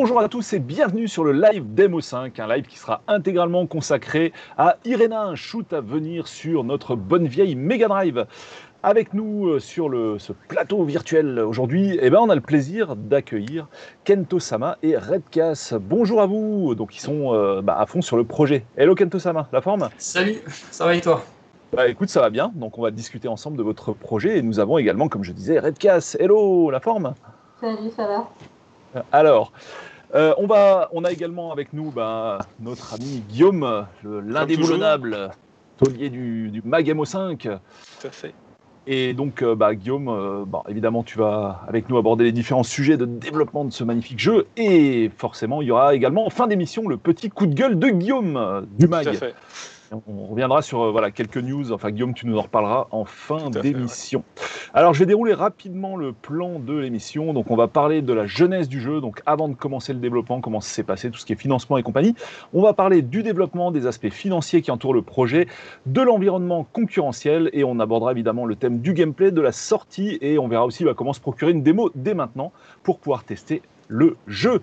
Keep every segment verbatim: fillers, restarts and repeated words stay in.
Bonjour à tous et bienvenue sur le live Demo cinq, un live qui sera intégralement consacré à Irena, un shoot à venir sur notre bonne vieille Mega Drive. Avec nous sur le, ce plateau virtuel aujourd'hui, eh ben, on a le plaisir d'accueillir Kento-sama et Redcast. Bonjour à vous, donc ils sont euh, bah, à fond sur le projet. Hello Kento-sama, la forme? Salut, ça va et toi? Bah écoute, ça va bien, donc on va discuter ensemble de votre projet et nous avons également, comme je disais, Redcast. Hello, la forme? Salut, ça va? Alors, euh, on, va, on a également avec nous bah, notre ami Guillaume, l'indéboulonnable taulier du, du Mag M O cinq. Tout à fait. Et donc, euh, bah, Guillaume, euh, bah, évidemment, tu vas avec nous aborder les différents sujets de développement de ce magnifique jeu. Et forcément, il y aura également en fin d'émission le petit coup de gueule de Guillaume euh, du Mag. Tout à fait. On reviendra sur euh, voilà, quelques news. Enfin, Guillaume, tu nous en reparleras en fin d'émission. Ouais. Alors, je vais dérouler rapidement le plan de l'émission. Donc, on va parler de la genèse du jeu. Donc, avant de commencer le développement, comment ça s'est passé, tout ce qui est financement et compagnie. On va parler du développement, des aspects financiers qui entourent le projet, de l'environnement concurrentiel. Et on abordera évidemment le thème du gameplay, de la sortie. Et on verra aussi bah, comment se procurer une démo dès maintenant pour pouvoir tester le jeu.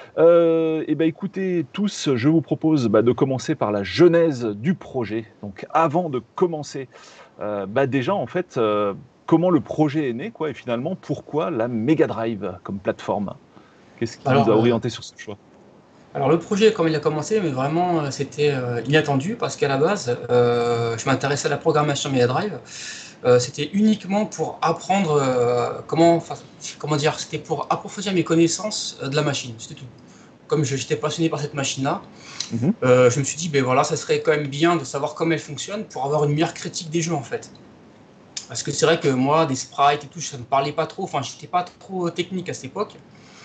Euh, et ben écoutez tous, je vous propose bah, de commencer par la genèse du projet. Donc avant de commencer, euh, bah, déjà en fait, euh, comment le projet est né, quoi, et finalement pourquoi la Mega Drive comme plateforme? Qu'est-ce qui Alors, vous a orienté euh, sur ce choix? Alors le projet, comme il a commencé, mais vraiment c'était euh, inattendu parce qu'à la base, euh, je m'intéressais à la programmation Mega Drive. Euh, c'était uniquement pour apprendre euh, comment, comment dire, c'était pour approfondir mes connaissances euh, de la machine, c'était tout. Comme j'étais passionné par cette machine-là, mm-hmm. euh, je me suis dit, ben voilà, ça serait quand même bien de savoir comment elle fonctionne pour avoir une meilleure critique des jeux en fait. Parce que c'est vrai que moi, des sprites et tout, ça ne me parlait pas trop, enfin, j'étais pas trop technique à cette époque.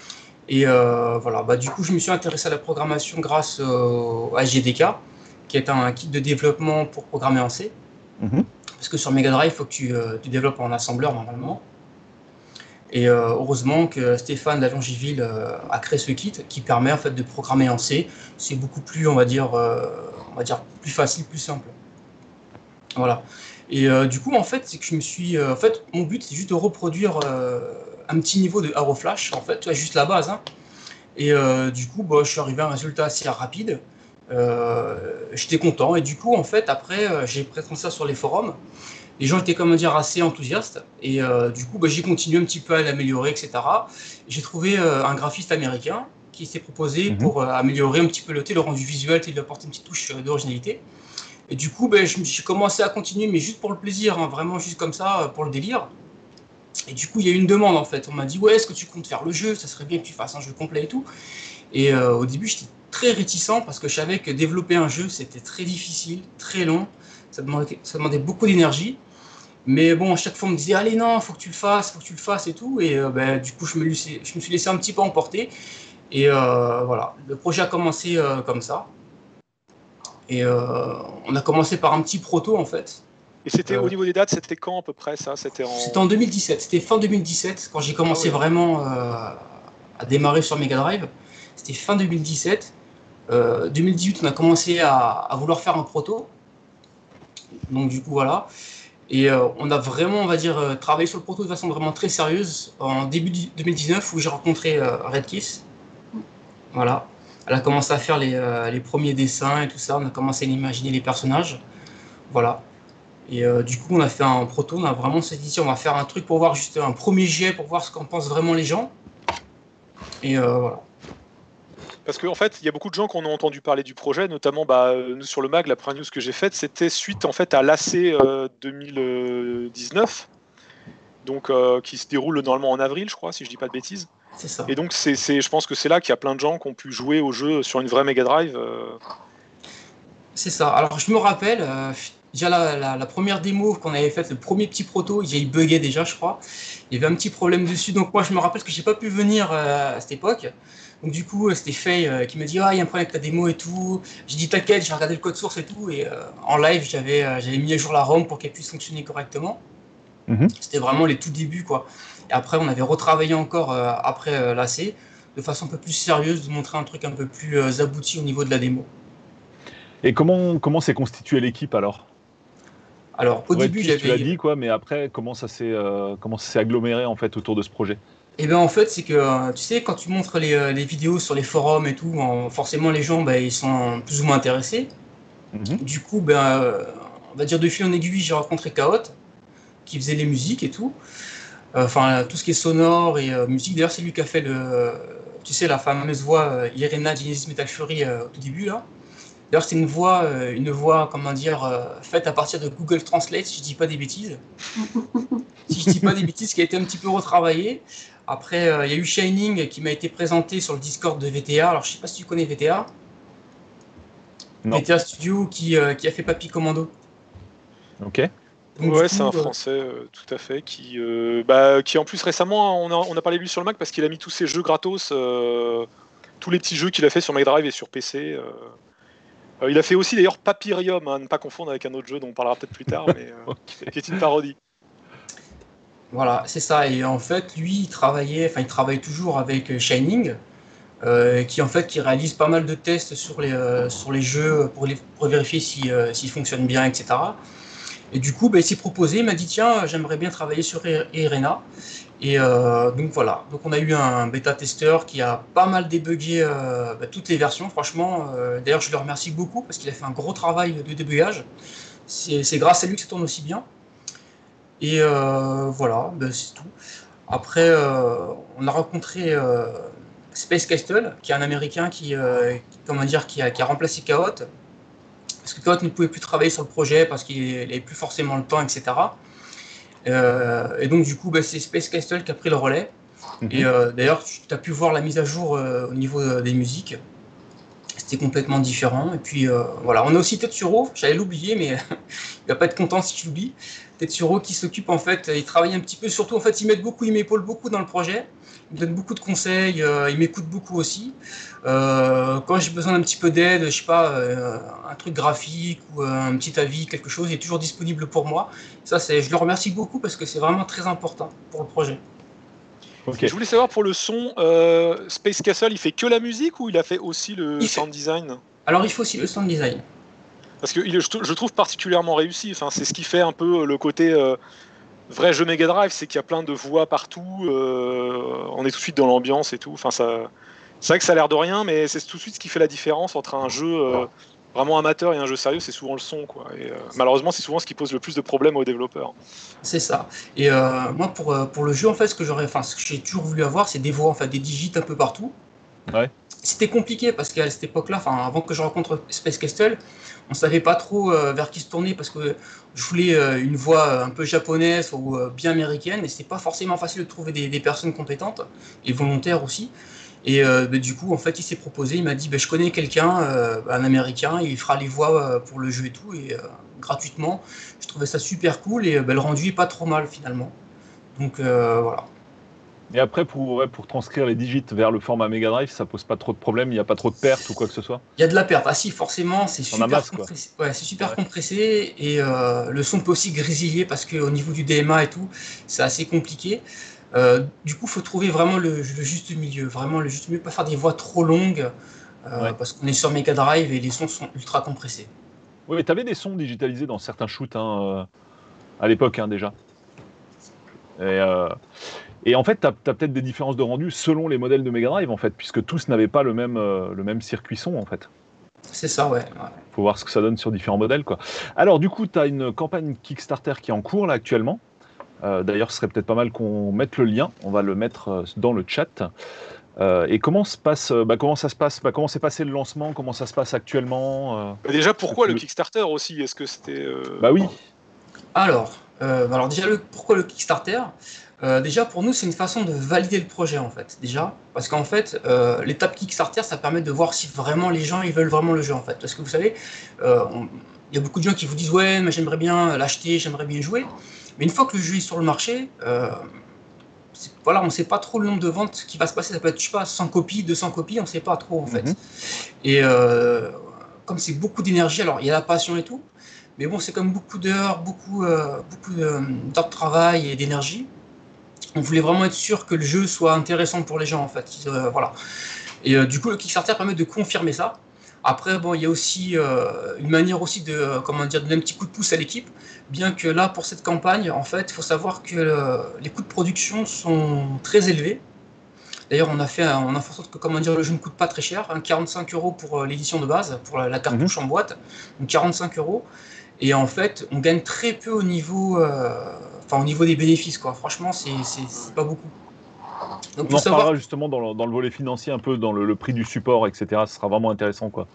Et euh, voilà, bah, du coup, je me suis intéressé à la programmation grâce euh, à G D K, qui est un kit de développement pour programmer en C. Mm-hmm. Parce que sur Mega Drive, il faut que tu, euh, tu développes en assembleur normalement. Et euh, heureusement que Stéphane de Longiville euh, a créé ce kit qui permet en fait de programmer en C. C'est beaucoup plus, on va dire, euh, on va dire plus facile, plus simple. Voilà. Et euh, du coup, en fait, c'est que je me suis, euh, en fait, mon but c'est juste de reproduire euh, un petit niveau de Aeroflash, en fait, juste la base. Hein. Et euh, du coup, bah, je suis arrivé à un résultat assez rapide. Euh, J'étais content. Et du coup, en fait, après, euh, j'ai présenté ça sur les forums. Les gens étaient, comment dire, assez enthousiastes. Et euh, du coup, bah, j'ai continué un petit peu à l'améliorer, et cetera. J'ai trouvé euh, un graphiste américain qui s'est proposé Mm-hmm. pour euh, améliorer un petit peu le, le rendu visuel, et lui apporter une petite touche euh, d'originalité. Et du coup, bah, j'ai commencé à continuer, mais juste pour le plaisir, hein, vraiment juste comme ça, pour le délire. Et du coup, il y a eu une demande en fait. On m'a dit, ouais, est-ce que tu comptes faire le jeu? Ça serait bien que tu fasses un jeu complet et tout. Et euh, au début, j'étais très réticent parce que je savais que développer un jeu, c'était très difficile, très long. Ça demandait, ça demandait beaucoup d'énergie. Mais bon, à chaque fois, on me disait, allez, non, faut que tu le fasses, faut que tu le fasses et tout. Et euh, bah, du coup, je me, laissais, je me suis laissé un petit peu emporter. Et euh, voilà, le projet a commencé euh, comme ça. Et euh, on a commencé par un petit proto en fait. Et c'était Euh, au niveau des dates, c'était quand à peu près ça? C'était en... C'était en deux mille dix-sept, c'était fin deux mille dix-sept quand j'ai commencé Ah oui. vraiment euh, à démarrer sur Mega Drive. C'était fin deux mille dix-sept. Euh, deux mille dix-huit, on a commencé à, à vouloir faire un proto. Donc du coup voilà. Et euh, on a vraiment, on va dire, euh, travaillé sur le proto de façon vraiment très sérieuse en début deux mille dix-neuf où j'ai rencontré euh, Redkiss. Voilà. Elle a commencé à faire les, euh, les premiers dessins et tout ça. On a commencé à imaginer les personnages. Voilà. Et euh, du coup, on a fait un proto, on a vraiment s'est dit, on va faire un truc pour voir juste un premier jet, pour voir ce qu'en pensent vraiment les gens. Et euh, voilà. Parce qu'en en fait, il y a beaucoup de gens qui ont entendu parler du projet, notamment bah, nous sur le Mag, la première news que j'ai faite, c'était suite en fait à l'A C euh, deux mille dix-neuf, donc euh, qui se déroule normalement en avril, je crois, si je dis pas de bêtises. C'est ça. Et donc, c'est, c'est, je pense que c'est là qu'il y a plein de gens qui ont pu jouer au jeu sur une vraie Mega Drive. Euh... C'est ça. Alors, je me rappelle, euh, déjà la, la, la première démo qu'on avait faite, le premier petit proto, il buguait déjà, je crois. Il y avait un petit problème dessus, donc moi, je me rappelle que j'ai pas pu venir euh, à cette époque. Donc du coup, c'était Faye euh, qui m'a dit « Ah, il y a un problème avec ta démo et tout ». J'ai dit « T'inquiète, j'ai regardé le code source et tout ». Et euh, en live, j'avais, euh, j'avais mis à jour la ROM pour qu'elle puisse fonctionner correctement. Mm-hmm. C'était vraiment les tout débuts, quoi. Et après, on avait retravaillé encore euh, après euh, l'A C, de façon un peu plus sérieuse, de montrer un truc un peu plus euh, abouti au niveau de la démo. Et comment, comment s'est constituée l'équipe alors? Alors, au Ouais, début, tu j'avais... l'as dit, quoi, mais après, comment ça s'est euh, comment ça s'est aggloméré en fait autour de ce projet? Et bien en fait, c'est que euh, tu sais, quand tu montres les, euh, les vidéos sur les forums et tout, en- forcément les gens, ben, ils sont plus ou moins intéressés. Mhm. Du coup, ben, euh, on va dire de fil en aiguille, j'ai rencontré Chaos, qui faisait les musiques et tout. Euh, Enfin, tout ce qui est sonore et euh, musique. D'ailleurs, c'est lui qui a fait le, euh, tu sais, la fameuse voix euh, Irena Genesis Metal Fury euh, au tout début là. D'ailleurs, c'est une voix, euh, une voix, comment dire, euh, faite à partir de Google Translate, si je dis pas des bêtises. Si je dis pas des bêtises, qui a été un petit peu retravaillée. Après, euh, il y a eu Shining qui m'a été présenté sur le Discord de V T A. Alors, je sais pas si tu connais V T A. Non. V T A Studio qui, euh, qui a fait Papy Commando. Ok. Donc, Ouais, du c'est un coup, euh, Français, euh, tout à fait, qui, euh, bah, qui en plus récemment, on a, on a parlé de lui sur le Mac parce qu'il a mis tous ses jeux gratos, euh, tous les petits jeux qu'il a fait sur Mega Drive et sur P C. euh. Euh, il a fait aussi d'ailleurs Papyrium, hein, à ne pas confondre avec un autre jeu dont on parlera peut-être plus tard, mais euh, Ok. qui est une parodie. voilà, c'est ça. Et en fait, lui, il travaillait, enfin, il travaille toujours avec euh, Shining, euh, qui en fait, qui réalise pas mal de tests sur les, euh, sur les jeux pour, les, pour vérifier si, euh, s'ils fonctionnent bien, et cetera. Et du coup, bah, il s'est proposé, il m'a dit tiens, j'aimerais bien travailler sur Irena. Et euh, donc voilà, donc on a eu un bêta-testeur qui a pas mal débugué euh, bah, toutes les versions, franchement. Euh, D'ailleurs, je le remercie beaucoup parce qu'il a fait un gros travail de débugage. C'est c'est grâce à lui que ça tourne aussi bien. Et euh, voilà, bah, c'est tout. Après, euh, on a rencontré euh, Space Castle, qui est un Américain qui, euh, qui- comment dire, qui a, qui a remplacé Chaos, parce que Chaos ne pouvait plus travailler sur le projet parce qu'il n'avait plus forcément le temps, et cetera. Euh, et donc du coup, bah, c'est Space Castle qui a pris le relais. Et Mhm. euh, d'ailleurs, tu as pu voir la mise à jour euh, au niveau euh, des musiques. C'était complètement différent. Et puis euh, voilà, on a aussi Tetsuro, j'allais l'oublier, mais il va pas être content si tu l'oublies. Tetsuro qui s'occupe en fait, il travaille un petit peu, surtout en fait, il m'aide beaucoup, il m'épaule beaucoup dans le projet. Il me donne beaucoup de conseils, euh, il m'écoute beaucoup aussi. Euh, quand j'ai besoin d'un petit peu d'aide, je sais pas, euh, un truc graphique ou euh, un petit avis, quelque chose, il est toujours disponible pour moi. Ça, c'est, je le remercie beaucoup parce que c'est vraiment très important pour le projet. Ok. Et je voulais savoir pour le son, euh, Space Castle, il fait que la musique ou il a fait aussi le Il fait... sound design? Alors il faut aussi le sound design. Parce que il est- je, t- je trouve particulièrement réussi. Enfin, c'est ce qui fait un peu le côté euh, vrai jeu Mega Drive, c'est qu'il y a plein de voix partout. euh, on est tout de suite dans l'ambiance et tout. Enfin, ça, c'est vrai que ça a l'air de rien, mais c'est tout de suite ce qui fait la différence entre un jeu euh, vraiment amateur et un jeu sérieux. C'est souvent le son, quoi. Et euh, malheureusement, c'est souvent ce qui pose le plus de problèmes aux développeurs. C'est ça. Et euh, moi, pour, euh, pour le jeu, en fait, ce que j'aurais, enfin, ce que j'ai toujours voulu avoir, c'est des voix, en fait, des digits un peu partout. Ouais. C'était compliqué parce qu'à cette époque-là, enfin, avant que je rencontre Space Castle, on savait pas trop euh, vers qui se tourner parce que je voulais euh, une voix un peu japonaise ou euh, bien américaine et c'était pas forcément facile de trouver des, des personnes compétentes et volontaires aussi. Et euh, bah, du coup, en fait, il s'est proposé, il m'a dit, bah, je connais quelqu'un, euh, un Américain, il fera les voix euh, pour le jeu et tout, et euh, gratuitement. Je trouvais ça super cool et bah, le rendu est pas trop mal finalement. Donc euh, voilà. Et après, pour, ouais, pour transcrire les digits vers le format Mega Drive, ça pose pas trop de problèmes, il n'y a pas trop de pertes ou quoi que ce soit. Il y a de la perte. Ah si, forcément, c'est On a super masse, quoi. compressé. Ouais, c'est super Ouais. compressé et euh, le son peut aussi grésiller parce qu'au niveau du D M A et tout, c'est assez compliqué. Euh, du coup, il faut trouver vraiment le, le juste milieu. Vraiment le juste milieu, pas faire des voix trop longues euh, Ouais. parce qu'on est sur Mega Drive et les sons sont ultra compressés. Oui, mais tu avais des sons digitalisés dans certains shoots hein, euh, à l'époque hein, déjà. Et, euh, et en fait, tu as, peut-être des différences de rendu selon les modèles de Mega Drive, en fait, puisque tous n'avaient pas le même, euh, le même circuit son, en fait. C'est ça, ouais. ouais. Faut voir ce que ça donne sur différents modèles, quoi. Alors, du coup, tu as une campagne Kickstarter qui est en cours, là, actuellement. Euh, D'ailleurs, ce serait peut-être pas mal qu'on mette le lien. On va le mettre euh, dans le chat. Euh, et comment se passe, euh, bah, comment ça se passe, bah, comment s'est passé le lancement, comment ça se passe actuellement euh, Mais déjà, pourquoi tu le veux... Kickstarter aussi? Est-ce que c'était euh... Bah oui. Alors, euh, alors déjà, le, pourquoi le Kickstarter? Euh, déjà, pour nous, c'est une façon de valider le projet, en fait. Déjà, parce qu'en fait, euh, l'étape Kickstarter, ça permet de voir si vraiment les gens, ils veulent vraiment le jeu, en fait. Parce que vous savez, euh, on- il y a beaucoup de gens qui vous disent, ouais, mais j'aimerais bien l'acheter, j'aimerais bien y jouer. Mais une fois que le jeu est sur le marché, euh, c'est- voilà, on ne sait pas trop le nombre de ventes qui va se passer. Ça peut être, je sais pas, cent copies, deux cents copies, on ne sait pas trop, en fait. Mhm. Et euh, comme c'est beaucoup d'énergie, alors il y a la passion et tout, mais bon, c'est comme beaucoup d'heures, beaucoup, euh, beaucoup de- d'heures de travail et d'énergie. On voulait vraiment être sûr que le jeu soit intéressant pour les gens, en fait. Euh, voilà. Et euh, du coup, le Kickstarter permet de confirmer ça. Après, bon, il y a aussi euh, une manière aussi de, euh, comment dire, de donner un petit coup de pouce à l'équipe. Bien que là, pour cette campagne, en fait, il faut savoir que euh, les coûts de production sont très élevés. D'ailleurs, on a fait, un- on a fait en sorte que, comment dire, le jeu ne coûte pas très cher, hein, quarante-cinq euros pour euh, l'édition de base, pour la, la cartouche Mhm. en boîte, donc quarante-cinq euros. Et en fait, on gagne très peu au niveau, euh, enfin, au niveau des bénéfices, quoi. Franchement, c'est c'est- c'est pas beaucoup. Donc, On faut en savoir. reparlera justement dans le, dans le volet financier, un peu dans le, le prix du support, et cetera. Ce sera vraiment intéressant, quoi.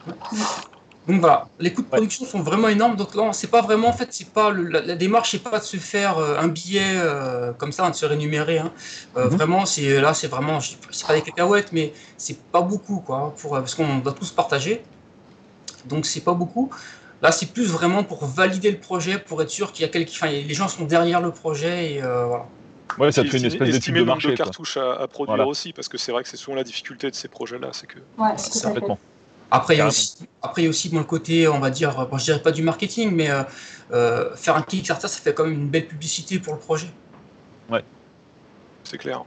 Donc voilà, les coûts de Ouais. production sont vraiment énormes. Donc là, c'est pas vraiment, en fait, c'est pas le- la, la démarche, c'est pas de se faire euh, un billet euh, comme ça, hein, de se rémunérer, hein. Euh, Mhm. vraiment, c'est là, c'est vraiment, je- c'est pas des cacahuètes, mais c'est pas beaucoup, quoi, pour, euh, parce qu'on doit tous partager. Donc c'est pas beaucoup. Là, c'est plus vraiment pour valider le projet, pour être sûr qu'il y a quelqu'un, enfin, les gens sont derrière le projet et euh, voilà. Ouais, ça Puis te fait une estimer, espèce d'étude estimer de le nombre de marché, quoi. cartouches à, à produire Voilà, aussi, parce que c'est vrai que c'est souvent la difficulté de ces projets-là, c'est que Ouais, C'est tout ça. à fait. complètement. Après, il y a Carrément. aussi, après, il y a aussi bon, le côté, on va dire, bon, je dirais pas du marketing, mais euh, euh, faire un Kickstarter, ça fait quand même une belle publicité pour le projet. Ouais. c'est clair.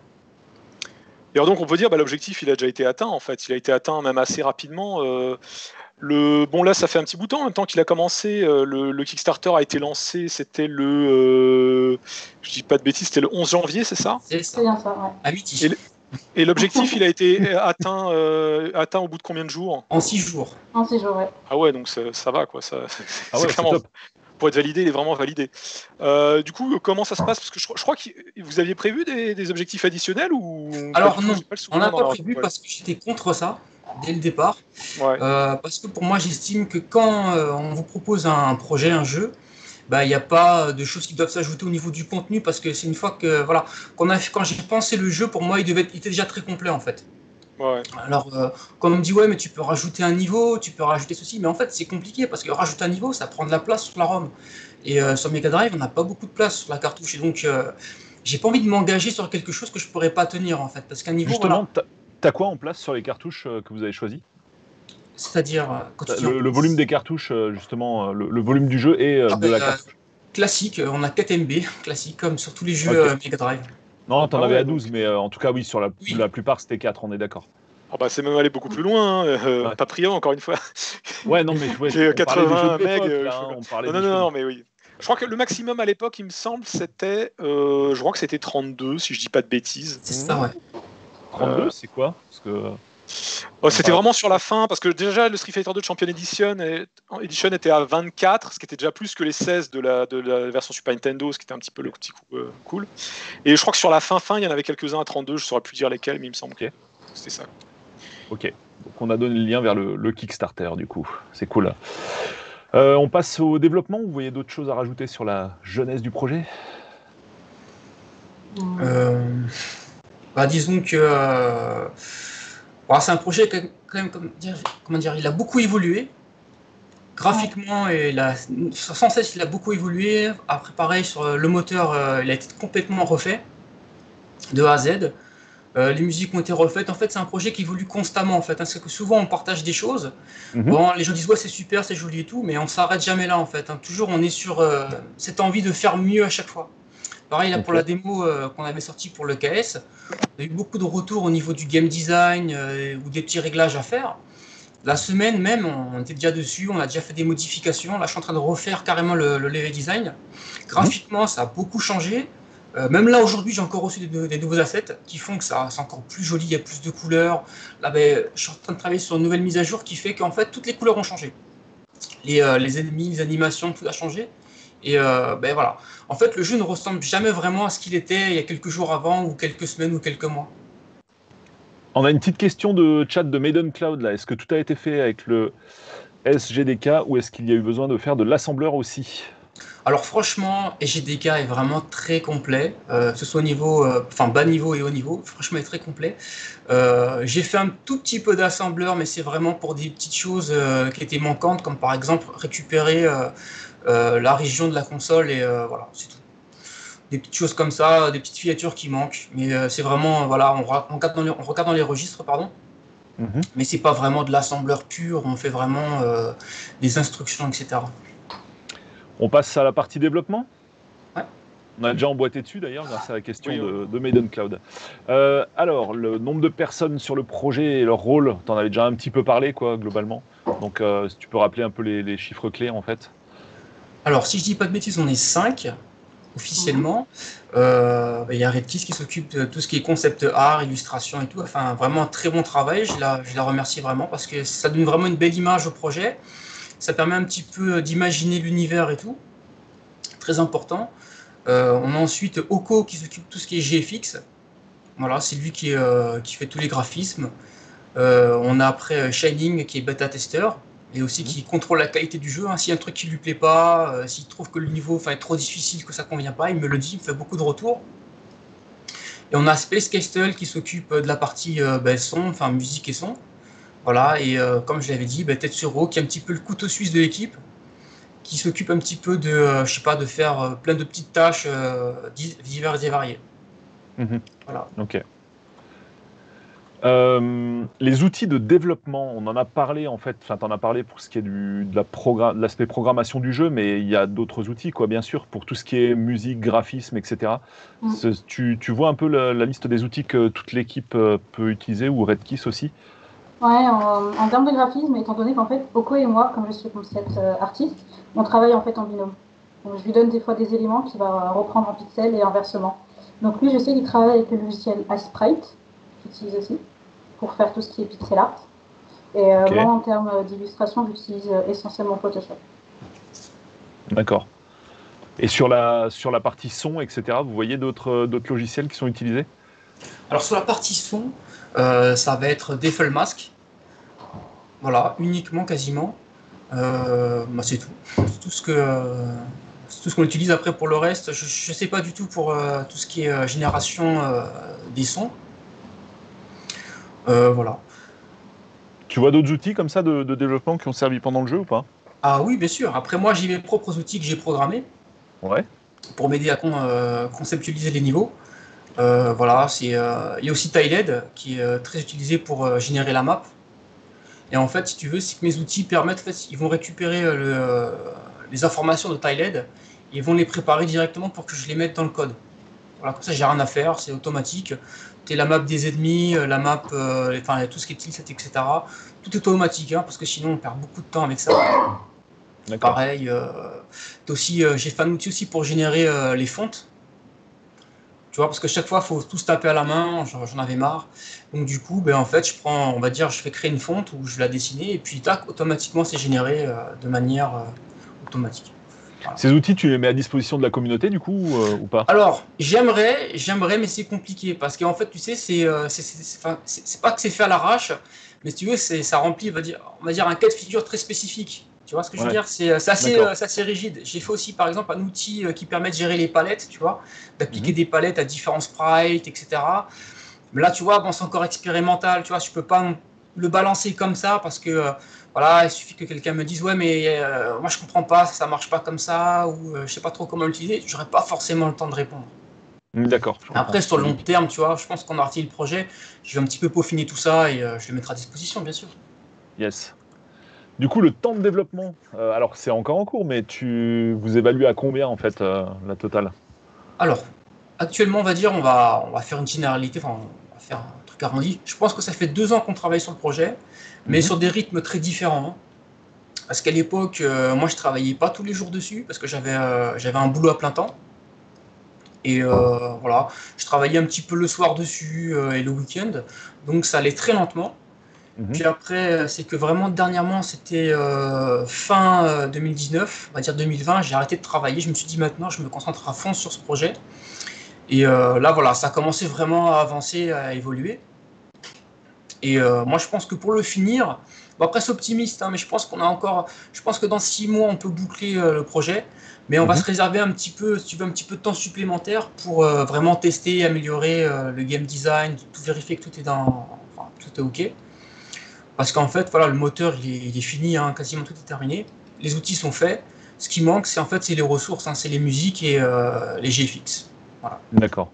Et alors donc on peut dire, bah, l'objectif il a déjà été atteint en fait, il a été atteint même assez rapidement. Euh, le bon là ça fait un petit bout de temps, en même temps qu'il a commencé, euh, le, le Kickstarter a été lancé, c'était le, euh, je dis pas de bêtises, c'était le onze janvier, c'est ça? C'est C'est ça, bien ça, ouais. à midi, Et, le- et l'objectif il a été atteint, euh, atteint au bout de combien de jours? en six jours. En six jours, ouais. Ah ouais, donc ça, ça va quoi, ça, Ah c'est ouais, c'est clairement, top. pour être validé, il est vraiment validé. Euh, du coup, comment ça se passe? Parce que je, crois- je crois que vous aviez prévu des, des objectifs additionnels ou pas Alors du tout? non, J'ai pas le on n'a souvenir dans pas la. prévu Ouais. parce que j'étais contre ça dès le départ. Ouais. Euh, parce que pour moi, j'estime que quand euh, on vous propose un projet, un jeu, bah, il n'y a pas de choses qui doivent s'ajouter au niveau du contenu parce que c'est une fois que voilà, qu'on a, quand j'ai pensé le jeu, pour moi, il devait être, il était déjà très complet en fait. Ouais. Alors, euh, quand on me dit ouais, mais tu peux rajouter un niveau, tu peux rajouter ceci, mais en fait, c'est compliqué parce que rajouter un niveau, ça prend de la place sur la ROM. Et euh, sur Mega Drive, on n'a pas beaucoup de place sur la cartouche. Et donc, euh, j'ai pas envie de m'engager sur quelque chose que je pourrais pas tenir en fait, parce qu'un niveau, Justement, voilà, t'as t'as quoi en place sur les cartouches euh, que vous avez choisies? c'est-à-dire euh, quand tu dis en Le, le volume des cartouches, euh, justement, euh, le, le volume du jeu et euh, ah de ben, la euh, cartouche. classique, euh, on a quatre M B, classique comme sur tous les jeux Ok. euh, Mega Drive. Non, t'en Ah avais ouais, à donc. douze, mais euh, en tout cas, oui, sur la, Oui. la plupart, c'était quatre, on est d'accord. Ah bah c'est même allé beaucoup plus loin, hein, euh, Ouais. pas priant encore une fois. Ouais, non, mais je ouais, J'ai on parlait des jeux quatre-vingts de meg. l'époque, euh, là, je sais hein, pas. on parlait Non, des non, jeux non, de... non, mais oui. Je crois que le maximum à l'époque, il me semble, c'était, euh, je crois que c'était trente-deux, si je dis pas de bêtises. C'est ça, ouais. trente-deux, Euh, c'est quoi? Parce que... oh, c'était Bah, vraiment sur la fin, parce que déjà le Street Fighter deux Champion Edition, est- Edition était à vingt-quatre, ce qui était déjà plus que les seize de la, de la version Super Nintendo, ce qui était un petit peu le petit coup euh, cool. Et je crois que sur la fin, fin, il y en avait quelques-uns à trente-deux, je saurais plus dire lesquels, mais il me semble Ok. que c'était ça. Ok. Donc, on a donné le lien vers le, le Kickstarter, du coup. C'est cool. Euh, on passe au développement. Vous voyez d'autres choses à rajouter sur la jeunesse du projet? Euh, bah, disons que euh, bon, c'est un projet qui, quand même, comme dire, comment dire, il a beaucoup évolué. Graphiquement, et il a, sans cesse, il a beaucoup évolué. Après, pareil, sur le moteur, euh, il a été complètement refait, de A à Z. Euh, les musiques ont été refaites. En fait, c'est un projet qui évolue constamment. En fait, hein. Parce que souvent, on partage des choses. Mhm. Bon, les gens disent ouais, c'est super, c'est joli et tout, mais on s'arrête jamais là. En fait, hein. Toujours, on est sur euh, cette envie de faire mieux à chaque fois. Pareil, là, pour Ok. la démo euh, qu'on avait sortie pour le K S, on a eu beaucoup de retours au niveau du game design euh, ou des petits réglages à faire. La semaine même, on était déjà dessus, on a déjà fait des modifications. Là, je suis en train de refaire carrément le, le level design. Graphiquement, ça a beaucoup changé. Euh, même là, aujourd'hui, j'ai encore reçu des, des nouveaux assets qui font que ça, c'est encore plus joli, il y a plus de couleurs. Là, ben, je suis en train de travailler sur une nouvelle mise à jour qui fait qu'en fait, toutes les couleurs ont changé. Les, euh, les ennemis, les animations, tout a changé. Et euh, ben voilà. En fait, le jeu ne ressemble jamais vraiment à ce qu'il était il y a quelques jours avant, ou quelques semaines, ou quelques mois. On a une petite question de chat de Maiden Cloud, là. Est-ce que tout a été fait avec le S G D K ou est-ce qu'il y a eu besoin de faire de l'assembleur aussi? Alors franchement, S G D K est vraiment très complet, euh, que ce soit au niveau, euh, enfin bas niveau et haut niveau, franchement il est très complet. Euh, j'ai fait un tout petit peu d'assembleur, mais c'est vraiment pour des petites choses euh, qui étaient manquantes, comme par exemple récupérer euh, euh, la région de la console et euh, voilà, c'est tout. Des petites choses comme ça, des petites filatures qui manquent, mais euh, c'est vraiment, voilà, on, on, regarde dans les, on regarde dans les registres, pardon, Mhm. mais c'est pas vraiment de l'assembleur pur, on fait vraiment euh, des instructions, et cetera. On passe à la partie développement? Ouais. On a déjà emboîté dessus d'ailleurs grâce à la question Oui, de, de Maiden Cloud. Euh, alors, le nombre de personnes sur le projet et leur rôle, tu en avais déjà un petit peu parlé, quoi, globalement. Donc, euh, si tu peux rappeler un peu les, les chiffres clés, en fait. Alors, si je dis pas de bêtises, on est cinq. officiellement. Euh, il y a Redkiss qui s'occupe de tout ce qui est concept art, illustration et tout. Enfin, vraiment un très bon travail. Je la, je la remercie vraiment parce que ça donne vraiment une belle image au projet. Ça permet un petit peu d'imaginer l'univers et tout. Très important. Euh, on a ensuite Oko qui s'occupe de tout ce qui est G F X. Voilà, c'est lui qui, euh, qui fait tous les graphismes. Euh, on a après Shining qui est bêta-testeur et aussi qui contrôle la qualité du jeu. Hein. S'il y a un truc qui lui plaît pas, euh, s'il trouve que le niveau est trop difficile, que ça convient pas, il me le dit, il me fait beaucoup de retours. Et on a Space Castle qui s'occupe de la partie euh, bah, son, enfin musique et son. Voilà, et euh, comme je l'avais dit, bah, Tetsuro qui est un petit peu le couteau suisse de l'équipe, qui s'occupe un petit peu de, euh, je sais pas, de faire euh, plein de petites tâches euh, diverses et variées. Mmh. Voilà. Ok. Euh, les outils de développement, on en a parlé en fait, enfin t'en as parlé pour ce qui est du, de la progra- de l'aspect programmation du jeu, mais il y a d'autres outils, quoi, bien sûr, pour tout ce qui est musique, graphisme, et cetera. Mm. Ce- tu, tu vois un peu la, la liste des outils que toute l'équipe euh, peut utiliser, ou Redkiss aussi? Ouais, en, en termes de graphisme, étant donné qu'en fait, Oko et moi, comme je suis concept euh, artiste, on travaille en fait en binôme. Donc, je lui donne des fois des éléments qu'il va reprendre en pixels et inversement. Donc lui, je sais qu'il travaille avec le logiciel iSprite, j'utilise aussi, pour faire tout ce qui est pixel art. Et euh, Ok. moi, en termes d'illustration, j'utilise euh, essentiellement Photoshop. D'accord. Et sur la, sur la partie son, et cetera, vous voyez d'autres d'autres logiciels qui sont utilisés? Alors sur la partie son, euh, ça va être Default Mask. Voilà, uniquement quasiment. Euh, bah, c'est tout. C'est tout ce que euh, c'est tout ce qu'on utilise après pour le reste. Je ne sais pas du tout pour euh, tout ce qui est euh, génération euh, des sons. Euh, voilà. Tu vois d'autres outils comme ça de, de développement qui ont servi pendant le jeu ou pas? Ah oui, bien sûr. Après moi, j'ai mes propres outils que j'ai programmés Ouais. pour m'aider à con- euh, conceptualiser les niveaux. Euh, voilà, c'est. euh, Il y a aussi Tiled qui est euh, très utilisé pour euh, générer la map. Et en fait, si tu veux, c'est que mes outils permettent, en fait, ils vont récupérer euh, le, euh, les informations de Tiled, ils vont les préparer directement pour que je les mette dans le code. Voilà, comme ça, j'ai rien à faire, c'est automatique. Tu la map des ennemis, euh, la map, euh, enfin tout ce qui est tilset, et cetera. Tout est automatique, hein, parce que sinon on perd beaucoup de temps avec ça. D'accord. Pareil, euh, aussi, euh, j'ai fait un outil aussi pour générer euh, les fontes. Tu vois, parce que chaque fois, il faut tout se taper à la main, j'en j'en avais marre. Donc du coup, ben, en fait, je prends, on va dire, je fais créer une fonte où je vais la dessiner, et puis tac, automatiquement, c'est généré euh, de manière euh, automatique. Voilà. Ces outils, tu les mets à disposition de la communauté du coup ou, euh, ou pas? Alors, j'aimerais, j'aimerais, mais c'est compliqué, parce qu'en fait, tu sais, c'est euh, c'est- c'est- c'est- enfin, c'est- c'est pas que c'est fait à l'arrache, mais si tu veux, c'est- ça remplit, on va dire, on va dire, un cas de figure très spécifique. Tu vois ce que je veux Ouais. dire? C'est euh, c'est assez, D'accord. euh, c'est assez rigide. J'ai fait aussi, par exemple, un outil euh, qui permet de gérer les palettes, tu vois, d'appliquer Mhm. des palettes à différents sprites, et cetera. Mais là, tu vois, bon, c'est encore expérimental, tu vois, je peux pas le balancer comme ça parce que, euh, voilà, il suffit que quelqu'un me dise, ouais, mais euh, moi je comprends pas, ça marche pas comme ça, ou euh, je sais pas trop comment l'utiliser, j'aurais pas forcément le temps de répondre. Mm, D'accord, je comprends. Après, sur le long Logique. terme, tu vois, je pense qu'on a arrêté le projet, je vais un petit peu peaufiner tout ça et euh, je le mettrai à disposition, bien sûr. Yes. Du coup, le temps de développement, euh, alors c'est encore en cours, mais tu vous évaluez à combien en fait euh, la totale? Alors, actuellement, on va dire, on va, on va faire une généralité, enfin, on va faire un truc arrondi. Je pense que ça fait deux ans qu'on travaille sur le projet, mais Mhm. sur des rythmes très différents. Hein. Parce qu'à l'époque, euh, moi, je travaillais pas tous les jours dessus, parce que j'avais euh, j'avais un boulot à plein temps. Et euh, voilà, je travaillais un petit peu le soir dessus euh, et le week-end, donc ça allait très lentement. Mhm. Puis après, c'est que vraiment dernièrement, c'était euh, fin euh, deux mille dix-neuf, on va dire deux mille vingt, j'ai arrêté de travailler. Je me suis dit maintenant, je me concentre à fond sur ce projet. Et euh, là, voilà, ça a commencé vraiment à avancer, à évoluer. Et euh, moi, je pense que pour le finir, bon, après c'est optimiste, hein, mais je pense qu'on a encore, je pense que dans six mois, on peut boucler euh, le projet, mais on va Mhm. se réserver un petit peu, si tu veux, un petit peu de temps supplémentaire pour euh, vraiment tester, améliorer euh, le game design, tout vérifier que tout est dans, enfin, tout est ok. Parce qu'en fait, voilà, le moteur, il est, il est fini, hein, quasiment tout est terminé. Les outils sont faits. Ce qui manque, c'est en fait, c'est les ressources, hein, c'est les musiques et euh, les G F X. Voilà. D'accord.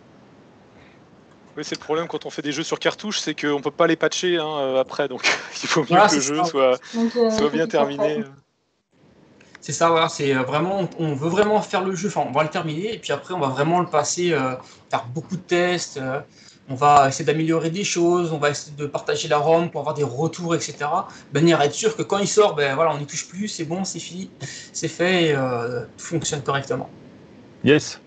Oui, c'est le problème quand on fait des jeux sur cartouche, c'est qu'on peut pas les patcher hein, euh, après, donc il faut mieux Voilà, que le c'est jeu ça. soit, Donc, euh, soit faut bien qu'il soit terminé. prêt. C'est ça, voilà, c'est euh, vraiment, on veut vraiment faire le jeu, enfin, on va le terminer, et puis après, on va vraiment le passer, euh, faire beaucoup de tests, euh, on va essayer d'améliorer des choses, on va essayer de partager la ROM pour avoir des retours, et cetera. De manière à être sûr que quand il sort, ben voilà, on n'y touche plus, c'est bon, c'est fini, c'est fait, et euh, tout fonctionne correctement. Yes.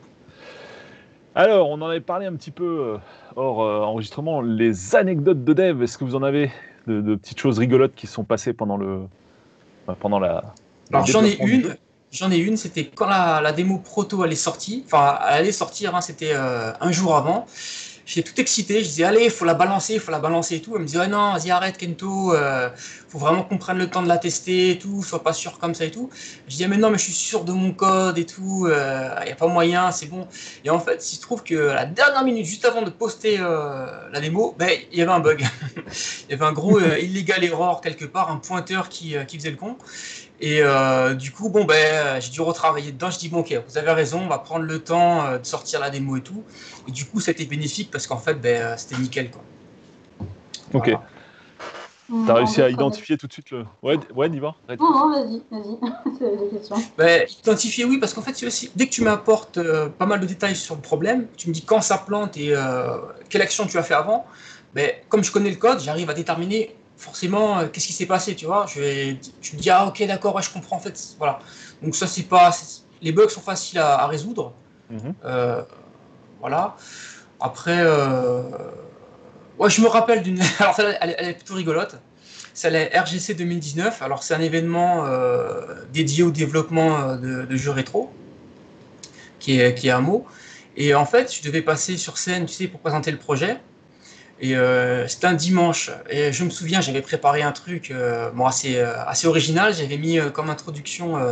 Alors, on en avait parlé un petit peu euh, hors euh, enregistrement, les anecdotes de dev. Est-ce que vous en avez de, de petites choses rigolotes qui se sont passées pendant le enfin, pendant la le Alors j'en ai développement du jeu? une, j'en ai une, c'était quand la, la démo proto elle est sortie, enfin elle allait sortir, hein, c'était euh, un jour avant. J'étais tout excité, je disais allez, il faut la balancer, il faut la balancer et tout. Elle me disait ouais non, vas-y arrête Kento, euh, faut vraiment qu'on prenne le temps de la tester et tout, sois pas sûr comme ça et tout. Je disais mais non mais je suis sûr de mon code et tout, il euh, y a pas moyen, c'est bon. Et en fait, il se trouve que à la dernière minute, juste avant de poster euh, la démo, ben il y avait un bug. Il y avait un gros euh, illegal error quelque part, un pointeur qui, euh, qui faisait le con. Et euh, du coup, bon, ben, j'ai dû retravailler dedans. Je dis, bon, ok, vous avez raison, on va prendre le temps euh, de sortir la démo et tout. Et du coup, c'était bénéfique parce qu'en fait, ben, c'était nickel, quoi. Ok. Voilà. T'as En réussi à d'autres identifier tout de suite le. Ouais, d- ouais, Diva. arrête. Non, non, vas-y, vas-y. C'est la question. Ben, identifier, oui, parce qu'en fait, c'est aussi, dès que tu m'apportes euh, pas mal de détails sur le problème, tu me dis quand ça plante et euh, quelle action tu as fait avant, ben, comme je connais le code, j'arrive à déterminer forcément euh, qu'est-ce qui s'est passé, tu vois. Je vais, tu me dis, ah ok, d'accord, ouais, je comprends, en fait, voilà. Donc ça, c'est pas, c'est- les bugs sont faciles à, à résoudre. Mhm. Euh, voilà. Après, euh, ouais, je me rappelle d'une. Alors, celle-là, elle, elle est plutôt rigolote. C'est la R G C deux mille dix-neuf. Alors, c'est un événement euh, dédié au développement euh, de, de jeux rétro, qui est, qui est un mot. Et en fait, je devais passer sur scène, tu sais, pour présenter le projet. Et euh, c'était un dimanche. Et je me souviens, j'avais préparé un truc euh, bon, assez, euh, assez original. J'avais mis euh, comme introduction. Euh,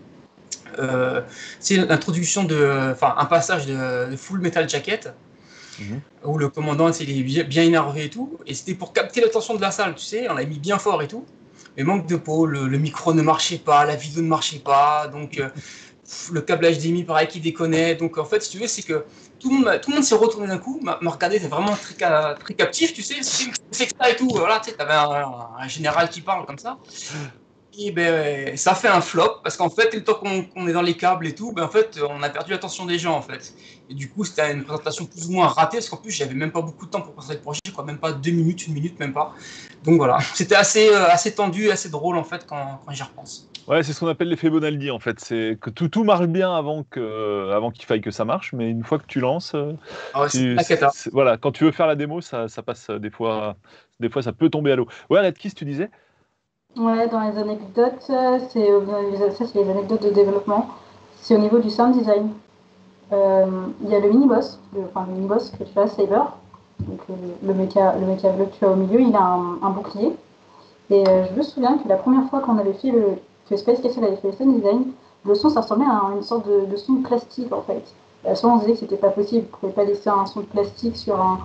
euh, c'est l'introduction de, enfin, un passage de, de Full Metal Jacket, Mhm. où le commandant il est bien, bien énervé et tout, et c'était pour capter l'attention de la salle, tu sais, on l'a mis bien fort et tout, mais manque de peau, le, le micro ne marchait pas, la vidéo ne marchait pas, donc euh, pff, le câble H D M I pareil qui déconnait, donc en fait si tu veux c'est que tout le monde, tout le monde s'est retourné d'un coup, m'a m'a regardé, c'est vraiment très, très captif, tu sais, c'est que ça et tout, voilà, tu sais, t'avais un, un, un général qui parle comme ça, et ben, ça fait un flop parce qu'en fait, le temps qu'on qu'on est dans les câbles et tout, ben, en fait, on a perdu l'attention des gens en fait. Et du coup, c'était une présentation plus ou moins ratée parce qu'en plus, j'avais même pas beaucoup de temps pour présenter le projet, quoi, même pas deux minutes, une minute, même pas. Donc voilà, c'était assez, euh, assez tendu, assez drôle en fait quand, quand j'y repense. Ouais, c'est ce qu'on appelle l'effet Bonaldi en fait. C'est que tout, tout marche bien avant que, euh, avant qu'il faille que ça marche, mais une fois que tu lances, euh, Ah ouais, c'est tu, la cata. c'est- voilà, quand tu veux faire la démo, ça, ça passe euh, des fois, des fois, ça peut tomber à l'eau. Ouais, Redkiss, tu disais? Ouais, dans les anecdotes, euh, c'est euh, ça, c'est les anecdotes de développement. C'est au niveau du sound design. Euh, Il y a le mini-boss, le, enfin le mini-boss que tu as, Saber. Donc le, le méca, le méca bleu que tu as au milieu, il a un, un bouclier. Et euh, je me souviens que la première fois qu'on avait fait le, que Space Castle avait fait le sound design, le son, ça ressemblait à une sorte de, de son de plastique en fait. Et à ce moment, on se disait que c'était pas possible, on pouvait pas laisser un son de plastique sur un,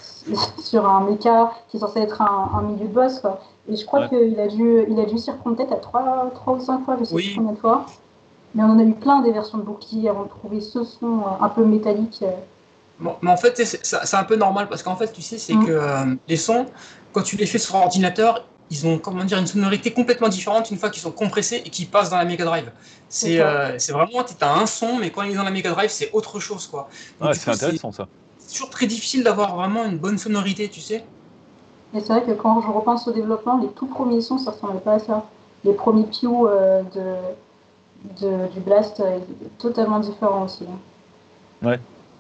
sur un méca qui est censé être un, un milieu de boss, quoi. Et je crois Ouais. qu'il a dû, il a dû s'y reprendre peut-être à trois, trois ou cinq fois, je sais plus Oui, combien de fois. Mais on en a eu plein des versions de bouclier avant de trouver ce son euh, un peu métallique. euh. bon, mais en fait, c'est c'est un peu normal parce qu'en fait, tu sais, c'est que Mm. euh, les sons, quand tu les fais sur ordinateur, ils ont comment dire une sonorité complètement différente une fois qu'ils sont compressés et qu'ils passent dans la Mega Drive. C'est C'est ça. euh, c'est vraiment, tu as un son, mais quand il est dans la Mega Drive, c'est autre chose, quoi. Donc Ouais, du c'est coup, c'est intéressant ça. toujours très difficile d'avoir vraiment une bonne sonorité, tu sais. Et c'est vrai que quand je repense au développement, les tout premiers sons, ça ressemblait pas à ça. Les premiers pious euh, de, de, du Blast euh, étaient totalement différents aussi. Hein. Ouais.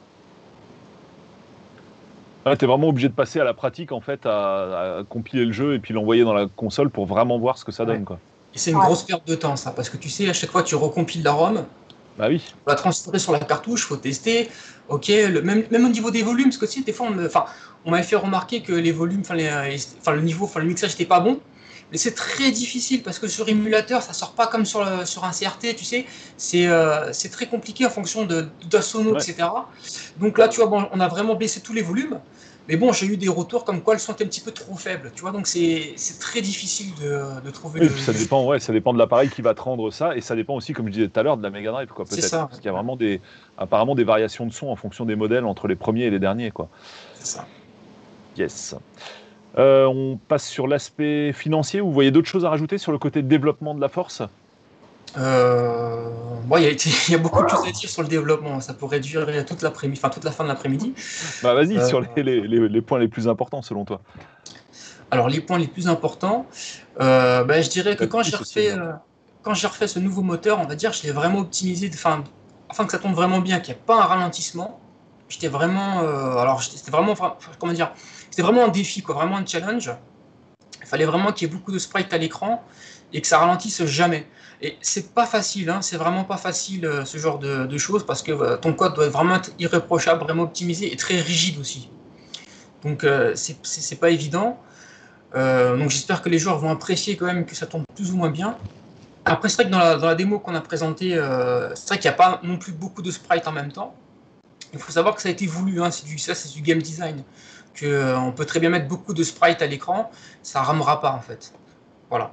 Ouais, t'es vraiment obligé de passer à la pratique en fait, à, à compiler le jeu et puis l'envoyer dans la console pour vraiment voir ce que ça Ouais. donne, quoi. Et c'est une Ouais. grosse perte de temps, ça, parce que tu sais, à chaque fois, tu recompiles la ROM, Bah oui. faut la transférer sur la cartouche, faut tester. Ok, le, même, même au niveau des volumes, parce que tu sais, des fois, on me- enfin, on m'avait fait remarquer que les volumes, enfin, les, euh, enfin, le niveau, enfin, le mixage n'était pas bon. Mais c'est très difficile parce que sur émulateur, ça sort pas comme sur, le- sur un C R T, tu sais. C'est euh, c'est très compliqué en fonction de, de sono, Ouais. et cetera. Donc là, tu vois, bon, on a vraiment baissé tous les volumes. Mais bon, j'ai eu des retours comme quoi le son était un petit peu trop faible, tu vois. Donc c'est c'est très difficile de, de trouver Oui, le, et puis ça le- dépend, ouais, ça dépend de l'appareil qui va te rendre ça, et ça dépend aussi, comme je disais tout à l'heure, de la Mega Drive, quoi, C'est peut-être. ça, Parce qu'il y a vraiment des, apparemment des variations de son en fonction des modèles entre les premiers et les derniers, quoi. c'est ça. Yes. Euh, on passe sur l'aspect financier. Vous voyez d'autres choses à rajouter sur le côté développement de la force? Euh, bon, il y a été- il y a beaucoup de choses à dire sur le développement. Ça pourrait durer toute l'après-midi, enfin toute la fin de l'après-midi. Bah vas-y, Euh, sur les, les- les- les points les plus importants selon toi. alors les points les plus importants, euh, ben, je dirais que Red quand j'ai Kiss aussi, refait, regarde. euh, quand j'ai refait ce nouveau moteur, on va dire, je l'ai vraiment optimisé. de- Enfin, afin que ça tourne vraiment bien, qu'il n'y ait pas un ralentissement, j'étais vraiment, euh, alors c'était vraiment, comment dire, c'était vraiment un défi, quoi, vraiment un challenge. Il fallait vraiment qu'il y ait beaucoup de sprites à l'écran et que ça ralentisse jamais. Et c'est pas facile, hein, c'est vraiment pas facile euh, ce genre de, de choses parce que euh, ton code doit vraiment être irréprochable, vraiment optimisé et très rigide aussi. Donc euh, c'est, c'est, c'est pas évident. Euh, donc j'espère que les joueurs vont apprécier quand même que ça tourne plus ou moins bien. Après c'est vrai que dans la, dans la démo qu'on a présentée, euh, c'est vrai qu'il n'y a pas non plus beaucoup de sprites en même temps. Il faut savoir que ça a été voulu, hein, c'est du, ça c'est du game design. Que, euh, on peut très bien mettre beaucoup de sprites à l'écran, ça ne ramera pas en fait. Voilà.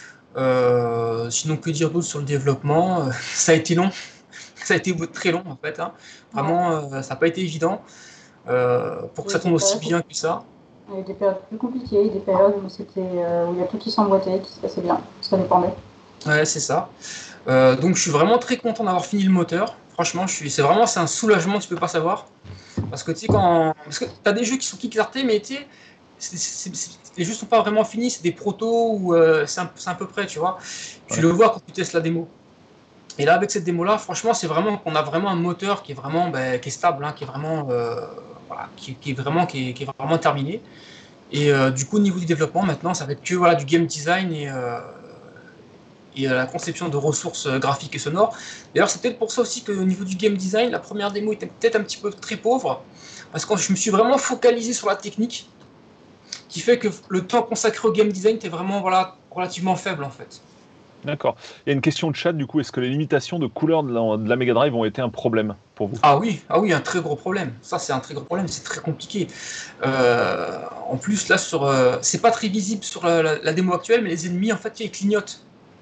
Euh, sinon, que dire d'autre sur le développement? euh, Ça a été long, ça a été très long en fait. Hein. Vraiment, euh, ça n'a pas été évident euh, pour que Oui, ça tourne aussi périodes, bien que ça. il y a eu des périodes plus compliquées, des périodes où, c'était, euh, où il y a tout qui s'emboîtait, qui se passait bien, ça dépendait. Ouais, c'est ça. Euh, donc, je suis vraiment très content d'avoir fini le moteur. Franchement, je suis, c'est vraiment c'est un soulagement, tu peux pas savoir. Parce que tu sais, quand. Parce que tu as des jeux qui sont kickstartés, mais tu sais, c'est- c'est- c'est- les jeux sont pas vraiment finis, c'est des protos ou euh, c'est un, c'est un peu près, tu vois. Tu Ouais. le vois quand tu testes la démo. Et là, avec cette démo-là, franchement, c'est vraiment qu'on a vraiment un moteur qui est vraiment, ben, qui est stable, hein, qui est vraiment, euh, voilà, qui, qui est vraiment, qui est, qui est vraiment terminé. Et euh, du coup, au niveau du développement, maintenant, ça va être que voilà, du game design et, euh, et euh, la conception de ressources euh, graphiques et sonores. D'ailleurs, c'est peut-être pour ça aussi qu'au niveau du game design, la première démo était peut-être un petit peu très pauvre, parce que je me suis vraiment focalisé sur la technique, qui fait que le temps consacré au game design était vraiment voilà, relativement faible en fait. D'accord. Il y a une question de chat, du coup, est-ce que les limitations de couleur de la, de la Mega Drive ont été un problème pour vous? Ah oui, ah oui, un très gros problème. Ça, c'est un très gros problème. C'est très compliqué. Euh, en plus, là, sur, euh, c'est pas très visible sur la, la, la démo actuelle, mais les ennemis, en fait, ils clignotent.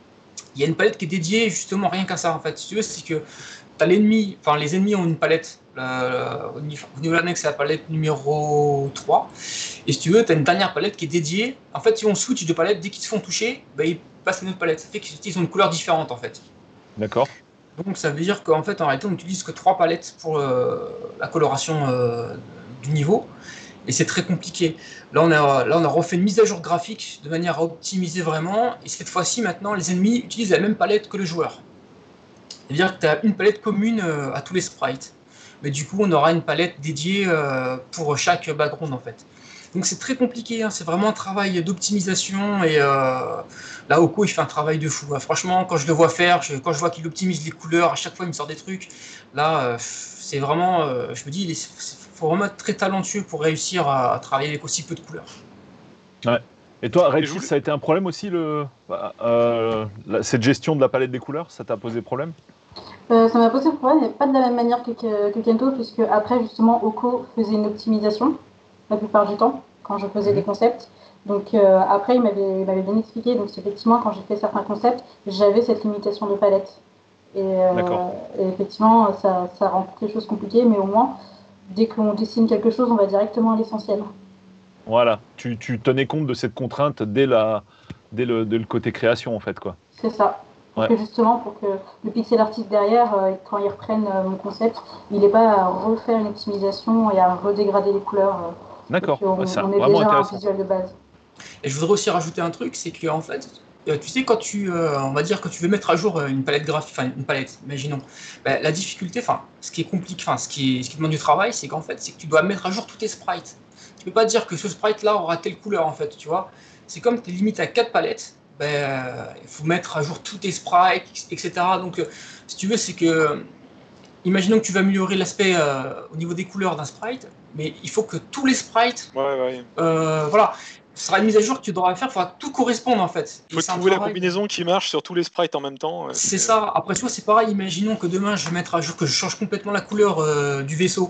Il y a une palette qui est dédiée justement rien qu'à ça. En fait, si tu veux, c'est que t'as l'ennemi, enfin, les ennemis ont une palette. La, au niveau de l'annexe, c'est la palette numéro trois. Et si tu veux, tu as une dernière palette qui est dédiée. En fait, si on switch de palette, dès qu'ils se font toucher, bah, ils passent à une autre palette. Ça fait qu'ils ont une couleur différente en fait. D'accord. Donc ça veut dire qu'en fait, en réalité, on n'utilise que trois palettes pour euh, la coloration euh, du niveau. Et c'est très compliqué. Là on, a, là, on a refait une mise à jour graphique de manière à optimiser vraiment. Et cette fois-ci, maintenant, les ennemis utilisent la même palette que le joueur. C'est-à-dire que tu as une palette commune euh, à tous les sprites. Mais du coup, on aura une palette dédiée euh, pour chaque background en fait. Donc c'est très compliqué, hein. C'est vraiment un travail d'optimisation et euh, là Oko il fait un travail de fou. Hein. Franchement, quand je le vois faire, je, quand je vois qu'il optimise les couleurs, à chaque fois il me sort des trucs. Là, euh, c'est vraiment, euh, je me dis, il faut vraiment être très talentueux pour réussir à, à travailler avec aussi peu de couleurs. Ouais. Et toi, Et je Redfist, voulais- ça a été un problème aussi, le, bah, euh, la- cette gestion de la palette des couleurs, ça t'a posé problème? Euh, ça m'a posé problème, mais pas de la même manière que, que, que Kento, puisque après, justement, Oko faisait une optimisation la plupart du temps quand je faisais Mhm. des concepts. Donc euh, après, il m'avait, il m'avait bien expliqué. Donc effectivement, quand j'ai fait certains concepts, j'avais cette limitation de palette. Et, euh, D'accord. et effectivement, ça, ça rend les choses compliquées, mais au moins, dès qu'on dessine quelque chose, on va directement à l'essentiel. Voilà. Tu, tu tenais compte de cette contrainte dès, la, dès, le, dès le côté création, en fait, quoi. C'est ça. Pour Ouais. que justement, pour que le pixel artiste derrière, euh, quand il reprenne euh, mon concept, il n'ait pas à refaire une optimisation et à redégrader les couleurs. Euh, D'accord. on, Ouais, c'est on est vraiment déjà un intéressant. visuel de base. Et je voudrais aussi rajouter un truc, c'est que en fait, euh, tu sais, quand tu, euh, on va dire que tu veux mettre à jour euh, une palette graphique, enfin une palette, imaginons, bah, la difficulté, enfin, ce qui est compliqué, enfin, ce qui, est, ce qui demande du travail, c'est qu'en fait, c'est que tu dois mettre à jour tous tes sprites. Tu peux pas dire que ce sprite-là aura telle couleur, en fait, tu vois. C'est comme tu es limité à quatre palettes, bah, euh, il faut mettre à jour tous tes sprites, et cetera. Donc, euh, si tu veux, c'est que, euh, imaginons que tu vas améliorer l'aspect euh, au niveau des couleurs d'un sprite, mais il faut que tous les sprites, Ouais, ouais. euh, voilà, ce sera une mise à jour que tu devras faire, il faudra que tout corresponde en fait. Il faut Et c'est un trouver la travail. combinaison qui marche sur tous les sprites en même temps. euh, C'est ça. Après, tu vois, c'est pareil. Imaginons que demain, je vais mettre à jour, que je change complètement la couleur euh, du vaisseau.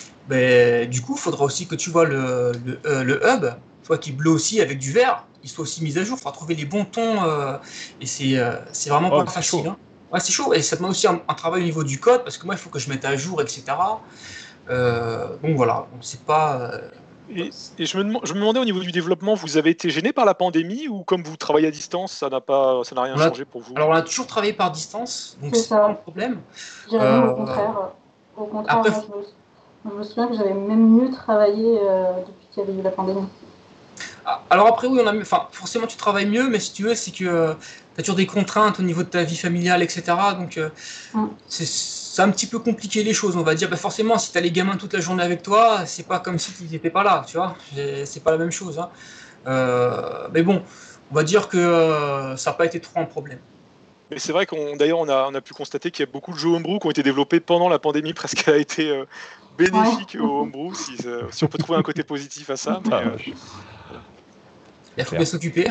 Ben, du coup, il faudra aussi que tu vois le, le, euh, le hub, tu vois, qui est bleu aussi avec du vert, il soit aussi mis à jour. Il faudra trouver les bons tons. Euh, et c'est euh, c'est vraiment Oh, pas c'est facile. chaud. Hein. Ouais, c'est chaud. Et ça demande aussi un, un travail au niveau du code, parce que moi, il faut que je mette à jour, et cetera. Euh, donc voilà. Donc, c'est pas. Euh, Et, et je, me dem- je me demandais au niveau du développement, vous avez été gêné par la pandémie ou comme vous travaillez à distance, ça n'a pas, ça n'a rien on a, changé pour vous? alors, on a toujours travaillé par distance, donc C'est c'est pas un ça. problème. Je dirais même au Euh, contraire. Au contraire, après, moi, je me, je me souviens que j'avais même mieux travaillé euh, depuis qu'il y avait eu la pandémie. Alors après, oui, on a, enfin, forcément, tu travailles mieux, mais si tu veux, c'est que euh, tu as toujours des contraintes au niveau de ta vie familiale, et cetera. Donc, euh, Mm. c'est c'est un petit peu compliqué les choses, on va dire. Bah, forcément, si tu as les gamins toute la journée avec toi, c'est pas comme si tu n'étais pas là, tu vois. Et c'est pas la même chose, hein. Euh, mais bon, on va dire que euh, ça n'a pas été trop un problème. Mais c'est vrai qu'on d'ailleurs on a, on a pu constater qu'il y a beaucoup de jeux homebrew qui ont été développés pendant la pandémie, presque qu'elle a été euh, bénéfique Ouais. au homebrew, si, euh, si on peut trouver un côté positif à ça. Mais, Ah, euh, vache. Il faut Clair. bien s'occuper.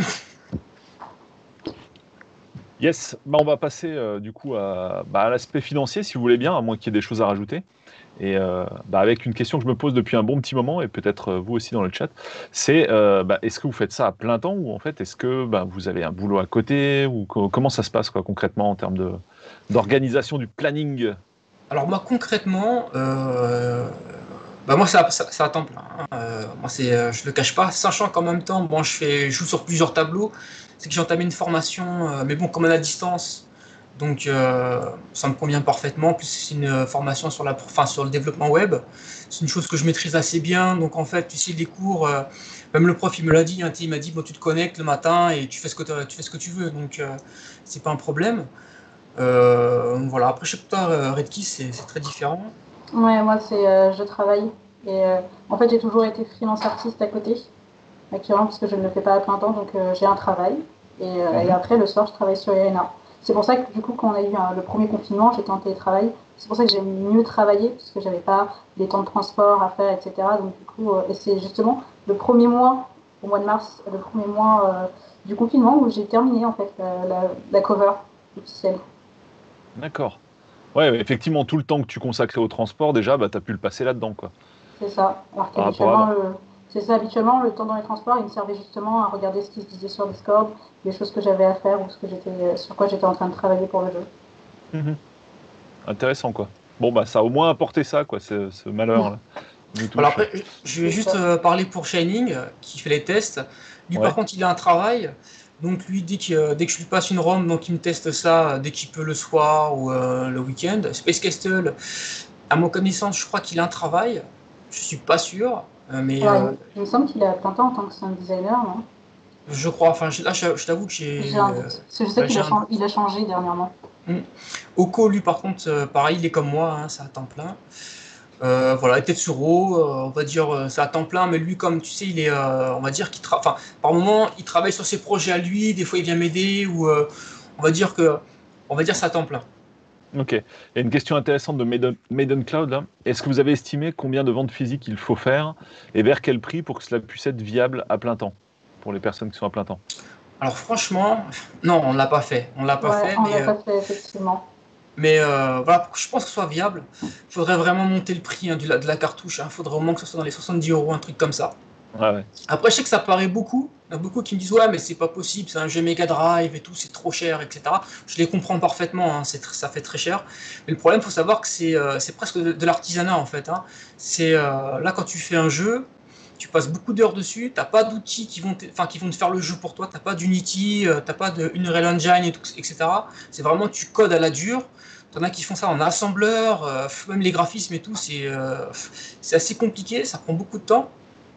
Yes, bah, on va passer euh, du coup à, bah, à l'aspect financier, si vous voulez bien, à moins qu'il y ait des choses à rajouter. Et euh, bah, avec une question que je me pose depuis un bon petit moment, et peut-être euh, vous aussi dans le chat, c'est euh, bah, est-ce que vous faites ça à plein temps ou en fait est-ce que bah, vous avez un boulot à côté ou co- comment ça se passe quoi, concrètement en termes de, d'organisation du planning? Alors moi concrètement, euh, bah moi ça, ça, ça à temps plein, hein. Euh, moi c'est, euh, je le cache pas, sachant qu'en même temps, bon je fais, je joue sur plusieurs tableaux, c'est que j'ai entamé une formation, euh, mais bon comme on est à distance, donc euh, ça me convient parfaitement. En plus c'est une formation sur la, enfin, sur le développement web, c'est une chose que je maîtrise assez bien, donc en fait tu sais les cours, euh, même le prof il me l'a dit, hein, il m'a dit bon tu te connectes le matin et tu fais ce que tu fais ce que tu veux, donc euh, c'est pas un problème. Euh, voilà. Après, je sais pas, euh, Redkey, c'est c'est très différent. Ouais, moi, c'est, euh, je travaille. Et euh, en fait, j'ai toujours été freelance artiste à côté, actuellement, parce que je ne le fais pas à plein temps, donc euh, j'ai un travail. Et, euh, et Mhm. après, le soir, je travaille sur Irena. C'est pour ça que, du coup, quand on a eu hein, le premier confinement, j'étais en télétravail. C'est pour ça que j'ai mieux travaillé, parce que j'avais pas les temps de transport à faire, et cetera. Donc, du coup, euh, et c'est justement le premier mois, au mois de mars, le premier mois euh, du confinement, où j'ai terminé, en fait, la, la, la cover officielle. D'accord. Ouais, ouais, effectivement, tout le temps que tu consacrais au transport, déjà, bah, tu as pu le passer là-dedans, quoi, C'est ça. Alors par rapport à qu'habituellement, avant. le... c'est ça, habituellement, le temps dans les transports, il me servait justement à regarder ce qui se disait sur Discord, les choses que j'avais à faire ou ce que j'étais, sur quoi j'étais en train de travailler pour le jeu. Mhm. Intéressant, quoi. Bon, bah, ça a au moins apporté ça, quoi, ce, ce malheur-là, qui nous Alors touche. après, je vais C'est juste ça. euh, parler pour Shining, euh, qui fait les tests. Lui, par Ouais. contre, il a un travail. Donc, lui, dès que, euh, dès que je lui passe une ROM, donc il me teste ça euh, dès qu'il peut le soir ou euh, le week-end. Space Castle, à mon connaissance, je crois qu'il a un travail. Je suis pas sûr, euh, mais Alors, euh, il, il me semble qu'il est à plein temps en tant que sound designer, non? je crois. Enfin, je- là, je, je t'avoue que J'ai j'ai un euh, doute. Parce que je sais là, qu'il j'ai a, un chang- doute. il a changé dernièrement. Hmm. Oko, lui, par contre, euh, pareil, il est comme moi, hein, c'est à temps plein. Euh, voilà, et Tetsuro, euh, on va dire, euh, c'est à temps plein, mais lui, comme tu sais, il est, euh, on va dire qu'il tra- enfin, par moment, il travaille sur ses projets à lui, des fois il vient m'aider, ou euh, on va dire que, on va dire c'est à temps plein. Ok. Il y a une question intéressante de Maiden, Maiden Cloud, là. Est-ce que vous avez estimé combien de ventes physiques il faut faire et vers quel prix pour que cela puisse être viable à plein temps pour les personnes qui sont à plein temps? Alors franchement, non, on l'a pas fait, on l'a pas Ouais, fait, on mais, l'a euh, pas fait, effectivement. mais euh, voilà, pour que je pense que ce soit viable, il faudrait vraiment monter le prix hein, du- de la cartouche, il faudrait au moins que ce soit dans les soixante-dix euros, un truc comme ça. Ouais, ouais. Après, je sais que ça paraît beaucoup. Il y en a beaucoup qui me disent ouais, mais c'est pas possible, c'est un jeu Mega Drive et tout, c'est trop cher, et cetera. Je les comprends parfaitement, hein, c'est tr- ça fait très cher. Mais le problème, il faut savoir que c'est euh, c'est presque de, de l'artisanat en fait, hein. C'est euh, là quand tu fais un jeu, tu passes beaucoup d'heures dessus, t'as pas d'outils qui vont, te, enfin, qui vont te faire le jeu pour toi, t'as pas d'Unity, euh, t'as pas de Unreal Engine, et tout, et cetera. C'est vraiment tu codes à la dure. T'en as qui font ça en assembleur, euh, même les graphismes et tout, c'est euh, c'est assez compliqué, ça prend beaucoup de temps.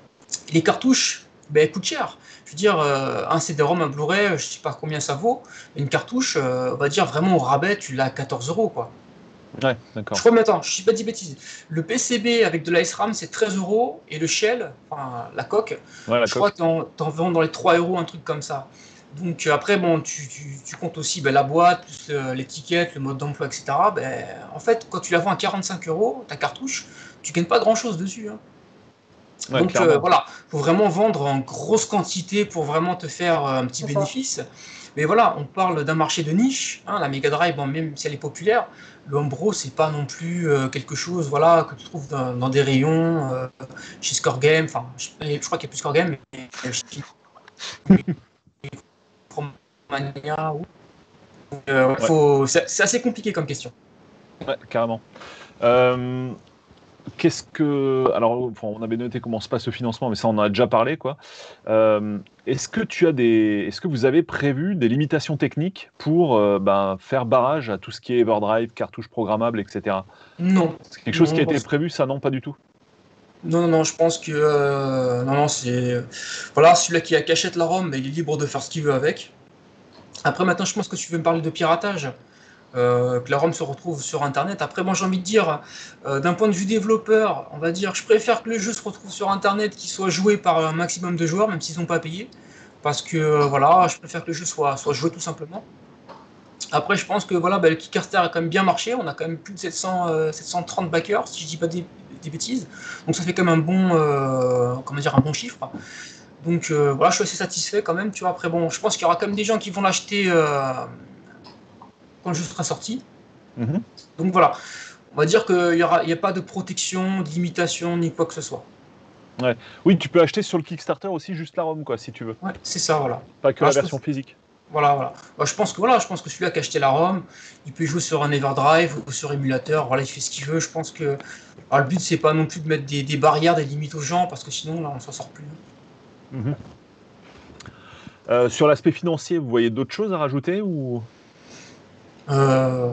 Et les cartouches, ben, elles coûtent cher. Je veux dire, euh, un C D-ROM, un Blu-ray, je sais pas combien ça vaut. Une cartouche, euh, on va dire vraiment au rabais, tu l'as à quatorze euros, quoi. Ouais, Je d'accord. crois, mais attends, je ne sais pas dit bêtises. Le P C B avec de la S RAM, c'est treize euros. Et le shell, enfin la coque, Ouais, la je crois coque. que t'en, t'en vends dans les trois euros, un truc comme ça. Donc euh, après, bon, tu, tu, tu comptes aussi ben, la boîte, plus le- l'étiquette, le mode d'emploi, et cetera. Ben, en fait, quand tu la vends à quarante-cinq euros, ta cartouche, tu gagnes pas grand-chose dessus, hein. Ouais, Donc euh, clairement. voilà, il faut vraiment vendre en grosse quantité pour vraiment te faire euh, un petit C'est ça. bénéfice. Mais voilà, on parle d'un marché de niche, hein, la Mega Drive, bon, même si elle est populaire, le Homebrew, c'est pas non plus euh, quelque chose voilà, que tu trouves dans, dans des rayons euh, chez Score Game, enfin, je, je crois qu'il n'y a plus Score Game, mais chez Micromania. ou- Euh, ouais, Ouais, faut, c'est c'est assez compliqué comme question. ouais, carrément. Euh, Qu'est-ce que. Alors, enfin, on avait noté comment se passe le financement, mais ça, on en a déjà parlé, quoi. Euh, est-ce que tu as des. Est-ce que vous avez prévu des limitations techniques pour euh, ben, faire barrage à tout ce qui est Everdrive, cartouches programmables, et cetera. Non, C'est quelque chose qui a non, été prévu, ça, non, pas du tout? Non, non, non, je pense que euh, non, non, c'est voilà, celui-là qui, qui achète la ROM, il est libre de faire ce qu'il veut avec. Après, maintenant, je pense que tu veux me parler de piratage, euh, que la ROM se retrouve sur Internet. Après, moi, j'ai envie de dire, euh, d'un point de vue développeur, on va dire, je préfère que le jeu se retrouve sur Internet, qu'il soit joué par un maximum de joueurs, même s'ils n'ont pas payé, parce que euh, voilà, je préfère que le jeu soit, soit joué tout simplement. Après, je pense que voilà, bah, le Kickstarter a quand même bien marché. On a quand même plus de sept cents, euh, sept cent trente backers, si je dis pas des, des bêtises. Donc ça fait quand même un bon, euh, comment dire, un bon chiffre. Donc euh, voilà, je suis assez satisfait quand même. Tu vois, après bon, je pense qu'il y aura quand même des gens qui vont l'acheter euh, quand le jeu sera sorti. Mhm. Donc voilà, on va dire qu'il n'y aura, il y a pas de protection, de limitation, ni quoi que ce soit. Ouais. Oui, tu peux acheter sur le Kickstarter aussi juste la ROM, quoi, si tu veux. Ouais, c'est ça, voilà. Pas que Voilà, la je version pense- physique. Voilà, voilà. Bah, je pense que voilà, je pense que celui-là qui a acheté la ROM, il peut jouer sur un Everdrive ou sur émulateur. Voilà, il fait ce qu'il veut. Je pense que alors, le but c'est pas non plus de mettre des, des barrières, des limites aux gens, parce que sinon là on s'en sort plus. Mhm. Euh, sur l'aspect financier, vous voyez d'autres choses à rajouter ou... Euh,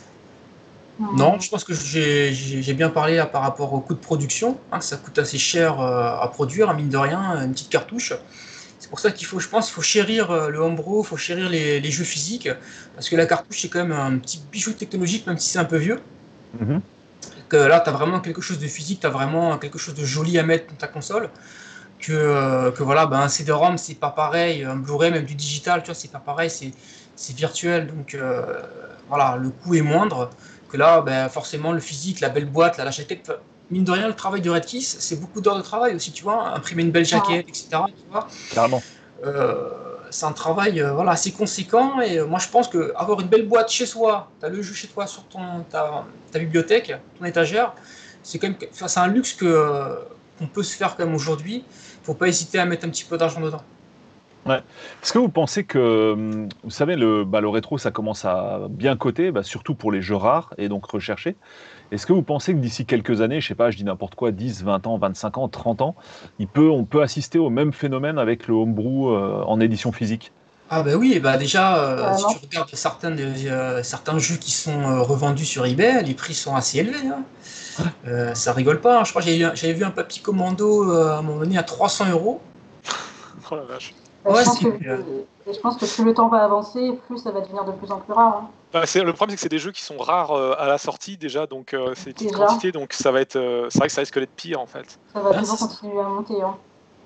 non, Hum, je pense que j'ai j'ai- j'ai bien parlé là, par rapport au coût de production, hein, que ça coûte assez cher euh, à produire, hein, mine de rien, une petite cartouche. C'est pour ça qu'il faut, je pense, il faut chérir euh, le homebrew, il faut chérir les, les jeux physiques, parce que la cartouche c'est quand même un petit bijou technologique, même si c'est un peu vieux. Mhm. Que là, tu as vraiment quelque chose de physique, tu as vraiment quelque chose de joli à mettre dans ta console. Que, euh, que voilà, ben, un C D-ROM, c'est pas pareil, un Blu-ray, même du digital, tu vois, c'est pas pareil, c'est, c'est virtuel. Donc euh, voilà, le coût est moindre. Que là, ben, forcément, le physique, la belle boîte, là, la jaquette, mine de rien, le travail de Redkiss, c'est beaucoup d'heures de travail aussi, tu vois, imprimer une belle ouais. jaquette, et cetera. Tu vois. Carrément. Euh, c'est un travail euh, voilà, assez conséquent et euh, moi je pense qu'avoir une belle boîte chez soi, tu as le jeu chez toi sur ton, ta, ta bibliothèque, ton étagère, c'est quand même enfin, c'est un luxe que, euh, qu'on peut se faire quand même aujourd'hui. Il faut pas hésiter à mettre un petit peu d'argent dedans. Ouais. Est-ce que vous pensez que, hum, vous savez, le, bah, le rétro, ça commence à bien coter, bah, surtout pour les jeux rares et donc recherchés. Est-ce que vous pensez que d'ici quelques années, je sais pas, je dis n'importe quoi, dix, vingt ans, vingt-cinq ans, trente ans, il peut, on peut assister au même phénomène avec le homebrew euh, en édition physique? Ah bah oui, et bah déjà, euh, si tu Carrément. regardes certains, euh, certains jeux qui sont euh, revendus sur eBay, les prix sont assez élevés. Hein. Euh, ça rigole pas. Hein. Je crois que j'avais, vu- j'avais vu un Papy Commando euh, à un moment donné à trois cents euros. Oh la vache. Bah, je Ouais, pense c'est... que, euh, je pense que plus le temps va avancer, plus ça va devenir de plus en plus rare, hein. Bah, c'est- le problème, c'est que c'est des jeux qui sont rares euh, à la sortie déjà, donc euh, c'est des petites Déjà, quantités, donc ça va être, euh, c'est vrai que ça risque d'être pire en fait. ça va hein, toujours c'est- continuer à monter, hein.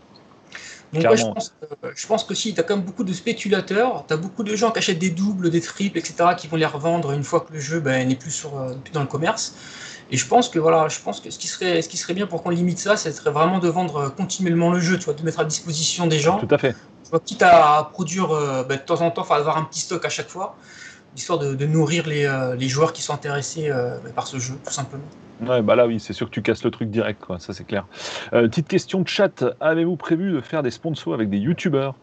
Donc ouais, je Clairement. pense, que, je pense que si, tu as quand même beaucoup de spéculateurs, tu as beaucoup de gens qui achètent des doubles, des triples, et cetera, qui vont les revendre une fois que le jeu ben, n'est plus, sur, euh, plus dans le commerce. Et je pense que voilà, je pense que ce qui serait, ce qui serait bien pour qu'on limite ça, ce serait vraiment de vendre euh, continuellement le jeu, tu vois, de mettre à disposition des gens, Tout à fait. tu vois, quitte à produire euh, ben, de temps en temps, enfin avoir un petit stock à chaque fois, histoire de, de nourrir les, euh, les joueurs qui sont intéressés euh, ben, par ce jeu, tout simplement. Ouais, bah là, oui, c'est sûr que tu casses le truc direct, quoi. Ça, c'est clair. Euh, petite question de chat. Avez-vous prévu de faire des sponsors avec des youtubeurs?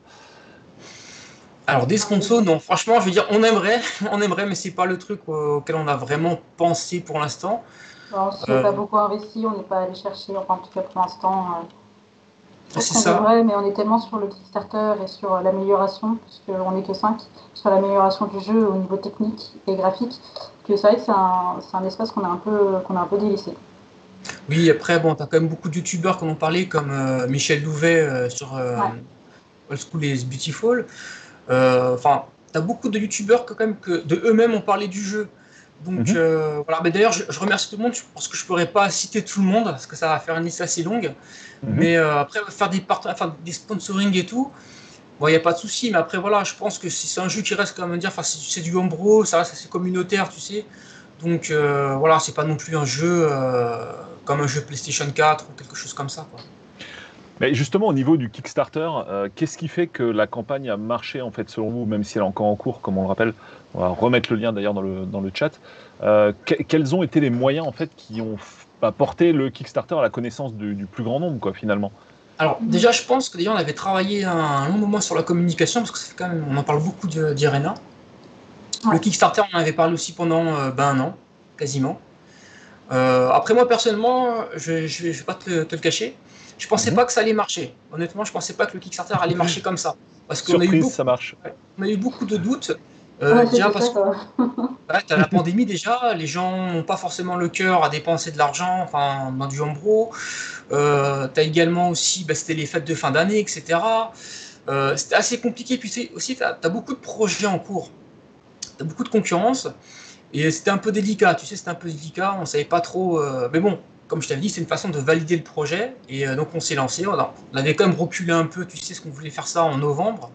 Alors des sponsors, non, franchement, je veux dire, on aimerait, on aimerait, mais c'est pas le truc auquel on a vraiment pensé pour l'instant. Bon, on s'y est Euh, pas beaucoup investi, on n'est pas allé chercher, enfin en tout cas pour l'instant. euh, c'est Peut-être qu'on ça. devrait, mais on est tellement sur le Kickstarter et sur euh, l'amélioration, puisqu'on n'est que cinq, sur l'amélioration du jeu au niveau technique et graphique, que c'est vrai que c'est un, c'est un espace qu'on a un peu, qu'on a un peu délaissé. Oui, après, bon, t'as quand même beaucoup de youtubeurs qui en ont parlé, comme euh, Michel Louvet euh, sur euh, Ouais. Old School is Beautiful. Euh, Enfin, t'as beaucoup de youtubeurs que, quand même, que de eux-mêmes ont parlé du jeu. Donc Mhm. euh, voilà, mais d'ailleurs, je, je remercie tout le monde parce que je pourrais pas citer tout le monde parce que ça va faire une liste assez longue. Mhm. Mais euh, après, faire des, part... enfin, des sponsoring et tout, bon, il n'y a pas de souci. Mais après, voilà, je pense que c'est un jeu qui reste quand même dire, enfin, c'est du homebrew, ça reste assez communautaire, tu sais. Donc euh, voilà, c'est pas non plus un jeu euh, comme un jeu PlayStation quatre ou quelque chose comme ça, quoi. Mais justement, au niveau du Kickstarter, euh, qu'est-ce qui fait que la campagne a marché, en fait, selon vous, même si elle est encore en cours, comme on le rappelle? On va remettre le lien d'ailleurs dans le, dans le chat. Euh, que- quels ont été les moyens, en fait, qui ont f- bah, porté le Kickstarter à la connaissance du, du plus grand nombre, quoi, finalement? Alors déjà, je pense que déjà on avait travaillé un, un long moment sur la communication parce que ça fait quand même, on en parle beaucoup d'Irena. Le Ouais. Kickstarter, on en avait parlé aussi pendant euh, ben, un an, quasiment. Euh, après moi personnellement, je ne vais, vais pas te, te le cacher, je pensais Mhm. pas que ça allait marcher. Honnêtement, je pensais pas que le Kickstarter allait marcher comme ça. Parce qu'on a eu Surprise, beaucoup, ça marche. on a eu beaucoup de doutes. Euh, Ouais, déjà c'était parce ça, que quoi. ouais, tu as la pandémie déjà, les gens n'ont pas forcément le cœur à dépenser de l'argent enfin, dans du Homebrew. Euh, tu as également aussi, bah, c'était les fêtes de fin d'année, et cetera. Euh, c'était assez compliqué. Puis c'est- aussi, tu as beaucoup de projets en cours, tu as beaucoup de concurrence. Et c'était un peu délicat, tu sais, c'était un peu délicat, on savait pas trop. euh, Mais bon, comme je t'avais dit, c'est une façon de valider le projet. Et euh, donc on s'est lancé. On, a- on avait quand même reculé un peu, tu sais, ce qu'on voulait faire ça en novembre.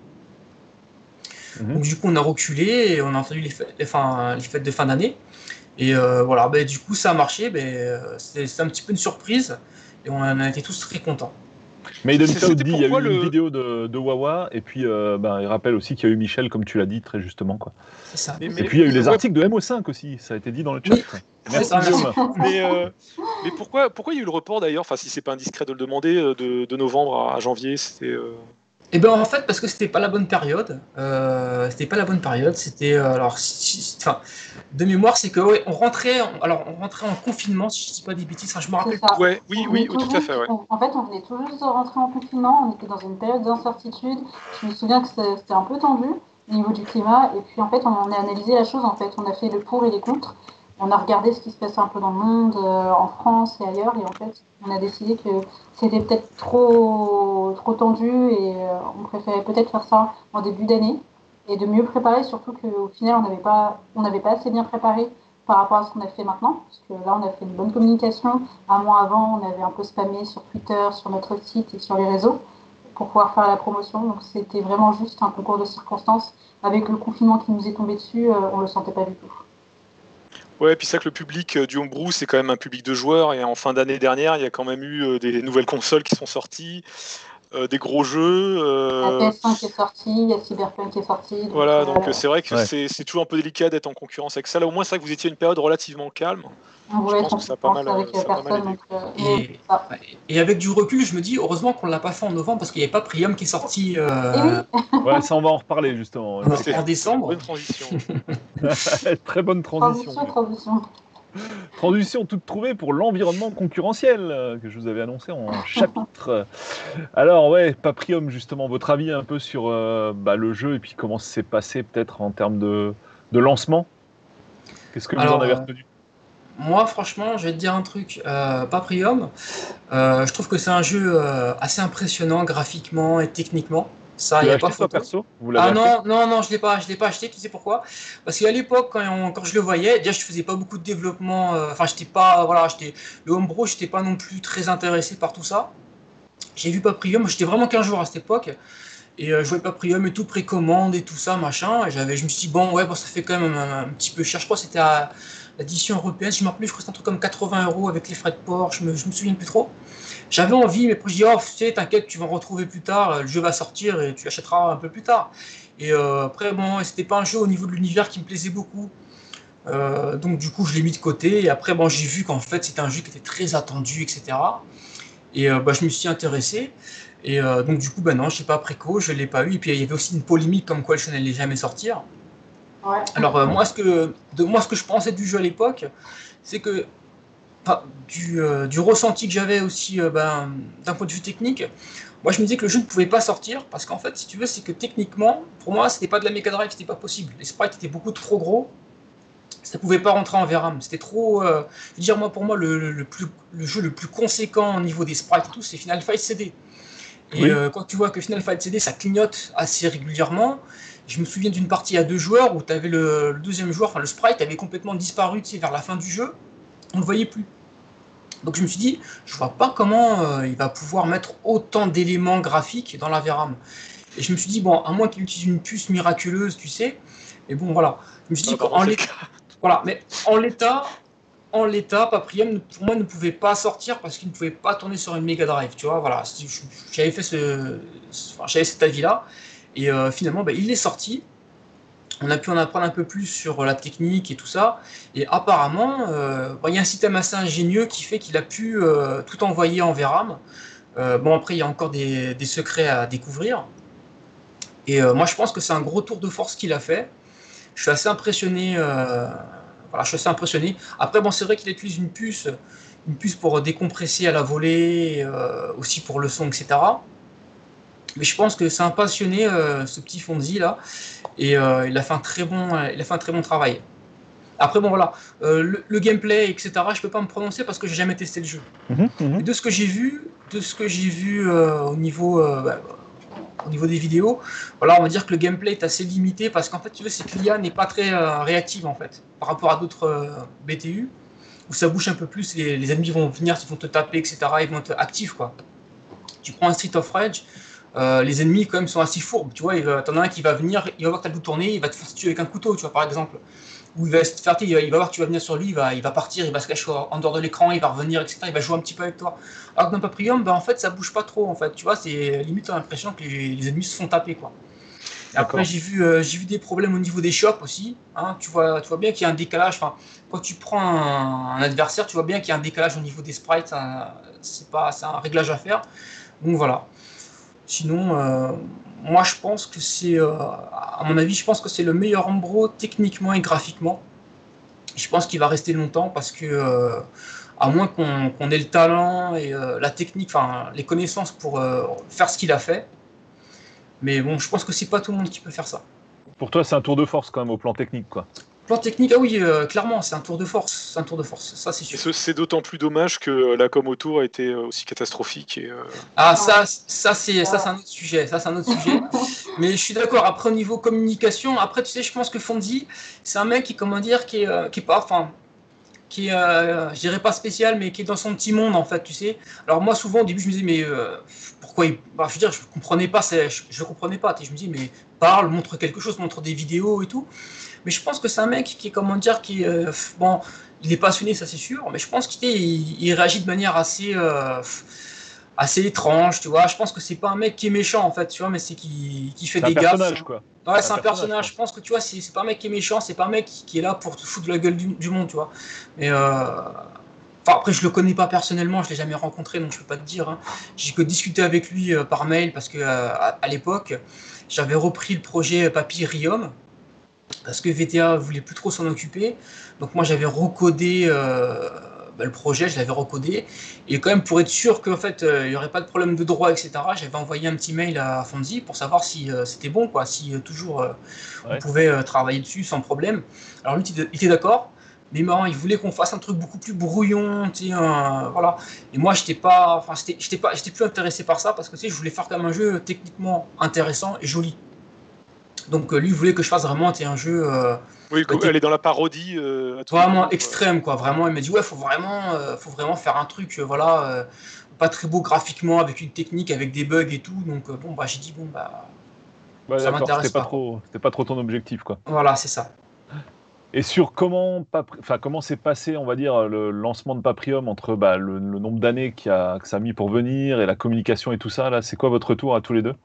Mhm. Donc du coup, on a reculé et on a entendu les fêtes, enfin, les fêtes de fin d'année. Et euh, voilà, ben, du coup, ça a marché. Ben, euh, c'était c'était un petit peu une surprise. Et on en a été tous très contents. Made in C'est- C'était Saudi, il y a pourquoi eu une le. vidéo de, de Wawa, et puis euh, ben, il rappelle aussi qu'il y a eu Michel, comme tu l'as dit très justement, quoi. C'est ça. Mais, Et mais, puis il y a eu les ouais, articles de M O cinq aussi, ça a été dit dans le chat. Oui, c'est Merci ça, merci. Guillaume. mais, euh, mais pourquoi, pourquoi il y a eu le report d'ailleurs, enfin si c'est pas indiscret de le demander, euh, de, de novembre à janvier, c'était. euh, Et ben en fait parce que c'était pas la bonne période. Euh, c'était pas la bonne période. C'était euh, alors si- si- enfin de mémoire c'est que ouais, on rentrait en- alors on rentrait en confinement si je dis pas des bêtises. Enfin, je me C'est rappelle plus. ça. Ouais, On oui, venait oui, oui, tout tout à fait, juste, ouais. on- en fait, on venait tout juste de rentrer en confinement. On était dans une période d'incertitude. Je me souviens que c'est- c'était un peu tendu au niveau du climat. Et puis, en fait, on a analysé la chose. En fait, on a fait le pour et les contre. On a regardé ce qui se passait un peu dans le monde, euh, en France et ailleurs. Et en fait, on a décidé que c'était peut-être trop, trop tendu et euh, on préférait peut-être faire ça en début d'année et de mieux préparer. Surtout qu'au final, on n'avait pas, on n'avait pas assez bien préparé par rapport à ce qu'on a fait maintenant. Parce que là, on a fait une bonne communication. Un mois avant, on avait un peu spammé sur Twitter, sur notre site et sur les réseaux pour pouvoir faire la promotion. Donc c'était vraiment juste un concours de circonstances. Avec le confinement qui nous est tombé dessus, euh, on ne le sentait pas du tout. Ouais, puis c'est que le public euh, du Homebrew, c'est quand même un public de joueurs, et en fin d'année dernière, il y a quand même eu euh, des nouvelles consoles qui sont sorties, euh, des gros jeux. La euh, P S cinq est sortie, il y a Cyberpunk qui est sorti. Donc, Voilà, donc euh, euh, c'est vrai que Ouais. c'est c'est toujours un peu délicat d'être en concurrence avec ça. Là, au moins, c'est vrai que vous étiez à une période relativement calme. on Je voulait être pense en que ça a pas mal, concurrence euh, avec ça a pas mal personne. aidé. Donc, euh, mais Et, ça. et avec du recul, je me dis heureusement qu'on l'a pas fait en novembre parce qu'il n'y avait pas Prium qui est sorti Et euh, oui, Ouais, ça on va en reparler justement. en, C'est en c'est une décembre. bonne transition. Très bonne transition. transition, transition. Transition toute trouvée pour l'environnement concurrentiel euh, que je vous avais annoncé en chapitre. Alors ouais, Paprium justement, votre avis un peu sur euh, bah, le jeu et puis comment ça s'est passé peut-être en termes de, de lancement. Qu'est-ce que vous en Alors, avez euh, retenu? moi, franchement, je vais te dire un truc. Euh, Paprium, euh, je trouve que c'est un jeu euh, assez impressionnant graphiquement et techniquement. Ça, Tu il n'y l'as a pas acheté toi photo. perso? Vous l'avez Ah acheté? non, non, non, je l'ai pas, je l'ai pas acheté. Tu sais pourquoi? Parce qu'à l'époque, quand, on- quand je le voyais, déjà, je faisais pas beaucoup de développement. euh, Enfin, j'étais pas, voilà, j'étais le homebrew, j'étais pas non plus très intéressé par tout ça. J'ai vu Paprium, j'étais vraiment qu'un jour à cette époque. Et euh, je voyais Paprium et tout, précommande et tout ça, machin. Et j'avais, je me suis dit, bon, ouais, bon, ça fait quand même un, un petit peu cher. Je crois que c'était à l'édition européenne. Je me rappelle, je crois que c'était un truc comme quatre-vingts euros avec les frais de port. Je me, je me souviens plus trop. J'avais envie, mais après, je dis, oh, tu sais, t'inquiète, tu vas en retrouver plus tard. Le jeu va sortir et tu achèteras un peu plus tard. Et euh, après, bon, c'était pas un jeu au niveau de l'univers qui me plaisait beaucoup. Euh, donc, du coup, je l'ai mis de côté. Et après, bon, j'ai vu qu'en fait, c'était un jeu qui était très attendu, et cetera. Et euh, bah, je me suis intéressé. Et euh, donc, du coup, bah non, je sais pas, préco, je l'ai pas eu. Et puis, il y avait aussi une polémique comme quoi le jeu n'allait jamais sortir. Ouais. Alors, euh, moi, ce que, de, moi, ce que je pensais du jeu à l'époque, c'est que, enfin, du, euh, du ressenti que j'avais aussi euh, ben, d'un point de vue technique, moi, je me disais que le jeu ne pouvait pas sortir parce qu'en fait, si tu veux, c'est que techniquement, pour moi, c'était pas de la Mega Drive, c'était pas possible. Les sprites étaient beaucoup trop gros. Ça pouvait pas rentrer en V RAM. C'était trop. Euh, je veux dire, moi, pour moi, le, le, le plus, le jeu le plus conséquent au niveau des sprites et tout, c'est Final Fight C D. Et Oui. euh, quand tu vois que Final Fight C D, ça clignote assez régulièrement, je me souviens d'une partie à deux joueurs où tu avais le, le deuxième joueur, enfin le sprite avait complètement disparu, tu sais, vers la fin du jeu, on le voyait plus. Donc je me suis dit, je vois pas comment euh, il va pouvoir mettre autant d'éléments graphiques dans la V RAM. Et je me suis dit, bon, à moins qu'il utilise une puce miraculeuse, tu sais, mais bon, voilà. Je me suis dit Apparemment, qu'en c'est le l'état, cas. voilà, mais en l'état, en l'état, Paprium, pour moi, ne pouvait pas sortir parce qu'il ne pouvait pas tourner sur une Mega Drive, tu vois, voilà. Si je- J'avais fait ce, ce- enfin, j'avais cet avis-là, et euh, finalement, bah, il est sorti. On a pu en apprendre un peu plus sur la technique et tout ça, et apparemment, euh, bah, il y a un système assez ingénieux qui fait qu'il a pu euh, tout envoyer en V RAM. Euh, bon, après, il y a encore des, des secrets à découvrir, et euh, moi, je pense que c'est un gros tour de force qu'il a fait. Je suis assez impressionné. Euh, voilà, je suis assez impressionné. Après, bon, c'est vrai qu'il utilise une puce, une puce pour décompresser à la volée, euh, aussi pour le son, et cetera. Mais je pense que c'est un passionné, euh, ce petit Fonzi là, et euh, il a fait un très bon, il a fait un très bon travail. Après bon voilà, euh, le, le gameplay et cetera. Je peux pas me prononcer parce que j'ai jamais testé le jeu. Mhm, mhm. Mais de ce que j'ai vu, de ce que j'ai vu euh, au niveau, euh, bah, au niveau des vidéos, voilà, on va dire que le gameplay est assez limité parce qu'en fait, tu veux, c'est que l'I A n'est pas très euh, réactive en fait, par rapport à d'autres euh, B T U où ça bouge un peu plus, les, les ennemis vont venir, ils vont te taper, et cetera. Ils vont être actifs quoi. Tu prends un Street of Rage. Euh, les ennemis quand même sont assez fourbes, tu vois, il va, t'en as un qui va venir, il va voir que t'as le dos tourné, il va te faire tuer avec un couteau, tu vois, par exemple, ou il va se faire, il va, il va voir que tu vas venir sur lui, il va, il va partir, il va se cacher en dehors de l'écran, il va revenir, et cetera. Il va jouer un petit peu avec toi. Alors que dans Paprium, ben, en fait, ça bouge pas trop, en fait, tu vois, c'est limite t'as l'impression que les, les ennemis se font taper, quoi. Et après, j'ai vu, euh, j'ai vu des problèmes au niveau des shops aussi, hein, tu vois, tu vois bien qu'il y a un décalage, enfin, quand tu prends un, un adversaire, tu vois bien qu'il y a un décalage au niveau des sprites, ça, c'est pas, c'est un réglage à faire, donc voilà. Sinon, euh, moi je pense que c'est, euh, à mon avis, je pense que c'est le meilleur Umbro techniquement et graphiquement. Je pense qu'il va rester longtemps parce que, euh, à moins qu'on qu'on ait le talent et euh, la technique, enfin les connaissances pour euh, faire ce qu'il a fait. Mais bon, je pense que c'est pas tout le monde qui peut faire ça. Pour toi, c'est un tour de force quand même au plan technique, quoi. Plan technique, ah oui, euh, clairement, c'est un tour de force, c'est un tour de force, ça c'est sûr. Et c'est d'autant plus dommage que la com autour a été aussi catastrophique. Et, euh... Ah ça, ça c'est ça c'est un autre sujet, ça c'est un autre sujet. Mais je suis d'accord. Après au niveau communication, après tu sais, je pense que Fonzi, c'est un mec qui comment dire, qui est, euh, qui est pas, enfin, qui est, euh, je dirais pas spécial, mais qui est dans son petit monde en fait, tu sais. Alors moi souvent au début je me disais mais euh, pourquoi il, bah, je veux dire je comprenais pas, je, je comprenais pas. Je me dis mais parle, montre quelque chose, montre des vidéos et tout. Mais je pense que c'est un mec qui est, comment dire, qui euh, bon, il est passionné, ça c'est sûr, mais je pense qu'il il, il réagit de manière assez, euh, assez étrange, tu vois. Je pense que c'est pas un mec qui est méchant en fait, tu vois, mais c'est qui, qui fait des gaffes. C'est un personnage, quoi. Ouais, c'est un, un personnage. personnage. Je pense que tu vois, c'est pas un mec qui est méchant, c'est pas un mec qui, qui est là pour te foutre de la gueule du, du monde, tu vois. Mais euh, enfin, après, je le connais pas personnellement, je l'ai jamais rencontré, donc je peux pas te dire. Hein. J'ai que discuté avec lui euh, par mail parce que euh, à, à l'époque, j'avais repris le projet Papy Riom. Parce que V T A voulait plus trop s'en occuper. Donc moi j'avais recodé euh, bah, le projet, je l'avais recodé. Et quand même pour être sûr qu'en fait euh, il n'y aurait pas de problème de droit, et cetera. J'avais envoyé un petit mail à Fonzi pour savoir si euh, c'était bon, quoi, si euh, toujours euh, ouais. on pouvait euh, travailler dessus sans problème. Alors lui il était d'accord, mais marrant, il voulait qu'on fasse un truc beaucoup plus brouillon, tu sais, un, voilà. Et moi j'étais pas, enfin j'étais pas, j'étais plus intéressé par ça parce que tu sais, je voulais faire comme un jeu techniquement intéressant et joli. Donc euh, lui voulait que je fasse vraiment un jeu. Euh, oui, bah, elle est dans la parodie. Euh, à tout vraiment coup, extrême, quoi. Vraiment, il m'a dit ouais, faut vraiment, euh, faut vraiment faire un truc, euh, voilà, euh, pas très beau graphiquement, avec une technique, avec des bugs et tout. Donc euh, bon, bah j'ai dit bon bah. Ouais, ça m'intéresse pas. Pas trop, c'était pas trop ton objectif, quoi. Voilà, c'est ça. Et sur comment, enfin comment s'est passé, on va dire, le lancement de Paprium entre bah, le, le nombre d'années qu'il y a, que ça a mis pour venir et la communication et tout ça, là, c'est quoi votre retour à tous les deux?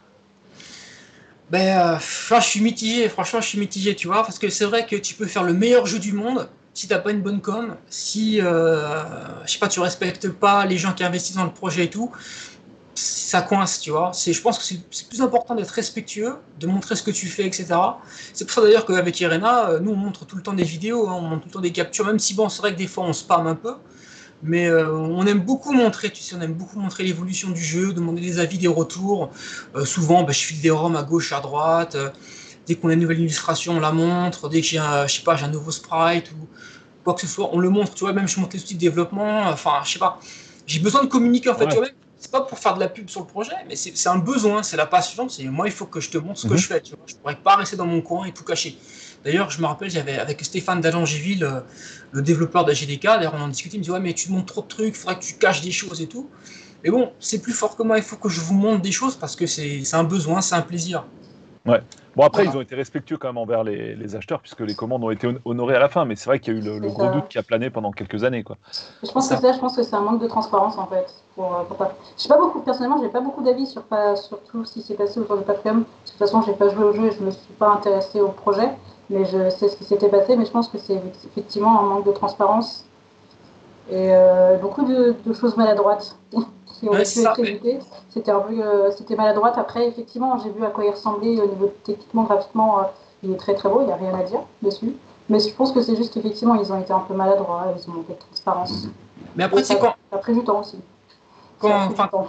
Ben, euh, je suis mitigé, franchement, je suis mitigé, tu vois, parce que c'est vrai que tu peux faire le meilleur jeu du monde si t'as pas une bonne com, si, euh, je sais pas, tu respectes pas les gens qui investissent dans le projet et tout, ça coince, tu vois. C'est, je pense que c'est plus important d'être respectueux, de montrer ce que tu fais, et cetera. C'est pour ça d'ailleurs qu'avec Irena, nous on montre tout le temps des vidéos, hein, on montre tout le temps des captures, même si bon, c'est vrai que des fois on spamme un peu. Mais euh, on aime beaucoup montrer, tu sais, on aime beaucoup montrer l'évolution du jeu, demander des avis, des retours. Euh, souvent, bah, je file des ROM à gauche, à droite. Euh, dès qu'on a une nouvelle illustration, on la montre. Dès que j'ai un, je sais pas, j'ai un nouveau sprite ou quoi que ce soit, on le montre. Tu vois, même je montre les outils de développement. Enfin, je sais pas. J'ai besoin de communiquer en fait. Ouais. Tu vois, même, c'est pas pour faire de la pub sur le projet, mais c'est un besoin, c'est la passion. C'est moi, il faut que je te montre ce mm-hmm. que je fais. Tu vois, je pourrais pas rester dans mon coin et tout cacher. D'ailleurs, je me rappelle, j'avais avec Stéphane d'Allangéville, euh, le développeur d'A G D K, d'ailleurs on en discutait, il me dit ouais mais tu montres trop de trucs, il faudrait que tu caches des choses et tout. Mais bon, c'est plus fort que moi, il faut que je vous montre des choses parce que c'est un besoin, c'est un plaisir. Ouais. Bon après voilà. Ils ont été respectueux quand même envers les, les acheteurs puisque les commandes ont été honorées à la fin, mais c'est vrai qu'il y a eu le, le gros doute qui a plané pendant quelques années, quoi. Je pense que ça, je pense que c'est un manque de transparence en fait. Pour, pour pas... Je sais pas beaucoup, personnellement, j'ai pas beaucoup d'avis sur, pas, sur tout ce qui s'est passé autour de Paprium. De toute façon, j'ai pas joué au jeu et je me suis pas intéressé au projet. Mais je sais ce qui s'était passé, mais je pense que c'est effectivement un manque de transparence et euh, beaucoup de, de choses maladroites qui ont ouais, pu être évitées. C'était un peu, euh, c'était maladroite. Après, effectivement, j'ai vu à quoi il ressemblait au niveau techniquement, graphiquement, euh, il est très très beau, il n'y a rien à dire dessus. Mais je pense que c'est juste qu'effectivement, ils ont été un peu maladroits, ils ont manqué de transparence. Mais après, c'est quand ça a pris du temps aussi. Quand, enfin, quand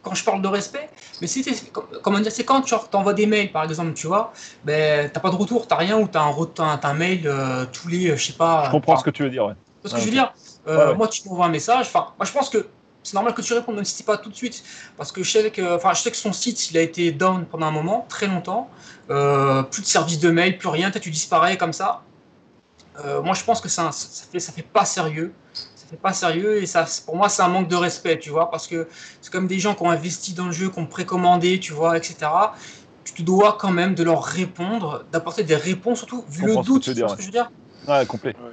quand je parle de respect, mais si comment dire, c'est quand tu envoies des mails, par exemple, tu vois, ben, t'as pas de retour, t'as rien, ou t'as un, t'as un mail euh, tous les, je sais pas. Je comprends ce que tu veux dire, ouais. Ce que Ah, je veux okay. dire, euh, ouais, ouais. moi, tu m'envoies un message, enfin, moi, je pense que c'est normal que tu répondes, même si c'est pas tout de suite, parce que je sais que, enfin, je sais que son site, il a été down pendant un moment, très longtemps, euh, plus de service de mail, plus rien, tu disparais comme ça. Euh, moi, je pense que ça, ça fait, ça fait pas sérieux. Ça fait pas sérieux et ça, pour moi, c'est un manque de respect, tu vois, parce que c'est comme des gens qui ont investi dans le jeu, qui ont précommandé, tu vois, et cetera. Tu te dois quand même de leur répondre, d'apporter des réponses, surtout vu le doute, tu vois ce que je veux dire ? Ouais, complet. Ouais.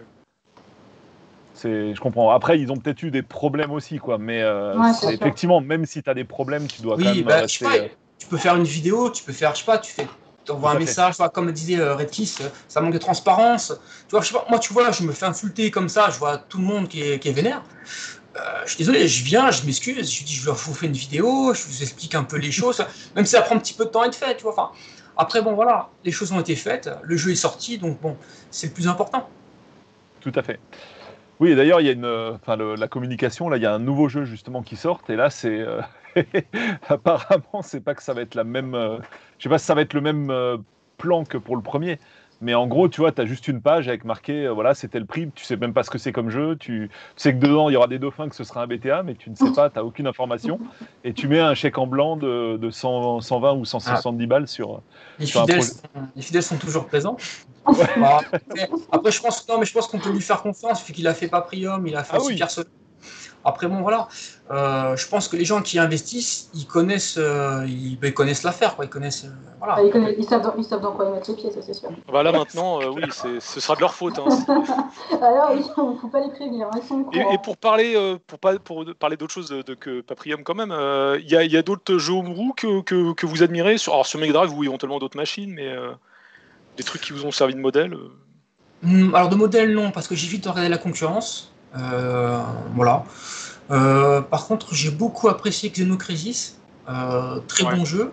C'est, je comprends. Après, ils ont peut-être eu des problèmes aussi, quoi. Mais euh, ouais, c'est, effectivement, même si tu as des problèmes, tu dois oui, quand même bah, rester... je sais pas, tu peux faire une vidéo, tu peux faire, je sais pas, tu fais, t'envoies un message, soit, comme disait euh, Redkiss, ça manque de transparence. Tu vois, je sais pas, moi, tu vois, je me fais insulter comme ça, je vois tout le monde qui est, qui est vénère. Euh, je suis désolé, je viens, je m'excuse, je dis, je vous fais une vidéo, je vous explique un peu les choses, même si ça prend un petit peu de temps à être fait, tu vois. Enfin, après, bon, voilà, les choses ont été faites, le jeu est sorti, donc bon, c'est le plus important. Tout à fait. Oui, et d'ailleurs, il y a une, enfin, le, la communication, là, il y a un nouveau jeu justement qui sort, et là, c'est euh, apparemment, c'est pas que ça va être la même, euh, je sais pas si ça va être le même euh, plan que pour le premier, mais en gros, tu vois, tu as juste une page avec marqué, euh, voilà, c'était le prix, tu sais même pas ce que c'est comme jeu, tu, tu sais que dedans, il y aura des dauphins, que ce sera un B T A, mais tu ne sais pas, tu n'as aucune information, et tu mets un chèque en blanc de, de cent, cent vingt ou cent soixante-dix ah. balles sur, les sur fidèles un projet. Sont, les fidèles sont toujours présents. Ouais. Bah, après, après, je pense, non, mais je pense qu'on peut lui faire confiance, vu qu'il a fait Paprium, il a fait ah aussi oui. Persona. Après, bon, voilà. Euh, je pense que les gens qui investissent, ils connaissent, euh, ils, ils connaissent l'affaire, quoi. Ils connaissent, euh, voilà. Ah, ils, connaissent, ils, savent dans, ils savent dans quoi ils mettent les pieds, ça c'est sûr. Voilà, maintenant, euh, oui, c'est, ce sera de leur faute. Hein, alors, il ne faut pas les prévenir, ils sont et, et pour parler, euh, pour, pas, pour parler d'autre chose de, de, que Paprium, quand même, il euh, y, a, y a d'autres jeux homebrew que, que, que vous admirez sur, alors, sur Mega Drive ou éventuellement d'autres machines, mais euh, des trucs qui vous ont servi de modèle euh... Alors, de modèle, non, parce que j'évite de regarder la concurrence. Euh, voilà. Euh, par contre, j'ai beaucoup apprécié Xenocrisis, euh, très ouais. bon jeu.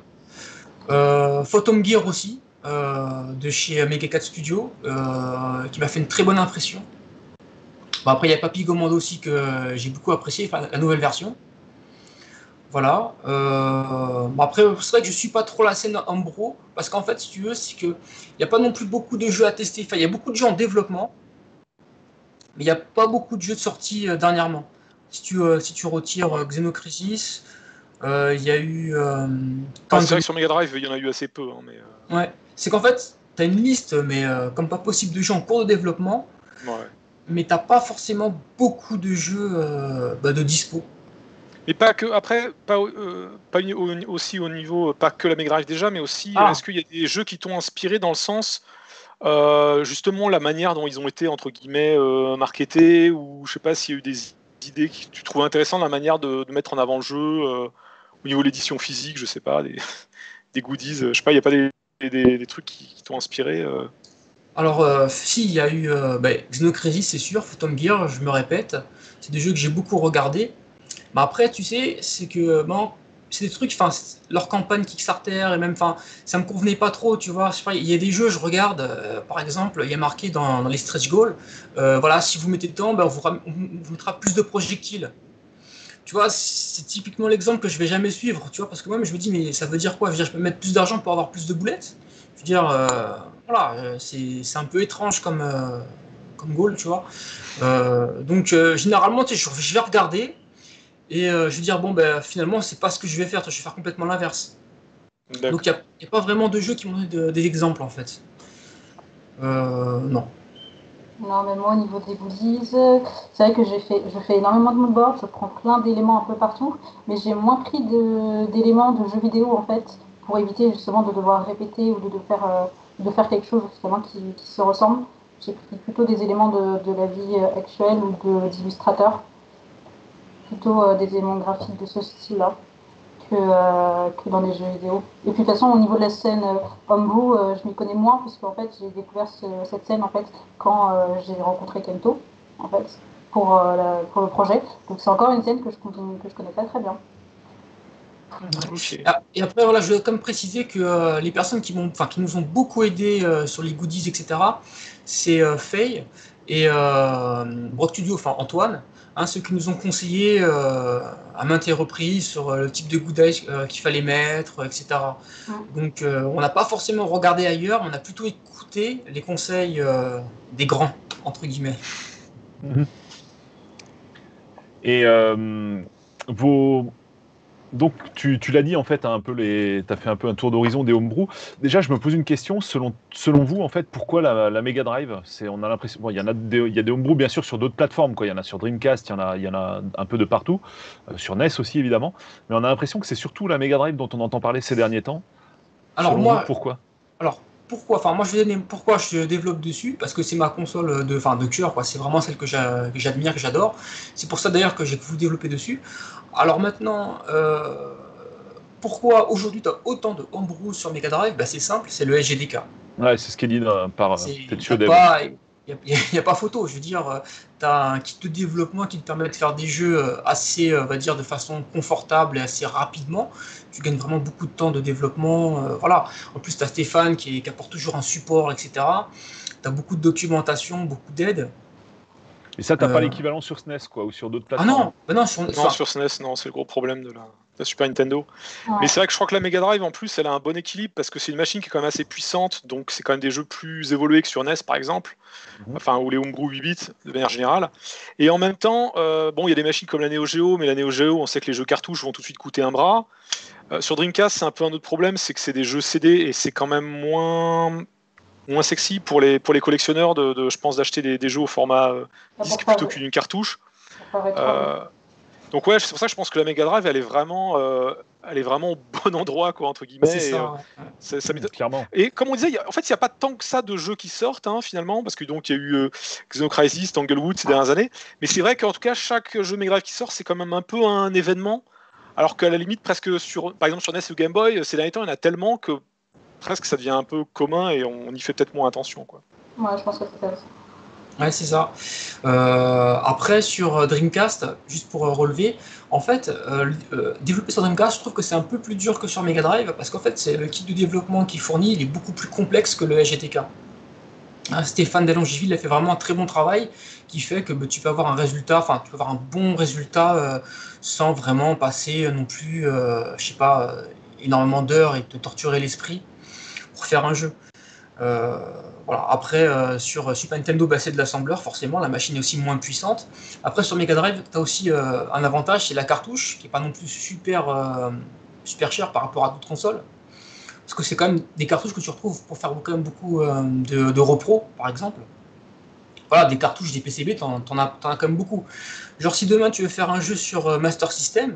Euh, Phantom Gear aussi, euh, de chez Mega quatre Studio, euh, qui m'a fait une très bonne impression. Bon, après, il y a Papy Commando aussi que j'ai beaucoup apprécié, enfin, la nouvelle version. Voilà. Euh, bon, après, c'est vrai que je suis pas trop la scène Umbro, parce qu'en fait, si tu veux, c'est qu'il n'y a pas non plus beaucoup de jeux à tester. Enfin, il y a beaucoup de jeux en développement, mais il n'y a pas beaucoup de jeux de sortie euh, dernièrement. Si tu, euh, si tu retires euh, Xenocrisis, il euh, y a eu... Euh, ah, c'est vrai que sur Mega Drive, il y en a eu assez peu. Hein, mais, euh... Ouais. C'est qu'en fait, tu as une liste, mais euh, comme pas possible, de jeux en cours de développement, ouais. mais tu n'as pas forcément beaucoup de jeux euh, bah, de dispo. Mais pas que, après, pas, euh, pas aussi au niveau, pas que la Mega Drive déjà, mais aussi, ah. est-ce qu'il y a des jeux qui t'ont inspiré dans le sens, euh, justement, la manière dont ils ont été, entre guillemets, euh, marketés, ou je sais pas s'il y a eu des idées que tu trouvais intéressantes, la manière de, de mettre en avant le jeu, euh, au niveau de l'édition physique, je sais pas, des, des goodies, je sais pas, il n'y a pas des, des, des trucs qui, qui t'ont inspiré euh... Alors, euh, si, il y a eu euh, bah, Xenocrisis, c'est sûr, Phantom Gear, je me répète, c'est des jeux que j'ai beaucoup regardés. Mais après, tu sais, c'est que bon, c'est des trucs, enfin, leur campagne Kickstarter et même, enfin, ça me convenait pas trop, tu vois. Il y a des jeux, je regarde, euh, par exemple, il y a marqué dans, dans les stretch goals, euh, voilà, si vous mettez dedans, ben, on, vous, on vous mettra plus de projectiles. Tu vois, c'est typiquement l'exemple que je vais jamais suivre, tu vois, parce que moi, je me dis, mais ça veut dire quoi? Je veux dire, je peux mettre plus d'argent pour avoir plus de boulettes? Je veux dire, euh, voilà, c'est, c'est un peu étrange comme, euh, comme goal, tu vois. Euh, donc, euh, généralement, tu sais, je, je vais regarder. Et euh, je vais dire, bon, ben, finalement, c'est pas ce que je vais faire, je vais faire complètement l'inverse. D'accord. Donc, il n'y a, a pas vraiment de jeux qui m'ont donné de, des exemples, en fait. Euh, non. Non, mais moi, au niveau des goodies, c'est vrai que j'ai fait, je fais énormément de moodboards, je prends plein d'éléments un peu partout, mais j'ai moins pris de, d'éléments de jeux vidéo, en fait, pour éviter justement de devoir répéter ou de, de, faire, euh, de faire quelque chose, justement, qui, qui se ressemble. J'ai pris plutôt des éléments de, de la vie actuelle ou de, d'illustrateurs. Plutôt euh, des éléments graphiques de ce style-là que, euh, que dans les jeux vidéo. Et puis de toute façon, au niveau de la scène euh, Homebrew, euh, je m'y connais moins puisque en fait, j'ai découvert ce, cette scène en fait quand euh, j'ai rencontré Kento en fait pour, euh, la, pour le projet. Donc c'est encore une scène que je que je connais pas très bien. Okay. Et après, voilà, je veux quand même préciser que euh, les personnes qui, m'ont, enfin, qui nous ont beaucoup aidés euh, sur les goodies, et cetera, c'est euh, Faye et euh, Brock Studio, enfin Antoine. hein, ceux qui nous ont conseillé euh, à maintes reprises sur euh, le type de goudage euh, qu'il fallait mettre, et cetera. Ouais. Donc euh, on n'a pas forcément regardé ailleurs, on a plutôt écouté les conseils euh, des grands, entre guillemets. Mhm. Et euh, vos... Donc, tu, tu l'as dit, en fait, hein, un peu les... tu as fait un peu un tour d'horizon des homebrew. Déjà, je me pose une question. Selon, selon vous, en fait, pourquoi la, la Mega Drive c'est, on a l'impression... Bon, il y en a des, il y a des homebrew, bien sûr, sur d'autres plateformes, quoi. Il y en a sur Dreamcast, il y en a, il y en a un peu de partout. Euh, sur N E S aussi, évidemment. Mais on a l'impression que c'est surtout la Mega Drive dont on entend parler ces derniers temps. Alors Selon moi, vous, pourquoi alors pourquoi, enfin moi je vais donner pourquoi je développe dessus, parce que c'est ma console de, enfin, de cœur, quoi. C'est vraiment celle que, j'a, que j'admire, que j'adore. C'est pour ça d'ailleurs que j'ai voulu développer dessus. Alors maintenant, euh, pourquoi aujourd'hui tu as autant de homebrew sur Mega Drive? Bah, c'est simple, c'est le S G D K. Ouais, c'est ce qui est dit euh, par euh, Il Tetsuo n'y Dev. a, a pas photo. Je veux dire, tu as un kit de développement qui te permet de faire des jeux assez, on va dire, de façon confortable et assez rapidement. Tu gagnes vraiment beaucoup de temps de développement. Euh, voilà. En plus, tu as Stéphane qui, qui apporte toujours un support, et cetera. Tu as beaucoup de documentation, beaucoup d'aide. Et ça, t'as Euh, pas l'équivalent sur S N E S, quoi, ou sur d'autres Ah plateformes? non, bah non, sur, Non, sur- sur S N E S, non, c'est le gros problème de la, de la Super Nintendo. Ouais. Mais c'est vrai que je crois que la Mega Drive, en plus, elle a un bon équilibre parce que c'est une machine qui est quand même assez puissante, donc c'est quand même des jeux plus évolués que sur N E S, par exemple, Mhm. enfin, ou les homebrew huit bits, de manière générale. Et en même temps, euh, bon, il y a des machines comme la Neo Geo, mais la Neo Geo, on sait que les jeux cartouches vont tout de suite coûter un bras. Euh, sur Dreamcast, c'est un peu un autre problème, c'est que c'est des jeux C D et c'est quand même moins, moins sexy pour les, pour les collectionneurs, de, de, je pense, d'acheter des, des jeux au format euh, Ça disque pourra- plutôt qu'une cartouche. ça pourra être Euh, donc ouais, c'est pour ça que je pense que la Mega Drive, elle est vraiment, euh, elle est vraiment au bon endroit, quoi, entre guillemets. c'est et, euh, ça. Ouais. ça, ça m'étonne- Clairement. et comme on disait, il y a- en fait, il n'y a pas tant que ça de jeux qui sortent, hein, finalement, parce que donc il y a eu euh, Xenocrisis, Tanglewood ces dernières années. Mais c'est vrai qu'en tout cas, chaque jeu Mega Drive qui sort, c'est quand même un peu un événement. Alors qu'à la limite, presque sur, par exemple sur N E S ou Game Boy, ces derniers temps, il y en a tellement que presque ça devient un peu commun et on y fait peut-être moins attention, quoi. Ouais, je pense que c'est ça. Ouais, c'est ça. Euh, après, sur Dreamcast, juste pour euh, relever, en fait, euh, euh, développer sur Dreamcast, je trouve que c'est un peu plus dur que sur Mega Drive, parce qu'en fait, c'est le kit de développement qui fournit, il est beaucoup plus complexe que le S G T K. Hein, Stéphane Delongeville a fait vraiment un très bon travail, qui fait que bah, tu peux avoir un résultat, enfin, tu peux avoir un bon résultat euh, sans vraiment passer non plus, euh, je sais pas, euh, énormément d'heures et te torturer l'esprit pour faire un jeu. Euh, voilà. Après, euh, sur Super Nintendo, bah, c'est de l'assembleur, forcément, la machine est aussi moins puissante. Après, sur Mega Drive, tu as aussi euh, un avantage, c'est la cartouche, qui n'est pas non plus super, euh, super chère par rapport à d'autres consoles. Parce que c'est quand même des cartouches que tu retrouves pour faire quand même beaucoup euh, de, de repro, par exemple. Voilà, des cartouches, des P C B, t'en, t'en, as, t'en as quand même beaucoup. Genre, si demain tu veux faire un jeu sur euh, Master System,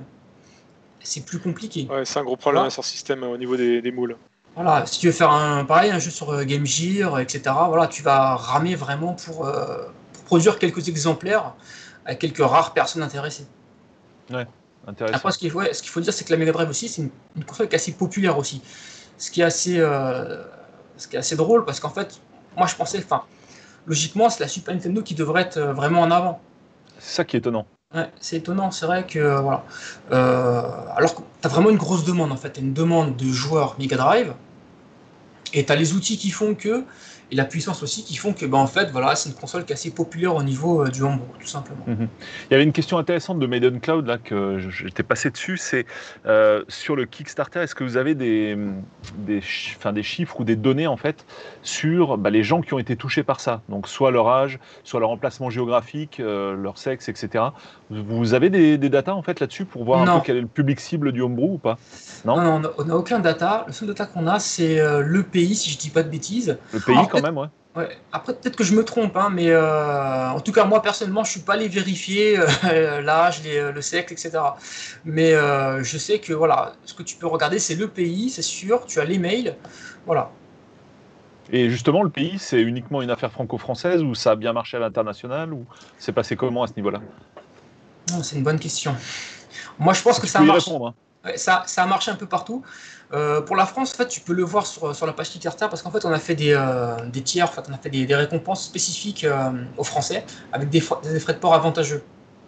c'est plus compliqué. Ouais, c'est un gros problème sur système au niveau des, des moules. Voilà, si tu veux faire un pareil, un jeu sur euh, Game Gear, et cetera, voilà, tu vas ramer vraiment pour, euh, pour produire quelques exemplaires à quelques rares personnes intéressées. Ouais, intéressant. Après, ce qu'il faut, ce qu'il faut dire, c'est que la Mega Drive aussi, c'est une, une console qui est assez populaire aussi. Ce qui est assez, euh, ce qui est assez drôle, parce qu'en fait, moi je pensais, enfin, logiquement, c'est la Super Nintendo qui devrait être euh, vraiment en avant. C'est ça qui est étonnant. Ouais, c'est étonnant, c'est vrai que euh, voilà. Euh, alors que tu as vraiment une grosse demande en fait, tu as une demande de joueurs Mega Drive. Et tu as les outils qui font que, et la puissance aussi, qui font que, bah, en fait, voilà, c'est une console qui est assez populaire au niveau euh, du homebrew, tout simplement. Mm-hmm. Il y avait une question intéressante de Maiden Cloud, là, que j'étais passé dessus, c'est euh, sur le Kickstarter, est-ce que vous avez des, des, enfin, des chiffres ou des données, en fait, sur bah, les gens qui ont été touchés par ça? Donc, soit leur âge, soit leur emplacement géographique, euh, leur sexe, et cetera. Vous avez des, des datas, en fait, là-dessus, pour voir non. un peu quel est le public cible du homebrew ou pas? Non, non, non, on n'a aucun data. Le seul data qu'on a, c'est euh, le pays, si je dis pas de bêtises. Le pays, Alors, quand même, ouais. Ouais. Après, peut-être que je me trompe, hein, mais euh, en tout cas, moi, personnellement, je ne suis pas allé vérifier euh, l'âge, les, le sexe, et cetera. Mais euh, je sais que, voilà, ce que tu peux regarder, c'est le pays, c'est sûr, tu as les mails, voilà. Et justement, le pays, c'est uniquement une affaire franco-française ou ça a bien marché à l'international ou c'est passé comment à ce niveau-là? Non, c'est une bonne question. Moi, je pense si que tu ça peux y marche. répondre, hein. Ouais, ça, ça a marché un peu partout. Euh, pour la France, en fait, tu peux le voir sur, sur la page Kickstarter parce qu'en fait, on a fait des, euh, des tiers, en fait, on a fait des, des récompenses spécifiques euh, aux Français avec des, des frais de port avantageux.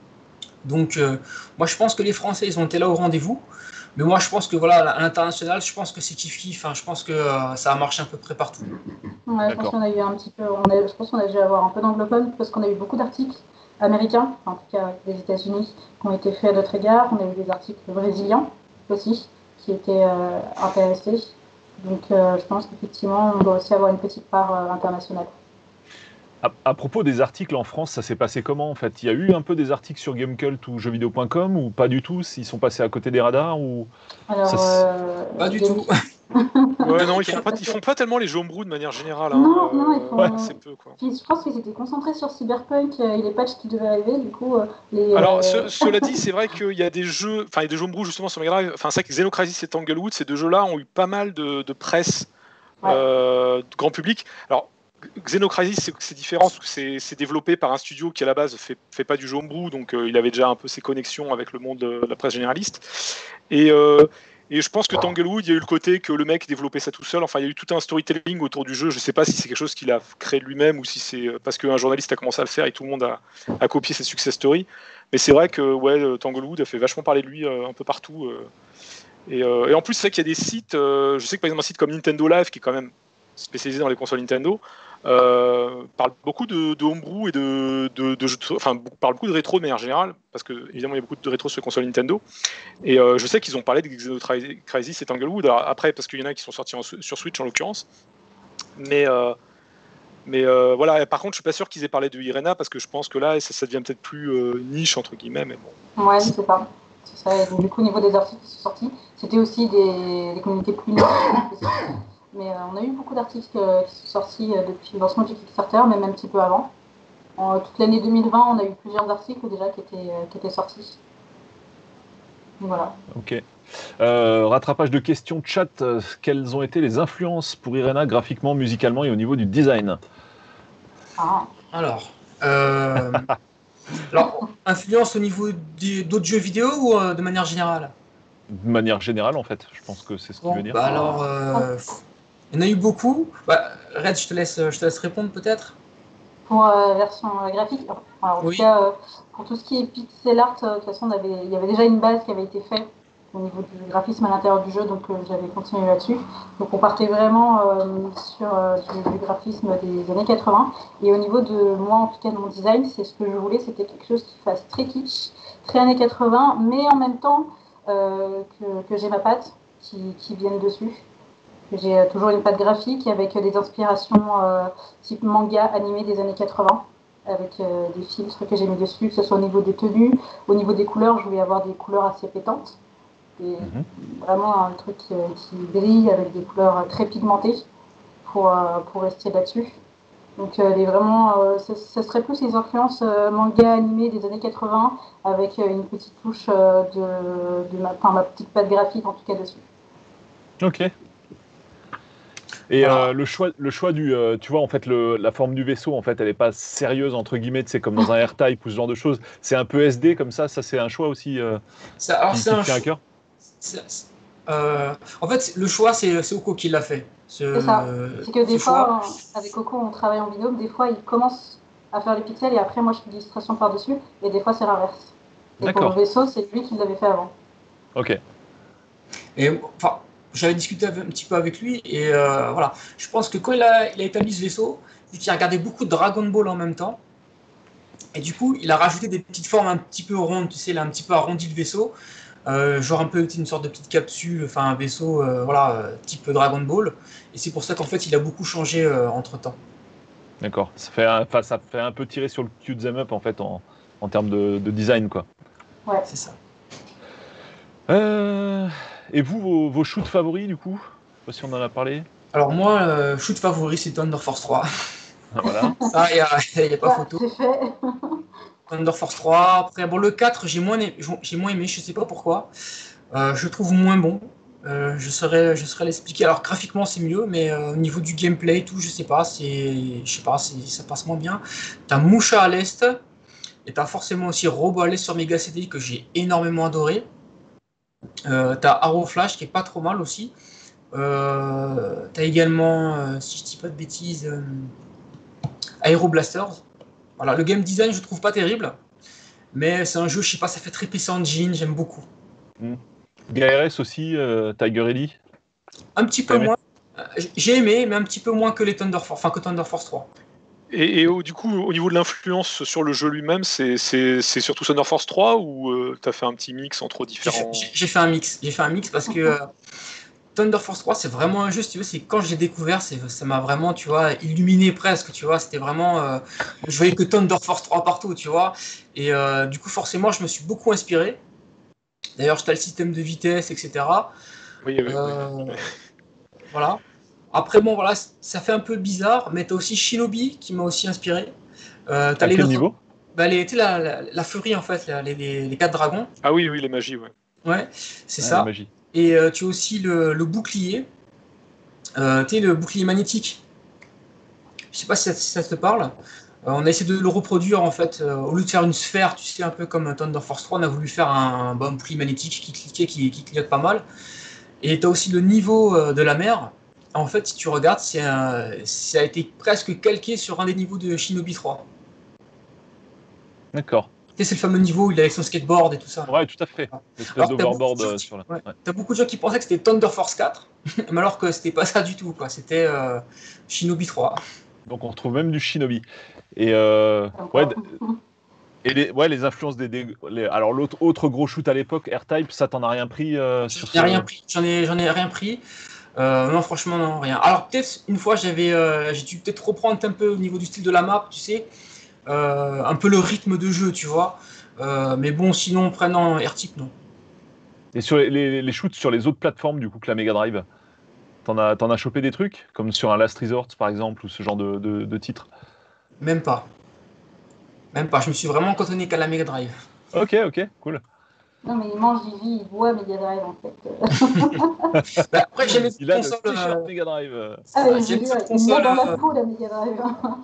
Donc, euh, moi, je pense que les Français, ils ont été là au rendez-vous. Mais moi, je pense que voilà, à l'international, je pense que c'est kiff-kiff. Hein, je pense que euh, ça a marché à peu près partout. Ouais, je pense qu'on a eu un petit peu. On a, je pense qu'on a dû avoir un peu d'anglophone parce qu'on a eu beaucoup d'articles américains, enfin, en tout cas des États-Unis, qui ont été faits à notre égard. On a eu des articles brésiliens aussi qui étaient euh, intéressés. Donc euh, je pense qu'effectivement, on doit aussi avoir une petite part euh, internationale. À, à propos des articles en France, ça s'est passé comment en fait? Il y a eu un peu des articles sur Gamecult ou jeuxvideo point com ou pas du tout? S'ils sont passés à côté des radars ou Alors, ça, euh, Pas du Game- tout. Ouais, non, ils font pas, ils font pas tellement les jeux homebrew de manière générale. Hein, Non, non, ils font- euh, assez peu, quoi. Puis, je pense qu'ils étaient concentrés sur Cyberpunk euh, et les patchs qui devaient arriver. Du coup, euh, les. Alors, euh, ce- cela dit, c'est vrai qu'il y a des jeux, enfin, il y a des jeux homebrew justement sur Mega Drive. Enfin, c'est vrai que Xenocrisis et Tanglewood, ces deux jeux-là ont eu pas mal de, de presse Ouais. euh, de grand public. Alors, Xenocrisis, c'est, c'est différent parce que c'est, c'est développé par un studio qui à la base fait, fait pas du jeu homebrew, donc euh, il avait déjà un peu ses connexions avec le monde de la presse généraliste. Et, euh, et je pense que Tanglewood, il y a eu le côté que le mec développait ça tout seul. Enfin, il y a eu tout un storytelling autour du jeu. Je sais pas si c'est quelque chose qu'il a créé lui-même ou si c'est parce qu'un journaliste a commencé à le faire et tout le monde a, a copié ses success stories. Mais c'est vrai que ouais, Tanglewood a fait vachement parler de lui euh, un peu partout. Euh, et, euh, et en plus, c'est vrai qu'il y a des sites. Euh, je sais que par exemple un site comme Nintendo Live, qui est quand même spécialisé dans les consoles Nintendo, euh, parle beaucoup de, de homebrew et de, de, de jeux, de, enfin parle beaucoup de rétro de manière générale, parce que évidemment il y a beaucoup de rétro sur les consoles Nintendo. Et euh, je sais qu'ils ont parlé de Xenocrisis et Tanglewood. Alors, après, parce qu'il y en a qui sont sortis en, sur Switch en l'occurrence, mais euh, mais euh, voilà. Et par contre, je suis pas sûr qu'ils aient parlé de Irena parce que je pense que là, ça, ça devient peut-être plus euh, niche entre guillemets. Mais bon. Ouais, je sais pas. C'est ça. Et donc, du coup, au niveau des articles qui sont sortis, c'était aussi des, des communautés plus niches. Mais euh, on a eu beaucoup d'articles euh, qui sont sortis euh, depuis le lancement du Kickstarter, mais même un petit peu avant. En toute l'année deux mille vingt, on a eu plusieurs articles déjà qui étaient, euh, qui étaient sortis. Donc, voilà. Ok. Euh, rattrapage de questions chat. euh, Quelles ont été les influences pour Irena graphiquement, musicalement et au niveau du design? Ah. Alors, euh, alors, influence au niveau des- d'autres jeux vidéo ou euh, de manière générale? De manière générale, en fait, je pense que c'est ce qu'il Bon, veut dire. bah alors, euh, il y en a eu beaucoup. Bah, Red, je te laisse, je te laisse répondre peut-être. Pour euh, version euh, graphique, alors, en Oui. tout cas, euh, pour tout ce qui est pixel art, euh, de toute façon, on avait, il y avait déjà une base qui avait été faite au niveau du graphisme à l'intérieur du jeu, donc euh, j'avais continué là-dessus. Donc on partait vraiment euh, sur euh, du, du graphisme des années quatre-vingts. Et au niveau de moi, en tout cas de mon design, c'est ce que je voulais, c'était quelque chose qui fasse très kitsch, très années quatre-vingts, mais en même temps euh, que, que j'ai ma patte qui, qui vienne dessus. J'ai toujours une patte graphique avec des inspirations euh, type manga animé des années quatre-vingts, avec euh, des filtres que j'ai mis dessus, que ce soit au niveau des tenues, au niveau des couleurs, je voulais avoir des couleurs assez pétantes. Et Mhm. vraiment un truc qui, qui brille avec des couleurs très pigmentées pour, euh, pour rester là-dessus. Donc euh, les vraiment, euh, ce, ce serait plus les influences euh, manga animé des années quatre-vingts avec euh, une petite touche euh, de, de ma, enfin, ma petite patte graphique en tout cas dessus. Ok. Et Voilà. euh, le choix, le choix du, euh, tu vois, en fait, le, la forme du vaisseau, en fait, elle est pas sérieuse entre guillemets, c'est comme dans un R-Type ou ce genre de choses. C'est un peu S D comme ça. Ça, c'est un choix aussi euh, Ça, alors qui, c'est qui te un tient à choix. cœur. c'est- c'est- euh, en fait, le choix, c'est c'est Oko qui l'a fait. C'est ça. Ce, C'est que des ce choix. fois, euh, avec Coco, on travaille en binôme. Des fois, il commence à faire les pixels et après, moi, je fais l'illustration par-dessus. Et des fois, c'est l'inverse. Et pour le D'accord. vaisseau, c'est lui qui l'avait fait avant. Ok. Et enfin, j'avais discuté un petit peu avec lui et euh, voilà. Je pense que quand il a, il a établi ce vaisseau, c'est qu'il a regardé beaucoup de Dragon Ball en même temps. Et du coup, il a rajouté des petites formes un petit peu rondes. Tu sais, il a un petit peu arrondi le vaisseau. Euh, genre un peu une sorte de petite capsule, enfin un vaisseau, euh, voilà, euh, type Dragon Ball. Et c'est pour ça qu'en fait, il a beaucoup changé euh, entre temps. D'accord. Ça fait, un, enfin, ça fait un peu tirer sur le cue them up en fait en, en termes de, de design quoi. Ouais. C'est ça. Euh, et vous, vos, vos shoots favoris du coup? Je sais pas si on en a parlé. Alors moi, euh, shoot favori, c'est Thunder Force trois. Voilà. Ça, il n'y a, y a pas Bah, photo. c'est fait. Thunder Force trois. Après, bon, le quatre, j'ai moins, j'ai moins aimé, je sais pas pourquoi. Euh, je le trouve moins bon. Euh, je saurais, je saurais l'expliquer. Alors graphiquement c'est mieux, mais euh, au niveau du gameplay et tout, je sais pas, c'est, je sais pas, c'est, ça passe moins bien. T'as Musha à l'est et t'as forcément aussi Robo à l'est sur Mega C D que j'ai énormément adoré. Euh, t'as Arrow Flash qui est pas trop mal aussi. Euh, t'as également, euh, si je dis pas de bêtises, euh, Aero Blasters. Voilà, le game design je trouve pas terrible, mais c'est un jeu, je sais pas, ça fait très P C Engine, j'aime beaucoup. Mm. G R S aussi, euh, Tiger Ellie. Un petit T'as peu aimé? moins. J'ai aimé, mais un petit peu moins que les Thunder Force, enfin que Thunder Force trois. Et, et au, du coup, au niveau de l'influence sur le jeu lui-même, c'est, c'est, c'est surtout Thunder Force trois ou euh, tu as fait un petit mix entre différents... J'ai fait, j'ai fait un mix. J'ai fait un mix parce que euh, Thunder Force trois, c'est vraiment un jeu, si tu veux, c'est quand j'ai découvert, c'est, ça m'a vraiment, tu vois, illuminé presque, tu vois, c'était vraiment, euh, je voyais que Thunder Force trois partout, tu vois, et euh, du coup, forcément, je me suis beaucoup inspiré. D'ailleurs, j'étais le système de vitesse, et cetera. Oui, oui, Euh, oui. Voilà. Après, bon, voilà, ça fait un peu bizarre, mais t'as aussi Shinobi qui m'a aussi inspiré. Euh, t'as À les quel notes, niveau? bah, les, tu sais, la, la, la furie, en fait, la- les, les, les quatre dragons. Ah oui, oui, les magies, ouais. Ouais, c'est Ah, la ça. magie. Et euh, tu as aussi le, le bouclier, euh, tu sais, le bouclier magnétique. Je sais pas si ça, si ça te parle. Euh, on a essayé de le reproduire, en fait, euh, au lieu de faire une sphère, tu sais, un peu comme Thunder Force trois, on a voulu faire un, bon, bouclier magnétique qui cliquait, qui, qui clignote pas mal. Et tu as aussi le niveau euh, de la mer. En fait, si tu regardes, c'est un, ça a été presque calqué sur un des niveaux de Shinobi trois. D'accord. Tu sais, c'est le fameux niveau où il est avec son skateboard et tout ça. Ouais, tout à fait. L'espèce Alors, t'as beaucoup, de d'overboard gens euh, qui, sur la. ouais, Ouais. t'as beaucoup de gens qui pensaient que c'était Thunder Force quatre, mais alors que c'était pas ça du tout, quoi. C'était euh, Shinobi trois. Donc on retrouve même du Shinobi. Et euh, ouais, d- et les, ouais, les influences des. des- les- alors l'autre autre gros shoot à l'époque, R-Type, ça t'en a rien pris euh, sur J'en ai ce. rien pris. J'en ai, j'en ai rien pris. Euh, non, franchement, non, rien. Alors, peut-être, une fois, j'avais, euh, j'ai dû peut-être reprendre un peu au niveau du style de la map, tu sais, euh, un peu le rythme de jeu, tu vois. Euh, mais bon, sinon, prenant R-Type, non. Et sur les, les, les shoots sur les autres plateformes du coup que la Mega Drive, t'en as, t'en as chopé des trucs, comme sur un Last Resort par exemple, ou ce genre de, de, de titre. Même pas. Même pas. Je me suis vraiment cantonné qu'à la Mega Drive. Ok, ok, cool. Non, mais il mange, il vit, il boit Mega Drive en fait. Bah, après, j'aimais cette Il a le console. t-shirt Euh, Mega Drive. euh. Ah, ça, mais je veux j'aime dire, cette il l'a console. dans la euh, peau la Mega Drive.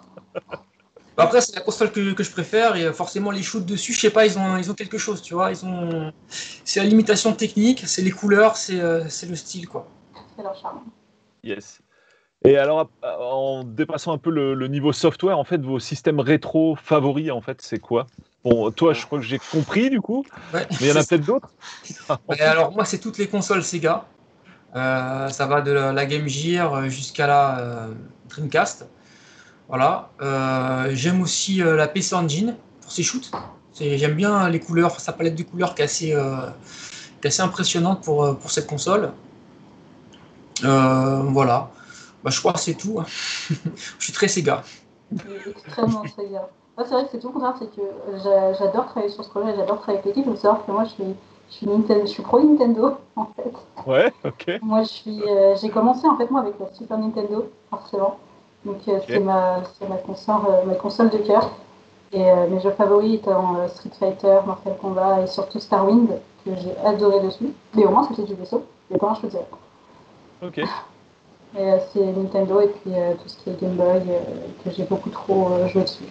Bah, après, c'est la console que, que je préfère et euh, forcément, les shoots dessus, je sais pas, ils ont, ils ont quelque chose, tu vois. Ils ont. C'est la limitation technique, c'est les couleurs, c'est euh, c'est le style, quoi. C'est leur charme. Yes. Et alors, en dépassant un peu le, le niveau software, en fait, vos systèmes rétro favoris, en fait, c'est quoi? Bon, toi, je crois que j'ai compris du coup, Ouais, mais il y en c'est a ça. peut-être d'autres en Bah, plus. alors, moi, c'est toutes les consoles Sega. Euh, ça va de la, la Game Gear jusqu'à la euh, Dreamcast. Voilà. Euh, j'aime aussi euh, la P C Engine pour ses shoots. C'est- J'aime bien les couleurs, sa palette de couleurs qui est assez, euh, qui est assez impressionnante pour, euh, pour cette console. Euh, voilà. Bah, je crois que c'est tout, hein. Je suis très Sega. Il est extrêmement Sega. Moi, c'est vrai que c'est tout le contraire, c'est que j'a- j'adore travailler sur ce projet, j'adore travailler avec l'équipe. Il faut savoir que moi, je suis, je suis, Nintendo, je suis pro Nintendo, en fait. Ouais, ok. Moi, je suis, euh, j'ai commencé en fait moi avec la Super Nintendo, forcément. Donc euh, Ok. c'est ma, c'est ma console, euh, ma console de cœur. Et euh, mes jeux favoris étant euh, Street Fighter, Mortal Kombat et surtout Starwind, que j'ai adoré dessus. Mais au moins c'était du vaisseau, et pas un shoot'em. Ok. Et euh, c'est Nintendo et puis euh, tout ce qui est Game Boy, euh, que j'ai beaucoup trop euh, joué dessus.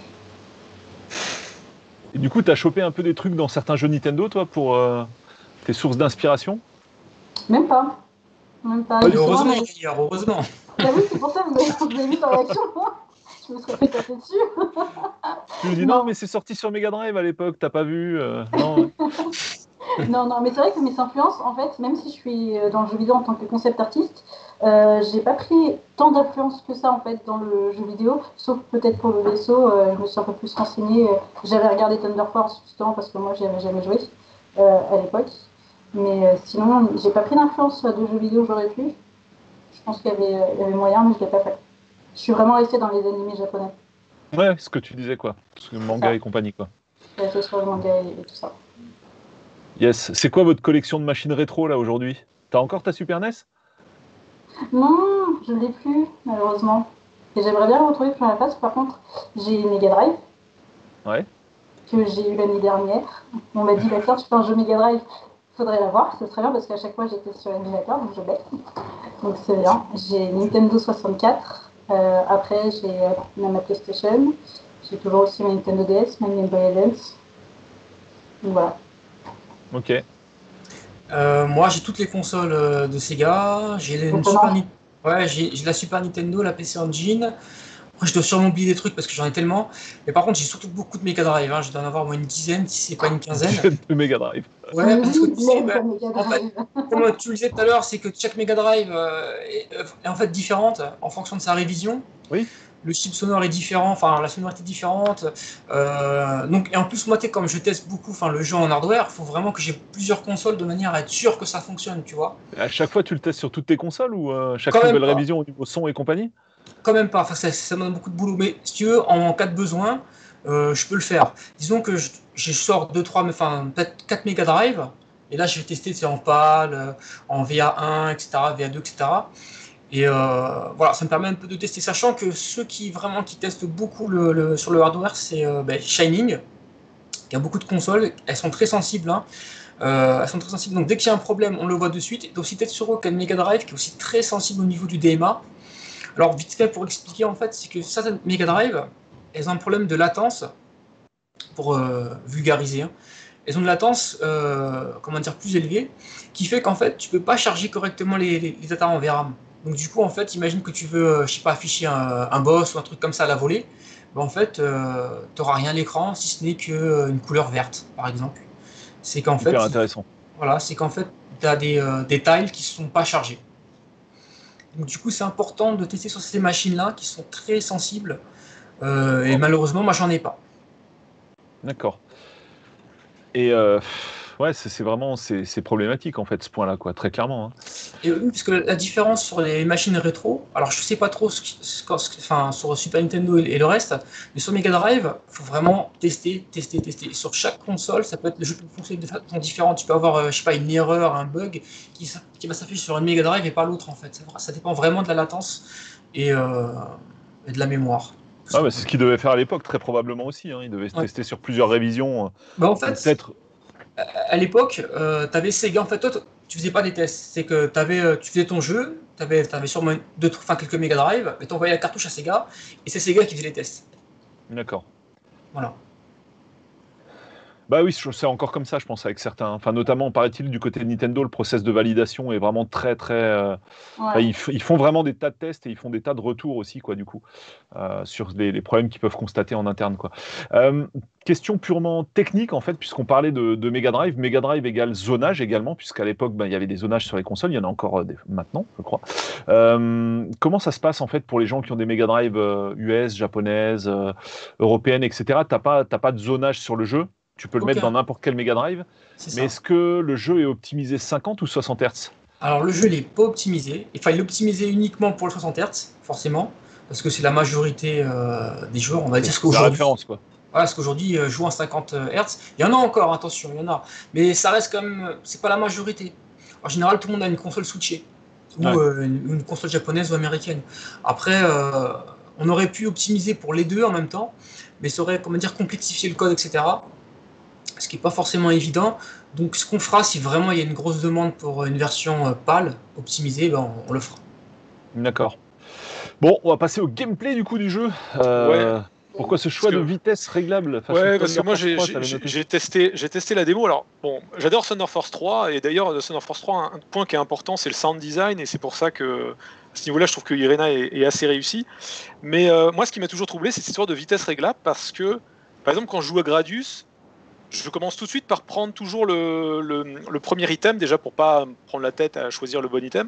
Et du coup, t'as chopé un peu des trucs dans certains jeux Nintendo, toi, pour euh, tes sources d'inspiration? Même pas, même pas. Pas Et du tout. Justement, heureusement, mais d'ailleurs, heureusement. bah oui, c'est pour ça que vous avez, vous avez vu ma réaction. Je me serais fait taper dessus. Tu me dis non, mais Non, c'est sorti sur Mega Drive à l'époque, t'as pas vu euh, Non. Ouais. non, non, mais c'est vrai que mes influences, en fait, même si je suis euh, dans le jeu vidéo en tant que concept artiste, euh, j'ai pas pris tant d'influence que ça en fait dans le jeu vidéo, sauf peut-être pour le vaisseau. Euh, je me suis un peu plus renseignée. euh, J'avais regardé Thunder Force justement parce que moi j'y avais jamais joué euh, à l'époque. Mais euh, sinon, j'ai pas pris d'influence de jeux vidéo, j'aurais pu. Je pense qu'il y avait, euh, il y avait moyen, mais je l'ai pas fait. Je suis vraiment restée dans les animés japonais, Ouais, ce que tu disais, quoi. Parce que c'est manga ça. et compagnie, quoi. Je suis restée sur le manga et, et tout ça. Yes. C'est quoi votre collection de machines rétro, là, aujourd'hui? T'as encore ta Super N E S? Non, je l'ai plus, malheureusement. Et j'aimerais bien le retrouver pour la face. Par contre, j'ai une Mega Drive Ouais. que j'ai eu l'année dernière. On m'a dit, bah tiens, tu fais un jeu Mega Drive, faudrait l'avoir. Ce serait bien parce qu'à chaque fois, j'étais sur l'émulateur, donc je l'ai. Donc c'est bien. J'ai Nintendo soixante-quatre. Euh, après, j'ai euh, ma PlayStation. J'ai toujours aussi ma Nintendo D S, ma Game Boy Advance. Donc voilà. Ok. Euh, moi, j'ai toutes les consoles euh, de Sega. J'ai une Super Étonnant. Ni- Ouais, j'ai j'ai la Super Nintendo, la P C Engine. Après, je dois sûrement oublier des trucs parce que j'en ai tellement. Mais par contre, j'ai surtout beaucoup de Mega Drive, hein. Je dois en avoir au moins une dizaine, si c'est pas une Une quinzaine. dizaine de Mega Drive. Ouais, Mais parce que oui, tu il sais, aime bah, sa Mega en fait, Drive. comme tu le disais tout à l'heure, c'est que chaque Mega Drive euh, est, est en fait différente en fonction de sa révision. Oui. le chip sonore est différent, enfin la sonorité est différente. Euh, donc, et en plus, moi, comme je teste beaucoup le jeu en hardware, il faut vraiment que j'ai plusieurs consoles de manière à être sûr que ça fonctionne, tu vois. À chaque fois, tu le testes sur toutes tes consoles ou euh, chaque Quand nouvelle révision au niveau son et compagnie? Quand même pas, enfin, ça, ça me donne beaucoup de boulot. Mais si tu veux, en cas de besoin, euh, je peux le faire. Disons que je, je sors deux, trois, enfin peut-être quatre Mega Drive, et là je vais tester en PAL, en V A un, et cetera, V A deux, et cetera. Et euh, voilà, ça me permet un peu de tester, sachant que ceux qui vraiment qui testent beaucoup le, le, sur le hardware, c'est euh, ben, Shining. Il y a beaucoup de consoles, elles sont très sensibles. Hein. Euh, elles sont très sensibles, donc dès qu'il y a un problème, on le voit de suite. Et aussi Tetsuro qui a une Mega Drive qui est aussi très sensible au niveau du D M A. Alors vite fait pour expliquer en fait, c'est que certaines Mega Drive, elles ont un problème de latence, pour euh, vulgariser. Hein. Elles ont une latence, euh, comment dire, plus élevée, qui fait qu'en fait, tu peux pas charger correctement les, les, les data en V RAM. Donc du coup, en fait, imagine que tu veux, euh, je sais pas, afficher un, un boss ou un truc comme ça à la volée, ben, en fait, euh, tu n'auras rien à l'écran si ce n'est qu'une couleur verte, par exemple. C'est qu'en fait, intéressant. Voilà, c'est qu'en fait, tu as des, euh, des tiles qui ne sont pas chargés. Donc du coup, c'est important de tester sur ces machines-là qui sont très sensibles. Euh, et malheureusement, moi, j'en ai pas. D'accord. Et euh, ouais, c'est vraiment c'est problématique en fait ce point-là, quoi, très clairement. Hein. Et oui, parce que la différence sur les machines rétro, alors je sais pas trop ce, ce, ce, enfin, sur Super Nintendo et, et le reste, mais sur Mega Drive, il faut vraiment tester, tester, tester. Et sur chaque console, ça peut être le jeu peut fonctionner de façon différente. Tu peux avoir, euh, je sais pas, une erreur, un bug qui, qui va s'afficher sur une Mega Drive et pas l'autre en fait. Ça, ça dépend vraiment de la latence et, euh, et de la mémoire. Ah bah, c'est ce qu'il devait faire à l'époque, très probablement aussi. Hein. Il devait se ouais. tester sur plusieurs révisions. Bah en fait, peut-être. À l'époque, euh, tu avais Sega. En fait, toi, tu faisais pas des tests. C'est que avais, tu faisais ton jeu, tu avais, avais sûrement deux, enfin, quelques Mega Drive, et tu envoyais la cartouche à Sega, et c'est Sega qui faisait les tests. D'accord. Voilà. Bah oui, c'est encore comme ça, je pense, avec certains. Enfin, notamment, paraît-il, du côté de Nintendo, le process de validation est vraiment très, très. Euh... Ouais. Enfin, ils, ils font vraiment des tas de tests et ils font des tas de retours aussi, quoi, du coup, euh, sur les, les problèmes qu'ils peuvent constater en interne, quoi. Euh, question purement technique, en fait, puisqu'on parlait de, de Mega Drive. Mega Drive égale zonage également, puisqu'à l'époque, bah, il y avait des zonages sur les consoles. Il y en a encore des, maintenant, je crois. Euh, comment ça se passe, en fait, pour les gens qui ont des Mega Drive euh, U S, japonaises, euh, européennes, et cetera. T'as pas, t'as pas de zonage sur le jeu? Tu peux le okay. mettre dans n'importe quel Mega Drive, est mais est-ce que le jeu est optimisé cinquante ou soixante hertz? Alors le jeu n'est pas optimisé, enfin il est optimisé uniquement pour le soixante hertz, forcément, parce que c'est la majorité euh, des joueurs, on va dire ce qu'aujourd'hui. La référence, quoi. Voilà, parce qu'aujourd'hui, euh, joue en cinquante hertz. Il y en a encore, attention, il y en a, mais ça reste quand même, c'est pas la majorité. En général, tout le monde a une console switchée, ou ouais. euh, une, une console japonaise ou américaine. Après, euh, on aurait pu optimiser pour les deux en même temps, mais ça aurait, comment dire, complexifié le code, et cetera. Ce qui n'est pas forcément évident. Donc ce qu'on fera, si vraiment il y a une grosse demande pour une version euh, pâle, optimisée, ben, on, on le fera. D'accord. Bon, on va passer au gameplay du coup du jeu. Euh, ouais. Pourquoi ce choix que... de vitesse réglable face Ouais, parce que moi j'ai testé, testé la démo. Alors bon, j'adore Thunder Force trois, et d'ailleurs Thunder Force trois, un point qui est important, c'est le sound design, et c'est pour ça que à ce niveau-là, je trouve que Irena est, est assez réussi. Mais euh, moi, ce qui m'a toujours troublé, c'est cette histoire de vitesse réglable, parce que, par exemple, quand je joue à Gradius, je commence tout de suite par prendre toujours le, le, le premier item, déjà pour pas me prendre la tête à choisir le bon item,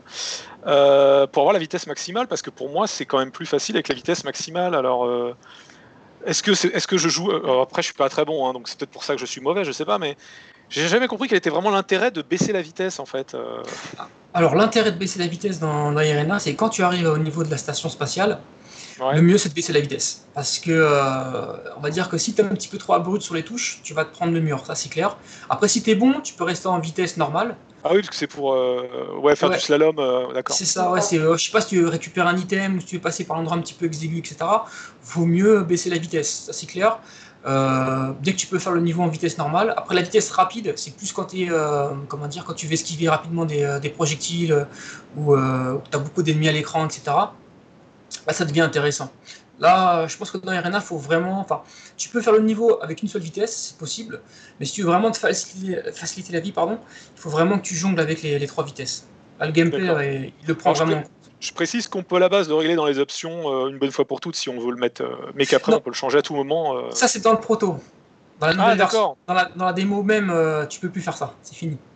euh, pour avoir la vitesse maximale, parce que pour moi c'est quand même plus facile avec la vitesse maximale. Alors euh, est-ce que, c'est, est-ce que je joue, alors après je suis pas très bon, hein, donc c'est peut-être pour ça que je suis mauvais, je sais pas, mais j'ai jamais compris quel était vraiment l'intérêt de baisser la vitesse en fait. Euh... Alors l'intérêt de baisser la vitesse dans, dans Irena, c'est quand tu arrives au niveau de la station spatiale, ouais. Le mieux c'est de baisser la vitesse, parce que euh, on va dire que si tu es un petit peu trop abrupt sur les touches, tu vas te prendre le mur, ça c'est clair. Après si tu es bon, tu peux rester en vitesse normale. Ah oui, parce que c'est pour euh, ouais, faire ouais. du slalom, euh, d'accord. C'est ça, ouais, c'est, euh, je sais pas si tu veux récupérer un item ou si tu veux passer par l'endroit un petit peu exigu, et cetera. Vaut mieux baisser la vitesse, ça c'est clair. Euh, dès que tu peux faire le niveau en vitesse normale. Après la vitesse rapide, c'est plus quand, t'es, euh, comment dire, quand tu veux esquiver rapidement des, des projectiles ou euh, tu as beaucoup d'ennemis à l'écran, et cetera. Là, ça devient intéressant. Là, je pense que dans Arena, faut vraiment, enfin, tu peux faire le niveau avec une seule vitesse, c'est possible, mais si tu veux vraiment te faciliter, faciliter la vie, pardon, il faut vraiment que tu jongles avec les, les trois vitesses. Là, le gameplay, là, il le prend Alors, vraiment. Je, je précise qu'on peut à la base le régler dans les options euh, une bonne fois pour toutes si on veut le mettre, euh, mais qu'après non. on peut le changer à tout moment. Euh... Ça, c'est dans le proto. Dans la, ah, d'accord. Dans la, dans la démo même, euh, tu peux plus faire ça, c'est fini.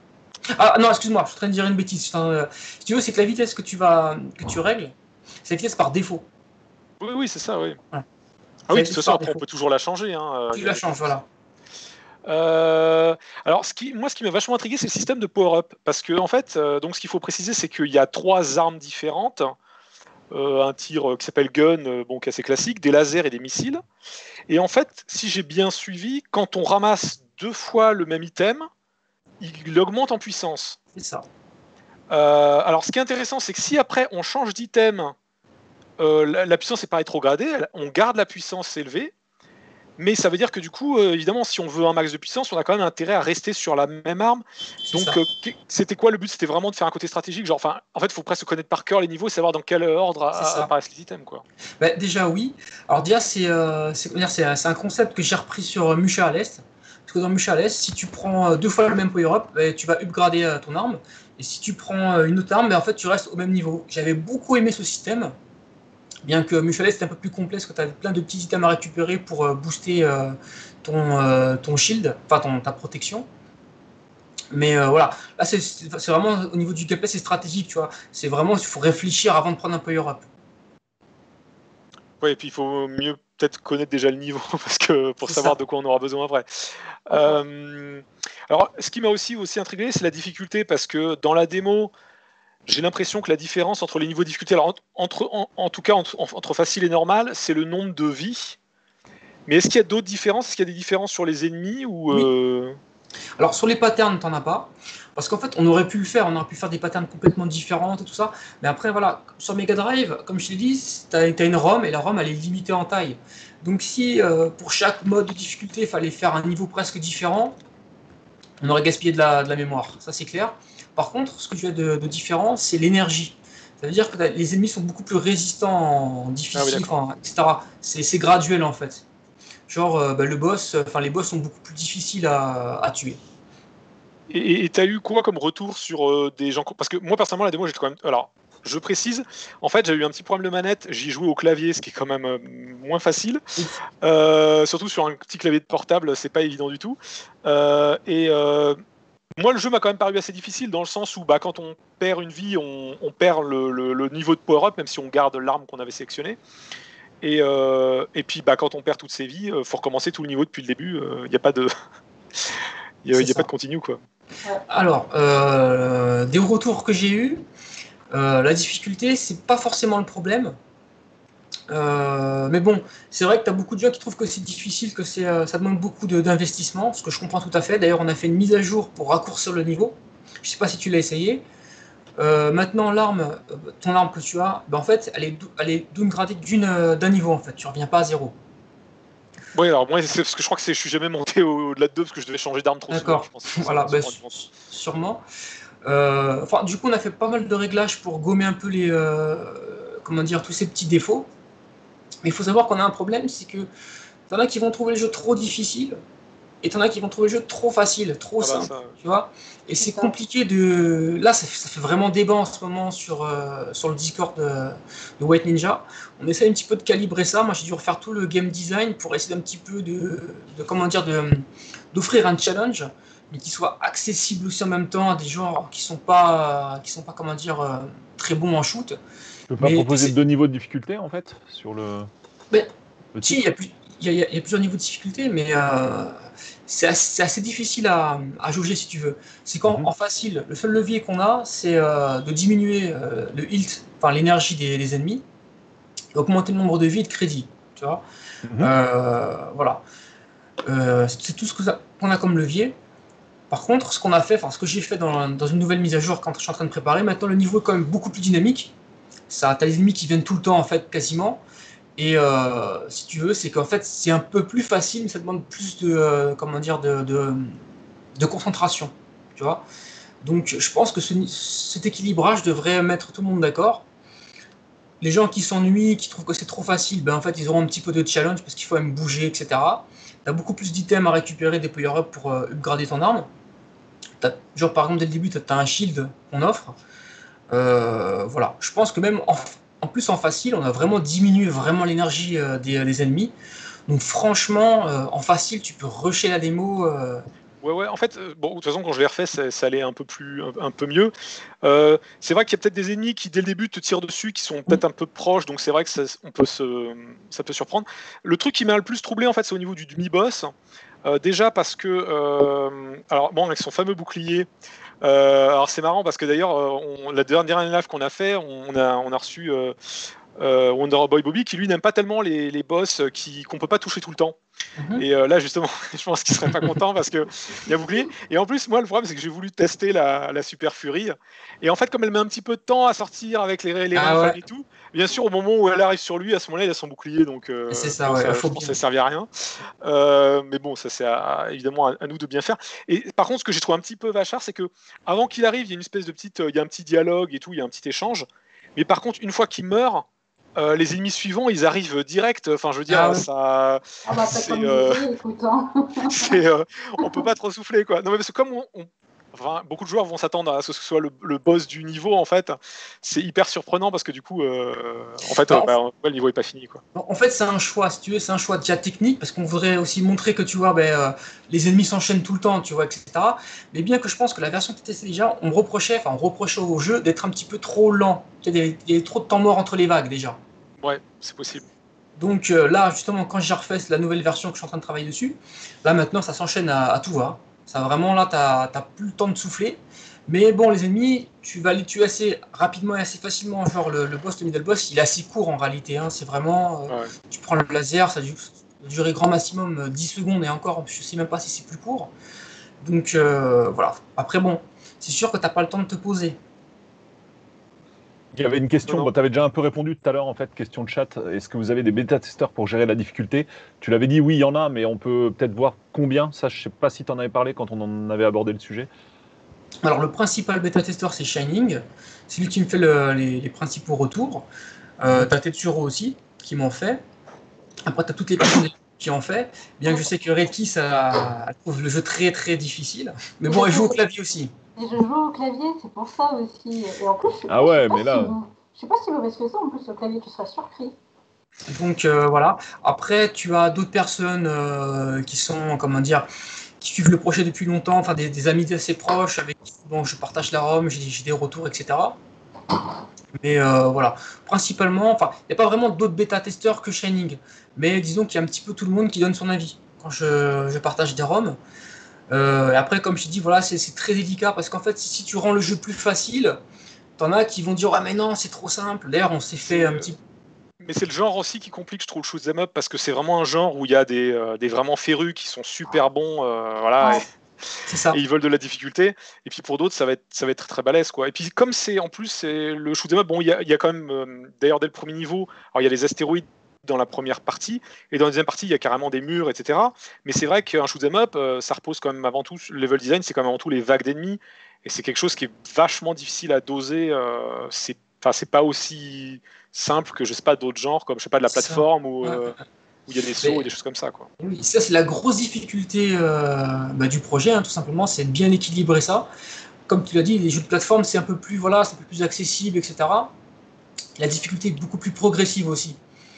Ah non, excuse-moi, je suis en train de dire une bêtise. Enfin, euh, si tu veux, c'est que la vitesse que tu vas, que tu règles, c'est la vitesse par défaut. Oui, oui, c'est ça, oui. Ouais. Ah Ça oui, va de toute être façon, par après, on défaut. peut toujours la changer. Hein, euh, Tu il y la a- changes, voilà. Euh, alors, ce qui, moi, ce qui m'a vachement intrigué, c'est le système de power-up. Parce que, en fait, euh, donc, ce qu'il faut préciser, c'est qu'il y a trois armes différentes. Euh, un tir euh, qui s'appelle gun, euh, bon, qui est assez classique, des lasers et des missiles. Et en fait, si j'ai bien suivi, quand on ramasse deux fois le même item, il, il augmente en puissance. C'est ça. Euh, alors, ce qui est intéressant, c'est que si après on change d'item, euh, la, la puissance n'est pas rétrogradée, elle- on garde la puissance élevée. Mais ça veut dire que du coup, euh, évidemment, si on veut un max de puissance, on a quand même intérêt à rester sur la même arme. C'est Donc, ça. euh, que- c'était quoi le but? C'était vraiment de faire un côté stratégique. Genre, enfin, en fait, il faut presque connaître par cœur les niveaux et savoir dans quel ordre C'est a- ça. apparaissent les items, quoi. Bah, déjà, oui. Alors, déjà, c'est euh, c'est- comment dire, c'est- c'est un concept que j'ai repris sur euh, Musha Alest. Parce que dans Musha Alest, si tu prends euh, deux fois le même power-up, bah, tu vas upgrader euh, ton arme. Et si tu prends euh, une autre arme, bah, en fait, tu restes au même niveau. J'avais beaucoup aimé ce système. Bien que Musha Alest est un peu plus complexe, que tu as plein de petits items à récupérer pour euh, booster euh, ton, euh, ton shield, enfin ton, ta protection. Mais euh, voilà, là c'est c'est- c'est vraiment au niveau du gameplay, c'est stratégique, tu vois. C'est vraiment, il faut réfléchir avant de prendre un power-up. Ouais, et puis il faut mieux peut-être connaître déjà le niveau parce que pour C'est savoir ça. de quoi on aura besoin après. Euh, alors, ce qui m'a aussi aussi intrigué, c'est la difficulté parce que dans la démo, j'ai l'impression que la différence entre les niveaux de difficulté, alors entre, en, en tout cas entre, entre facile et normal, c'est le nombre de vies. Mais est-ce qu'il y a d'autres différences? Est-ce qu'il y a des différences sur les ennemis ou Oui. euh... Alors sur les patterns, t'en as pas. Parce qu'en fait, on aurait pu le faire, on aurait pu faire des patterns complètement différents et tout ça. Mais après, voilà, sur Mega Drive, comme je l'ai dit, t'as as une ROM et la ROM, elle est limitée en taille. Donc si euh, pour chaque mode de difficulté, il fallait faire un niveau presque différent, on aurait gaspillé de la, de la mémoire. Ça, c'est clair. Par contre, ce que tu as de, de différent, c'est l'énergie. Ça veut dire que les ennemis sont beaucoup plus résistants en difficile, Ah oui, d'accord. enfin, et cetera. C'est c'est graduel en fait. Genre, euh, bah, le boss, enfin les boss sont beaucoup plus difficiles à, à tuer. Et t'as eu quoi comme retour sur euh, des gens? Parce que moi, personnellement, la démo, j'étais quand même. Alors, je précise, en fait, j'ai eu un petit problème de manette. J'y joué au clavier, ce qui est quand même euh, moins facile. Oui. Euh, surtout sur un petit clavier de portable, c'est pas évident du tout. Euh, et euh, moi, le jeu m'a quand même paru assez difficile dans le sens où, bah, quand on perd une vie, on, on perd le, le- le niveau de power-up, même si on garde l'arme qu'on avait sélectionnée. Et, euh, et puis, bah, quand on perd toutes ses vies, il faut recommencer tout le niveau depuis le début. Il n'y a pas de. Il n'y a, C'est y a pas ça. de continu, quoi. Alors, euh, des retours que j'ai eus, euh, la difficulté, c'est pas forcément le problème. Euh, mais bon, c'est vrai que tu as beaucoup de gens qui trouvent que c'est difficile, que c'est, euh, ça demande beaucoup de- d'investissement, ce que je comprends tout à fait. D'ailleurs, on a fait une mise à jour pour raccourcir le niveau. Je sais pas si tu l'as essayé. Euh, maintenant, l'arme, euh, ton arme que tu as, ben, en fait, elle est, dou- elle est downgradée d'une, euh, d'un niveau en fait. Tu reviens pas à zéro. Oui, alors moi, c'est parce que je crois que c'est- je suis jamais monté au- au-delà de deux parce que je devais changer d'arme trop souvent. D'accord. Je pense que c'est pour ça, Voilà, je ben, me suis rendu compte. sûrement. Euh, enfin, du coup, on a fait pas mal de réglages pour gommer un peu les, euh, comment dire, tous ces petits défauts. Mais il faut savoir qu'on a un problème, c'est que t'en as qui vont trouver le jeu trop difficile, et t'en as qui vont trouver le jeu trop facile, trop Ah bah simple, ça, ouais. tu vois. Et C'est c'est ça. compliqué de. Là, ça, ça fait vraiment débat en ce moment sur, euh, sur le Discord de, de White Ninja. On essaie un petit peu de calibrer ça. Moi, j'ai dû refaire tout le game design pour essayer d'un petit peu de, de comment dire, de, d'offrir un challenge, mais qui soit accessible aussi en même temps à des gens qui sont pas, qui sont pas, comment dire, euh, très bons en shoot. Tu peux pas Mais proposer c'est- deux niveaux de difficulté en fait sur le, Mais, le Si, il y, titre a plus- il y a- il y a- il y a plusieurs niveaux de difficulté, mais euh, c'est assez, c'est assez difficile à, à jauger si tu veux. C'est qu'en Mhm. en facile, le seul levier qu'on a, c'est euh, de diminuer euh, le hilt, enfin l'énergie des, des ennemis, et augmenter le nombre de vies et de crédits. Tu vois. Mhm. Euh, voilà. Euh, c'est tout ce que ça- qu'on a comme levier. Par contre, ce qu'on a fait, enfin ce que j'ai fait dans, dans une nouvelle mise à jour quand je suis en train de préparer, maintenant le niveau est quand même beaucoup plus dynamique. Ça, t'as les ennemis qui viennent tout le temps en fait, quasiment. Et euh, si tu veux, c'est qu'en fait c'est un peu plus facile, mais ça demande plus de euh, comment dire de, de, de concentration, tu vois. Donc je pense que ce, cet équilibrage devrait mettre tout le monde d'accord. Les gens qui s'ennuient, qui trouvent que c'est trop facile, ben en fait ils auront un petit peu de challenge parce qu'il faut même bouger, et cetera. T'as beaucoup plus d'items à récupérer des power-up pour euh, upgrader ton arme. T'as, genre par exemple dès le début, t'as as un shield qu'on offre. Euh, voilà, je pense que même en, en plus en facile, on a vraiment diminué vraiment l'énergie euh, des, des ennemis. Donc franchement, euh, en facile, tu peux rusher la démo. Euh, Ouais, ouais, en fait, euh, bon, de toute façon, quand je l'ai refait, ça, ça allait un peu plus, un, un peu mieux. Euh, c'est vrai qu'il y a peut-être des ennemis qui, dès le début, te tirent dessus, qui sont peut-être un peu proches, donc c'est vrai que ça, on peut se, ça peut surprendre. Le truc qui m'a le plus troublé, en fait, c'est au niveau du demi-boss. Euh, déjà parce que, euh, alors bon, avec son fameux bouclier, euh, alors c'est marrant parce que d'ailleurs, euh, on- la dernière live qu'on a fait, on a, on a reçu euh, euh, Wonder Boy Bobby qui lui n'aime pas tellement les, les boss qui qu'on peut pas toucher tout le temps. Mhm. Et euh, là, justement, je pense qu'il serait pas content parce que il y a bouclier. Et en plus, moi, le problème, c'est que j'ai voulu tester la, la Super Fury. Et en fait, comme elle met un petit peu de temps à sortir avec les, les Ah reins ouais, et tout, bien sûr, au moment où elle arrive sur lui, à ce moment-là, il a son bouclier. Donc, c'est euh, ça, bon, ouais, il ça, je faut pense que bien. ça servait à rien. Euh, mais bon, ça, c'est à- évidemment à, à nous de bien faire. Et par contre, ce que j'ai trouvé un petit peu vachard, c'est que avant qu'il arrive, il y a une espèce de petite, euh, il y a un petit dialogue et tout, il y a un petit échange. Mais par contre, une fois qu'il meurt, euh, les ennemis suivants, ils arrivent direct. Enfin, je veux Ah dire, ouais. ça, Ah bah, t'as c'est, comme euh, l'idée, écoute. Hein. c'est, euh, on peut pas trop souffler, quoi. Non, mais parce que comme on, on- enfin, beaucoup de joueurs vont s'attendre à ce que ce soit le, le boss du niveau, en fait, c'est hyper surprenant parce que du coup, euh, en fait, Bah, euh, en bah, ouais, le niveau est pas fini, quoi. En fait, c'est un choix, si tu veux, c'est un choix déjà technique, parce qu'on voudrait aussi montrer que, tu vois, ben, euh, les ennemis s'enchaînent tout le temps, tu vois, et cetera. Mais bien que je pense que la version que tu testais déjà, on me reprochait, enfin, on reprochait au jeu d'être un petit peu trop lent. Il y a des- il y a trop de temps mort entre les vagues, déjà. Ouais, c'est possible. Donc euh, là, justement, quand j'ai refait la nouvelle version que je suis en train de travailler dessus, là, maintenant, ça s'enchaîne à, à tout va. Ça, vraiment, là, t'as t'as plus le temps de souffler. Mais bon, les ennemis, tu vas les tuer assez rapidement et assez facilement. Genre, le, le boss, le middle boss, il est assez court en réalité. Hein. C'est vraiment. euh, Ouais. tu prends le laser, ça dure durer grand maximum euh, dix secondes et encore, je sais même pas si c'est plus court. Donc euh, voilà. Après, bon, c'est sûr que t'as pas le temps de te poser. Il y avait une Non, question, non. bon, tu avais déjà un peu répondu tout à l'heure, en fait, question de chat. Est-ce que vous avez des bêta-testeurs pour gérer la difficulté? Tu l'avais dit, oui, il y en a, mais on peut peut-être voir combien. Ça, je sais pas si tu en avais parlé quand on en avait abordé le sujet. Alors, le principal bêta-testeur, c'est Shining. C'est lui qui me fait le- les, les principaux retours. Euh, t'as Tetsuro aussi, qui m'en fait. Après, t'as toutes les personnes qui en fait. Bien que je sais que Redki, ça elle trouve le jeu très très difficile. Mais bon, elle joue au clavier aussi. Et je joue au clavier, c'est pour ça aussi. Et en plus, je, Ah je suis ouais, pas mais si, là, je suis pas si mauvaise que ça. En plus, au clavier, tu seras surpris. Donc euh, voilà. Après, tu as d'autres personnes euh, qui sont, comment dire, qui suivent le projet depuis longtemps, enfin des, des amis assez proches avec qui bon, je partage la ROM, j'ai j'ai des retours, et cetera. Mais euh, voilà, principalement, enfin, il n'y a pas vraiment d'autres bêta-testeurs que Shining. Mais disons qu'il y a un petit peu tout le monde qui donne son avis quand je, je partage des ROM. Euh, et après, comme je t'ai dit, voilà, c'est c'est très délicat parce qu'en fait, si tu rends le jeu plus facile, t'en as qui vont dire ah mais non, c'est trop simple. D'ailleurs, on s'est fait C'est, un euh, petit. Mais c'est le genre aussi qui complique, je trouve, le shoot 'em up parce que c'est vraiment un genre où il y a des, euh, des vraiment férus qui sont super bons, euh, voilà, Ouais. et, C'est ça. et ils veulent de la difficulté. Et puis pour d'autres, ça va être, ça va être très, très balèze, quoi. Et puis comme c'est en plus c'est le shoot 'em up, bon, il y a, il y a quand même, euh, d'ailleurs dès le premier niveau, alors il y a les astéroïdes dans la première partie, et dans la deuxième partie, il y a carrément des murs, et cetera. Mais c'est vrai qu'un shoot 'em up, euh, ça repose quand même avant tout, le level design, c'est quand même avant tout les vagues d'ennemis, et c'est quelque chose qui est vachement difficile à doser. Euh, c'est, enfin, c'est pas aussi simple que je sais pas d'autres genres comme je sais pas de la C'est ça. plateforme où Ouais. euh, où il y a des sauts et Mais des choses comme ça, quoi. oui, ça, c'est la grosse difficulté euh, bah, du projet, hein, tout simplement, c'est de bien équilibrer ça. Comme tu l'as dit, les jeux de plateforme, c'est un peu plus, voilà, c'est un peu plus accessible, et cetera. La difficulté est beaucoup plus progressive aussi.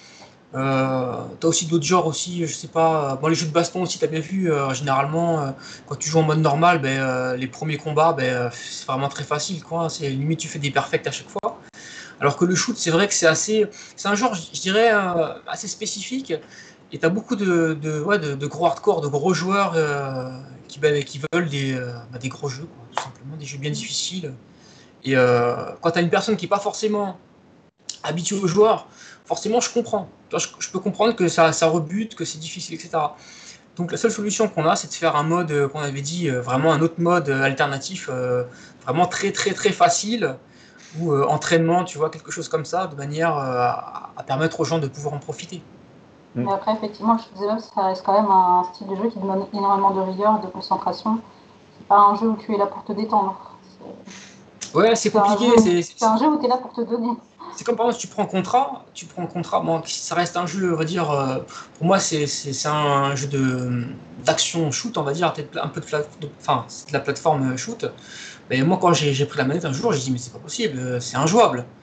Euh, t'as aussi d'autres genres aussi, je sais pas. Bon, les jeux de baston aussi, t'as bien vu. Euh, généralement, euh, quand tu joues en mode normal, ben, euh, les premiers combats, ben, euh, c'est vraiment très facile, quoi. C'est limite tu fais des perfects à chaque fois. Alors que le shoot, c'est vrai que c'est assez, c'est un genre, je dirais, euh, assez spécifique. Et t'as beaucoup de, de, ouais, de, de gros hardcore, de gros joueurs euh, qui, ben, qui veulent des, euh, bah, des gros jeux, quoi, tout simplement, des jeux bien difficiles. Et euh, quand t'as une personne qui est pas forcément habitué aux joueurs, forcément, je comprends. Je, je peux comprendre que ça, ça rebute, que c'est difficile, et cetera. Donc la seule solution qu'on a, c'est de faire un mode, euh, qu'on avait dit, euh, vraiment un autre mode euh, alternatif, euh, vraiment très très très facile, ou euh, entraînement, tu vois, quelque chose comme ça, de manière euh, à, à permettre aux gens de pouvoir en profiter. Mais après, effectivement, le shoot'em up, ça reste quand même un style de jeu qui demande énormément de rigueur, de concentration. C'est pas un jeu où tu es là pour te détendre. C'est Ouais, c'est c'est un compliqué, jeu, c'est c'est un jeu où tu es là pour te donner. c'est comme par exemple, si tu prends Contra, tu prends Contra, bon, ça reste un jeu, on va dire, euh, pour moi, c'est c'est- c'est un jeu de d'action shoot, on va dire, peut-être un peu de, pla- de- enfin, c'est de la plateforme shoot. Mais moi, quand j'ai j'ai pris la manette un jour, j'ai dit, mais c'est pas possible, euh, c'est injouable.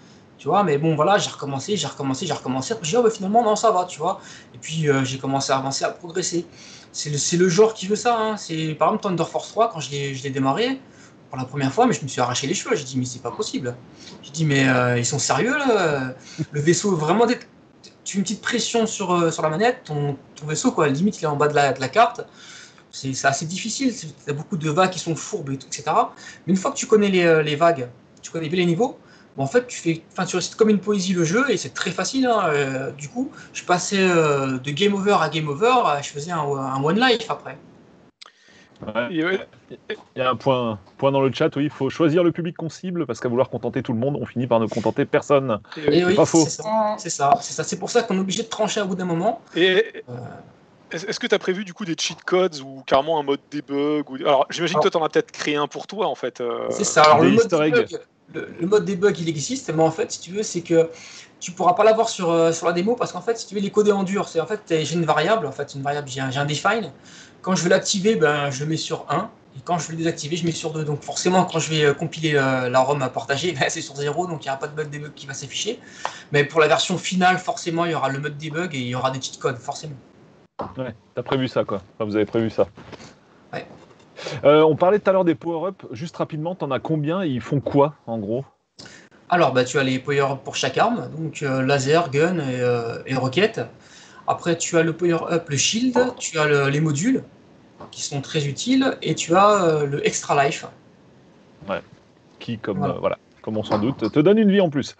Tu vois, mais bon, voilà, j'ai recommencé, j'ai recommencé, j'ai recommencé. Après, j'ai dit, oh, bah, finalement, non, ça va, tu vois. Et puis, euh, j'ai commencé à avancer, à progresser. C'est le, c'est le genre qui veut ça. Hein. C'est, par exemple, Thunder Force trois, quand je l'ai, je l'ai démarré, pour la première fois, mais je me suis arraché les cheveux. J'ai dit, mais c'est pas possible. J'ai dit, mais euh, ils sont sérieux, là. Le vaisseau, vraiment, dé- tu mets une petite pression sur, euh, sur la manette, ton, ton vaisseau, quoi, limite, il est en bas de la, de la carte. C'est, c'est assez difficile. Il y a beaucoup de vagues qui sont fourbes, et tout, et cetera. Mais une fois que tu connais les, euh, les vagues, tu connais bien les niveaux, bon, en fait, tu fais, enfin, tu récites comme une poésie le jeu et c'est très facile. Hein. Euh, du coup, je passais euh, de game over à game over, euh, je faisais un, un one life après. Ouais. Et ouais. Il y a un point, point dans le chat, oui, il faut choisir le public qu'on cible, parce qu'à vouloir contenter tout le monde, on finit par ne contenter personne. Et, Et oui, pas faux. c'est ça. C'est ça, c'est ça. C'est pour ça qu'on est obligé de trancher à bout d'un moment. et Euh, est-ce est-ce que tu as prévu du coup des cheat codes ou carrément un mode debug ou... Alors j'imagine que Alors- toi t'en as peut-être créé un pour toi en fait. euh, C'est ça. Alors des le mode easter eggs. debug, le, le mode debug, il existe, mais en fait, si tu veux, c'est que tu pourras pas l'avoir sur, euh, sur la démo parce qu'en fait, si tu veux, il est codé en dur. C'est en fait, t'es- j'ai une variable, en fait, une variable, j'ai un, j'ai un define. Quand je veux l'activer, ben, je le mets sur un. Et quand je veux le désactiver, je mets sur deux. Donc forcément, quand je vais euh, compiler euh, la ROM à partager, ben, c'est sur zéro, donc il n'y aura pas de mode debug qui va s'afficher. Mais pour la version finale, forcément, il y aura le mode debug et il y aura des cheat codes, forcément. Ouais, t'as prévu ça, quoi. Enfin, vous avez prévu ça. Ouais. Euh, on parlait tout à l'heure des power-up. Juste rapidement, t'en as combien et ils font quoi, en gros? Alors, bah, tu as les power-up pour chaque arme, donc euh, laser, gun et, euh, et roquette. Après, tu as le power-up, le shield, tu as le- les modules qui sont très utiles, et tu as euh, le extra life. Qui, comme, Voilà. euh, voilà, comme on s'en doute, te donne une vie en plus.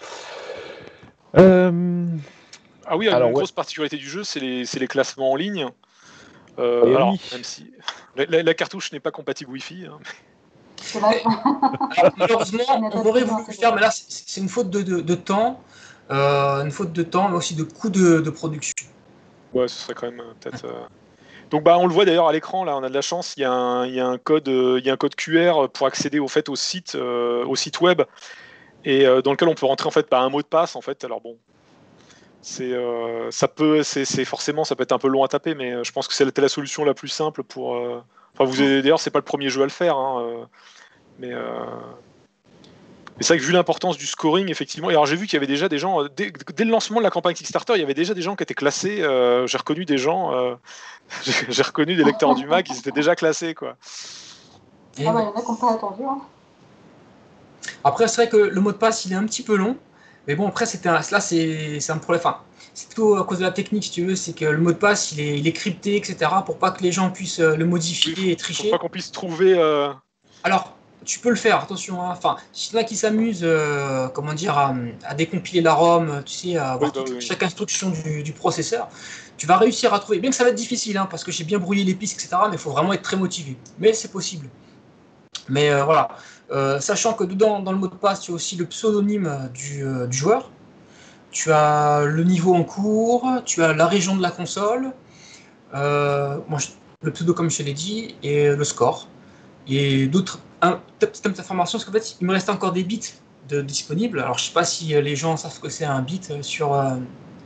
Euh, Ah oui, Alors, une ouais. grosse particularité du jeu, c'est les, c'est les classements en ligne. Euh, Et alors, oui. même si la, la- la cartouche n'est pas compatible Wi-Fi. Hein. C'est dommage. Alors, malheureusement, On n'a pas on aurait pu voulu lancer le faire, le- mais là, c'est c'est une faute de, de- de temps, euh, une faute de temps, mais aussi de coût de, de production. Ouais, ce serait quand même euh, peut-être. euh, Donc bah on le voit d'ailleurs à l'écran, là on a de la chance, il y a un, il y a un code, euh, il y a un code Q R pour accéder au fait au site, euh, au site web, et euh, dans lequel on peut rentrer en fait par un mot de passe en fait. Alors bon, c'est euh, ça peut, c'est c'est forcément ça peut être un peu long à taper, mais euh, je pense que c'est la, la solution la plus simple pour. euh, Enfin vous avez- d'ailleurs c'est pas le premier jeu à le faire, hein, euh, mais. euh, Mais c'est vrai que vu l'importance du scoring, effectivement, et alors j'ai vu qu'il y avait déjà des gens, euh, dès, dès le lancement de la campagne Kickstarter, il y avait déjà des gens qui étaient classés, euh, j'ai reconnu des gens, euh, j'ai j'ai reconnu des lecteurs du Mac, ils étaient déjà classés, quoi. Et Ah bah, ouais. il y en a qui n'ont pas attendu. Hein. Après, c'est vrai que le mot de passe, il est un petit peu long, mais bon, après, c'était un, là, c'est c'est un problème. Enfin, c'est plutôt à cause de la technique, si tu veux, c'est que le mot de passe, il est, il est crypté, et cetera, pour pas que les gens puissent euh, le modifier Oui, et faut tricher. pas qu'on puisse trouver. euh, Alors, tu peux le faire, attention. Hein. Enfin, s'il y en a qui s'amusent, euh, comment dire, à, à décompiler la ROM, tu sais, à Oui, avoir bah toute- oui. chaque instruction du, du processeur, tu vas réussir à trouver. Bien que ça va être difficile, hein, parce que j'ai bien brouillé les pistes, et cetera, mais il faut vraiment être très motivé. Mais c'est possible. Mais euh, voilà. Euh, sachant que dedans, dans le mot de passe, tu as aussi le pseudonyme du, euh, du joueur. Tu as le niveau en cours, tu as la région de la console, euh, moi, je- le pseudo comme je te l'ai dit, et le score. Et d'autres un- petites informations, parce qu'en fait, il me reste encore des bits de, disponibles. Alors, je sais pas si euh, les gens savent ce que c'est un bit euh, sur. euh,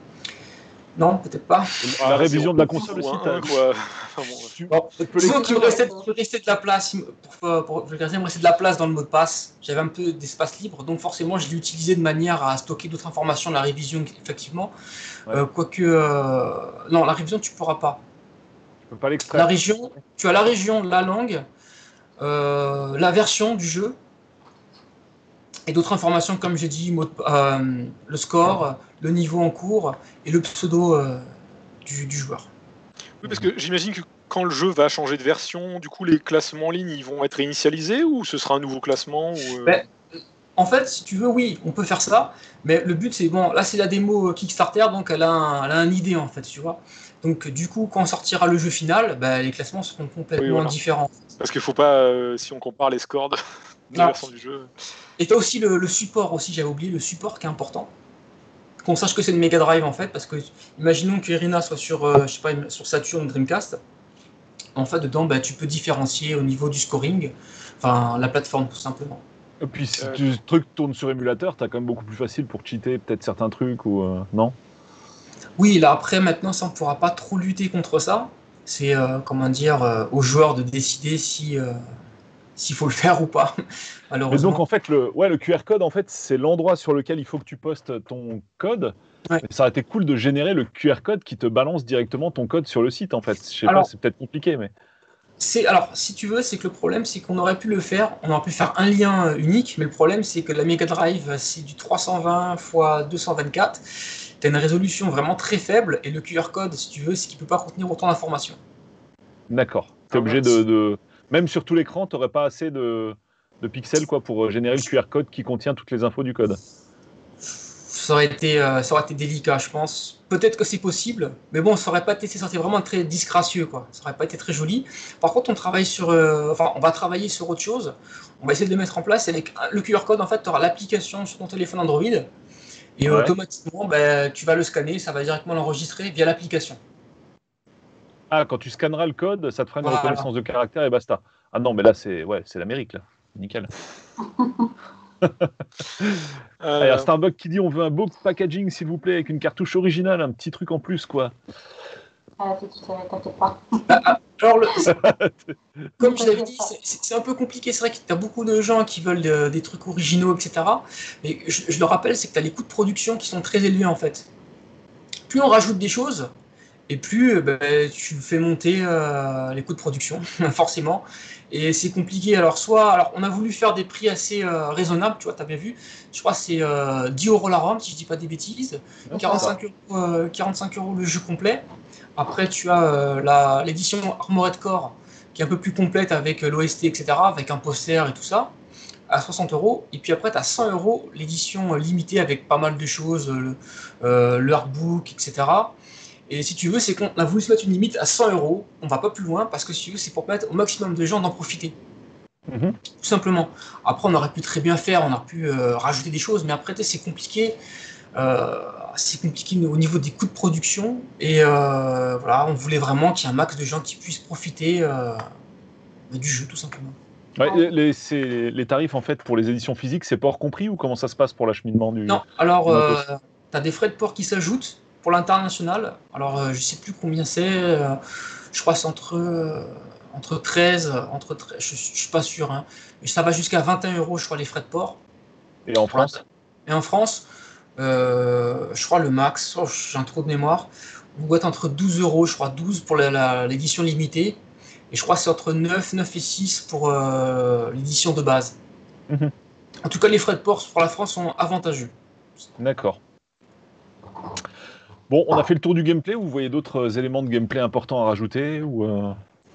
Non, peut-être pas. La ah, révision zéro de la ou console aussi, un, t'as- un, quoi. Enfin, bon, tu, Bon, tu peux disons qu'il me l'expliquer. restait, il me restait de la place. il me- Pour, pour, pour vulgariser, il me restait de la place dans le mot de passe. J'avais un peu d'espace libre, donc forcément, je l'ai utilisé de manière à stocker d'autres informations, la révision, effectivement. Ouais. Euh, quoique. euh, Non, la révision, tu pourras pas. Tu peux pas La l'extraire. région, tu as la région, la langue, euh, la version du jeu, et d'autres informations, comme j'ai dit, mot de- euh, le score, le niveau en cours et le pseudo euh, du, du joueur. Oui, parce que j'imagine que quand le jeu va changer de version, du coup, les classements en ligne, ils vont être réinitialisés ou ce sera un nouveau classement ou, euh, Ben, en fait, si tu veux, oui, on peut faire ça, mais le but, c'est bon, là, c'est la démo Kickstarter, donc elle a, un, elle a un idée, en fait, tu vois. Donc, du coup, quand sortira le jeu final, ben, les classements seront complètement Oui, voilà. différents. Parce qu'il faut pas, euh, si on compare les scores de, de la Non. version du jeu. Et tu as aussi le, le support, aussi, j'avais oublié, le support qui est important. Qu'on sache que c'est une Mega Drive, en fait, parce que, imaginons que Irina soit sur, euh, je sais pas, sur Saturn ou Dreamcast. En fait, dedans, bah, tu peux différencier au niveau du scoring, enfin, la plateforme, tout simplement. Et puis si Euh, tu- le truc tourne sur émulateur, t'as quand même beaucoup plus facile pour cheater peut-être certains trucs ou euh, non? Oui, là, après, maintenant, ça, on ne pourra pas trop lutter contre ça. C'est, euh, comment dire, euh, aux joueurs de décider si, euh, s'il faut le faire ou pas, Mais malheureusement. donc en fait, le, ouais, le Q R code, en fait, c'est l'endroit sur lequel il faut que tu postes ton code. Ouais. Mais ça aurait été cool de générer le Q R code qui te balance directement ton code sur le site, en fait. Je sais Alors, pas, c'est peut-être compliqué, mais. C'est, alors, si tu veux, c'est que le problème, c'est qu'on aurait pu le faire, on aurait pu faire un lien euh, unique, mais le problème, c'est que la Mega Drive, c'est du trois cent vingt fois deux cent vingt-quatre. Tu as une résolution vraiment très faible, et le Q R code, si tu veux, c'est qu'il ne peut pas contenir autant d'informations. D'accord. Tu es Ah, obligé voilà. de, de- Même sur tout l'écran, tu n'aurais pas assez de... de pixels quoi, pour euh, générer le Q R code qui contient toutes les infos du code. Ça aurait été, euh, ça aurait été délicat, je pense. Peut-être que c'est possible, mais bon, ça aurait pas été, ça aurait été vraiment très disgracieux, quoi. Ça aurait pas été très joli. Par contre, on travaille sur, euh, enfin, on va travailler sur autre chose. On va essayer de le mettre en place avec le Q R code. En fait, tu auras l'application sur ton téléphone Android et Ouais. automatiquement, ben, tu vas le scanner, ça va directement l'enregistrer via l'application. Ah, quand tu scanneras le code, ça te fera une Voilà. reconnaissance de caractère et basta. Ah non, mais là, c'est ouais, c'est l'Amérique, là. Nickel. Euh, Il y a Starbucks qui dit on veut un beau packaging, s'il vous plaît, avec une cartouche originale, un petit truc en plus, quoi. Ah, c'est tout ça, t'inquiète pas. Alors, le, comme je l'avais dit, c'est, c'est un peu compliqué. C'est vrai que tu as beaucoup de gens qui veulent de, des trucs originaux, et cetera. Mais je, je le rappelle, c'est que tu as les coûts de production qui sont très élevés, en fait. Plus on rajoute des choses, et plus ben, tu fais monter euh, les coûts de production, forcément. Et c'est compliqué. Alors, soit, alors, on a voulu faire des prix assez euh, raisonnables, tu vois, tu as bien vu. Je crois que c'est euh, dix euros la ROM, si je dis pas des bêtises. Non, quarante-cinq euros, euh, quarante-cinq euros le jeu complet. Après, tu as euh, la, l'édition Armored Core, qui est un peu plus complète avec l'O S T, et cetera, avec un poster et tout ça, à soixante euros. Et puis après, tu as cent euros l'édition limitée avec pas mal de choses, le, euh, le artbook, et cetera. Et si tu veux, c'est qu'on a voulu se mettre une limite à cent euros. On va pas plus loin parce que si tu veux, c'est pour permettre au maximum de gens d'en profiter. Mhm. Tout simplement. Après, on aurait pu très bien faire, on aurait pu euh, rajouter des choses, mais après, c'est compliqué. Euh, c'est compliqué au niveau des coûts de production. Et euh, voilà, on voulait vraiment qu'il y ait un max de gens qui puissent profiter euh, du jeu, tout simplement. Ouais, les, les- c'est- les tarifs, en fait, pour les éditions physiques, c'est pas hors compris ou comment ça se passe pour l'acheminement du, Non, alors, du euh, matos? tu as des frais de port qui s'ajoutent pour l'international. Alors, euh, je sais plus combien c'est. euh, je crois que c'est entre, euh, entre treize, entre treize, je, je suis pas sûr, hein, mais ça va jusqu'à vingt et un euros, je crois, les frais de port. Et en Pour l'inter- France? Et en France, euh, je crois le max, oh, j'ai un trou de mémoire, on doit être entre douze euros, je crois, douze pour la- la- l'édition limitée. Et je crois que c'est entre neuf, neuf et six pour euh, l'édition de base. Mhm. En tout cas, les frais de port pour la France sont avantageux. D'accord. Bon, on a fait le tour du gameplay, ou vous voyez d'autres éléments de gameplay importants à rajouter ou euh,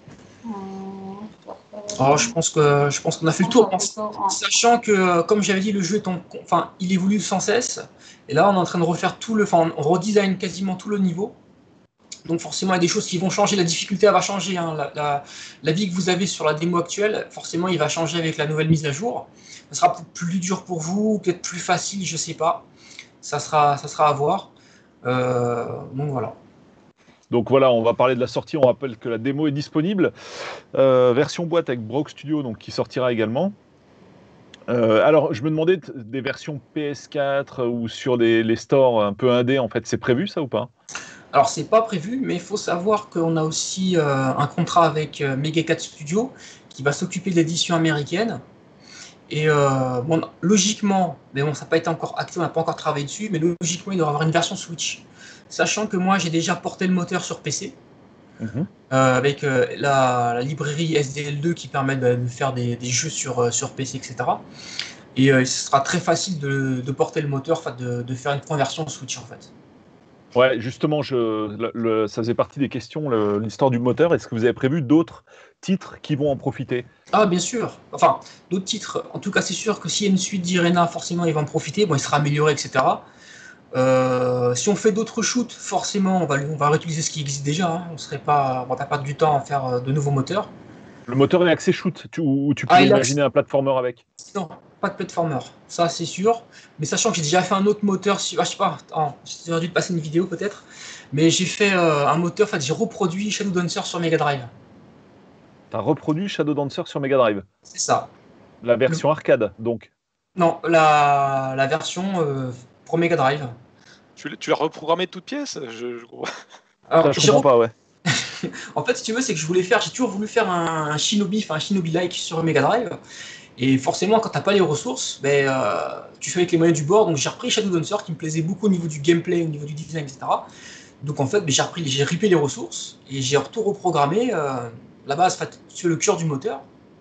Hum, Alors, je pense que je pense qu'on a fait le tour, On a fait le tour, ouais. sachant que, comme j'avais dit, le jeu est en, enfin, il évolue sans cesse. Et là, on est en train de refaire tout le, enfin, on redesign quasiment tout le niveau. Donc forcément, il y a des choses qui vont changer. La difficulté elle va changer. Hein. La, la, la vie que vous avez sur la démo actuelle, forcément, il va changer avec la nouvelle mise à jour. Ça sera plus dur pour vous, peut-être plus facile, je sais pas. Ça sera, ça sera à voir. Euh, donc voilà. Donc voilà, on va parler de la sortie. On rappelle que la démo est disponible. Euh, version boîte avec Brock Studio, donc qui sortira également. Euh, alors, je me demandais t- des versions P S quatre ou sur des, les stores un peu indés, en fait, c'est prévu ça ou pas? Alors c'est pas prévu, mais il faut savoir qu'on a aussi euh, un contrat avec euh, Mega quatre Studio qui va s'occuper de l'édition américaine. Et euh, bon, logiquement, mais bon, ça n'a pas été encore acté, on n'a pas encore travaillé dessus, mais logiquement, il doit y avoir une version Switch. Sachant que moi, j'ai déjà porté le moteur sur P C, Mhm. euh, avec euh, la, la librairie S D L deux qui permet de, de faire des, des jeux sur, euh, sur P C, et cetera. Et euh, ce sera très facile de, de porter le moteur, enfin de, de faire une conversion Switch en fait. Ouais, justement, je, le- le- ça faisait partie des questions, le- l'histoire du moteur. Est-ce que vous avez prévu d'autres titres qui vont en profiter? Ah, bien sûr. Enfin, d'autres titres. En tout cas, c'est sûr que s'il y a une suite d'Irena, forcément, il va en profiter. Bon, il sera amélioré, et cetera. Euh, si on fait d'autres shoots, forcément, on va, on va réutiliser ce qui existe déjà. Hein. On serait pas, on va pas perdre du temps à faire euh, de nouveaux moteurs. Le moteur est axé shoot, tu, ou tu Ah, pourrais il a... imaginer un platformer avec. Non, pas de platformer. Ça, c'est sûr. Mais sachant que j'ai déjà fait un autre moteur, si... ah, je sais pas, attends, j'ai dû te passer une vidéo peut-être. Mais j'ai fait euh, un moteur, en fait, j'ai reproduit Shadow Dancer sur Mega Drive. Tu as reproduit Shadow Dancer sur Mega Drive. C'est ça. La Le... version arcade, donc. Non, la, la version euh, pour Mega Drive. Tu, l'as- tu l'as reprogrammé de toutes pièces? je, je... Alors, Ça, je j'ai comprends rep... pas, ouais. En fait, si tu veux, c'est que je voulais faire, j'ai toujours voulu faire un, un Shinobi, enfin un Shinobi-like sur Mega Drive. Et forcément, quand t'as pas les ressources, ben, euh, tu fais avec les moyens du bord. Donc j'ai repris Shadow Dancer qui me plaisait beaucoup au niveau du gameplay, au niveau du design, et cetera. Donc en fait, ben, j'ai repris, j'ai ripé les ressources et j'ai tout reprogrammé. Euh, la base, en fait, sur le cœur du moteur.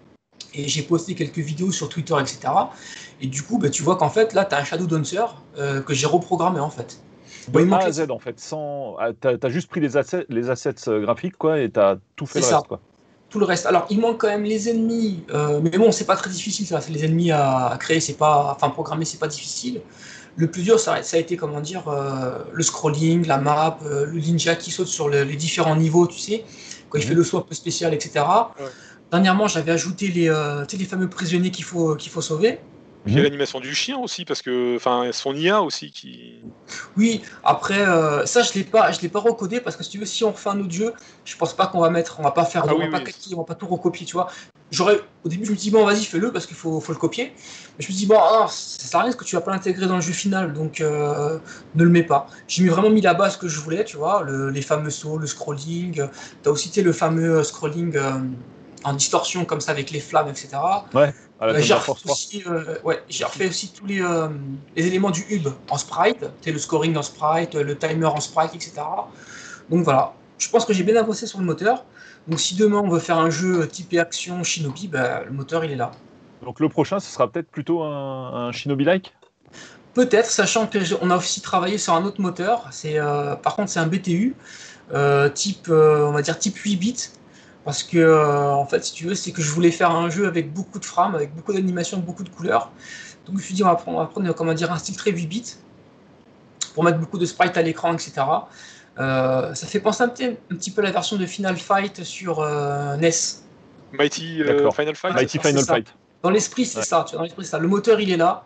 Et j'ai posté quelques vidéos sur Twitter, et cetera. Et du coup, ben, tu vois qu'en fait, là, tu as un Shadow Dancer euh, que j'ai reprogrammé en fait. De Bon, il A manque à les- Z, en fait, sans... ah, t'as, t'as juste pris les assets, les assets euh, graphiques, quoi, et t'as tout fait C'est le ça, reste, quoi. tout le reste. Alors, il manque quand même les ennemis, euh, mais bon, c'est pas très difficile, ça. C'est les ennemis à, à créer, c'est pas, enfin, programmer, c'est pas difficile. Le plus dur, ça, ça a été, comment dire, euh, le scrolling, la map, euh, le ninja qui saute sur le- les différents niveaux, tu sais, quand il Mhm. fait le saut un peu spécial, et cetera. Ouais. Dernièrement, j'avais ajouté les, euh, tu sais, les fameux prisonniers qu'il faut, qu'il faut sauver. Puis il y a Mhm. l'animation du chien aussi, parce que, enfin, son I A aussi qui. Oui, après, euh, ça, je l'ai pas, je l'ai pas recodé parce que si tu veux, si on refait un autre jeu, je pense pas qu'on va mettre, on va pas faire, Ah on oui, va pas oui. calquer, on va pas tout recopier, tu vois. J'aurais, au début, je me dis bon, vas-y, fais-le parce qu'il faut, faut le copier. Mais je me dis bon, ah, ça sert à rien parce que tu vas pas l'intégrer dans le jeu final, donc euh, ne le mets pas. J'ai mis- vraiment mis la base que je voulais, tu vois, le- les fameux sauts, le scrolling. T'as aussi tu sais, le fameux euh, scrolling euh, en distorsion comme ça avec les flammes, et cetera. Ouais, à la Euh, j'ai Thunder refait Force trois. aussi, euh, ouais, j'ai refait aussi tous les, euh, les éléments du hub en sprite, tu sais, le scoring en sprite, le timer en sprite, et cetera. Donc voilà, je pense que j'ai bien avancé sur le moteur. Donc si demain on veut faire un jeu typé action Shinobi, bah, le moteur il est là. Donc le prochain, ce sera peut-être plutôt un, un Shinobi-like. Peut-être, sachant qu'on a aussi travaillé sur un autre moteur. C'est, euh, par contre, c'est un B T U euh, type, euh, on va dire type huit bits. Parce que, euh, en fait, si tu veux, c'est que je voulais faire un jeu avec beaucoup de frames, avec beaucoup d'animations, beaucoup de couleurs. Donc je me suis dit, on va prendre, on va prendre comment dire, un style très huit bits pour mettre beaucoup de sprites à l'écran, et cetera. Euh, ça fait penser un petit, un petit peu à la version de Final Fight sur euh, N E S. Mighty euh, D'accord. Final Fight, c'est Mighty ça? C'est Final ça. Fight. Dans l'esprit, c'est Ouais. ça. Tu vois, dans l'esprit, c'est ça. Le moteur, il est là.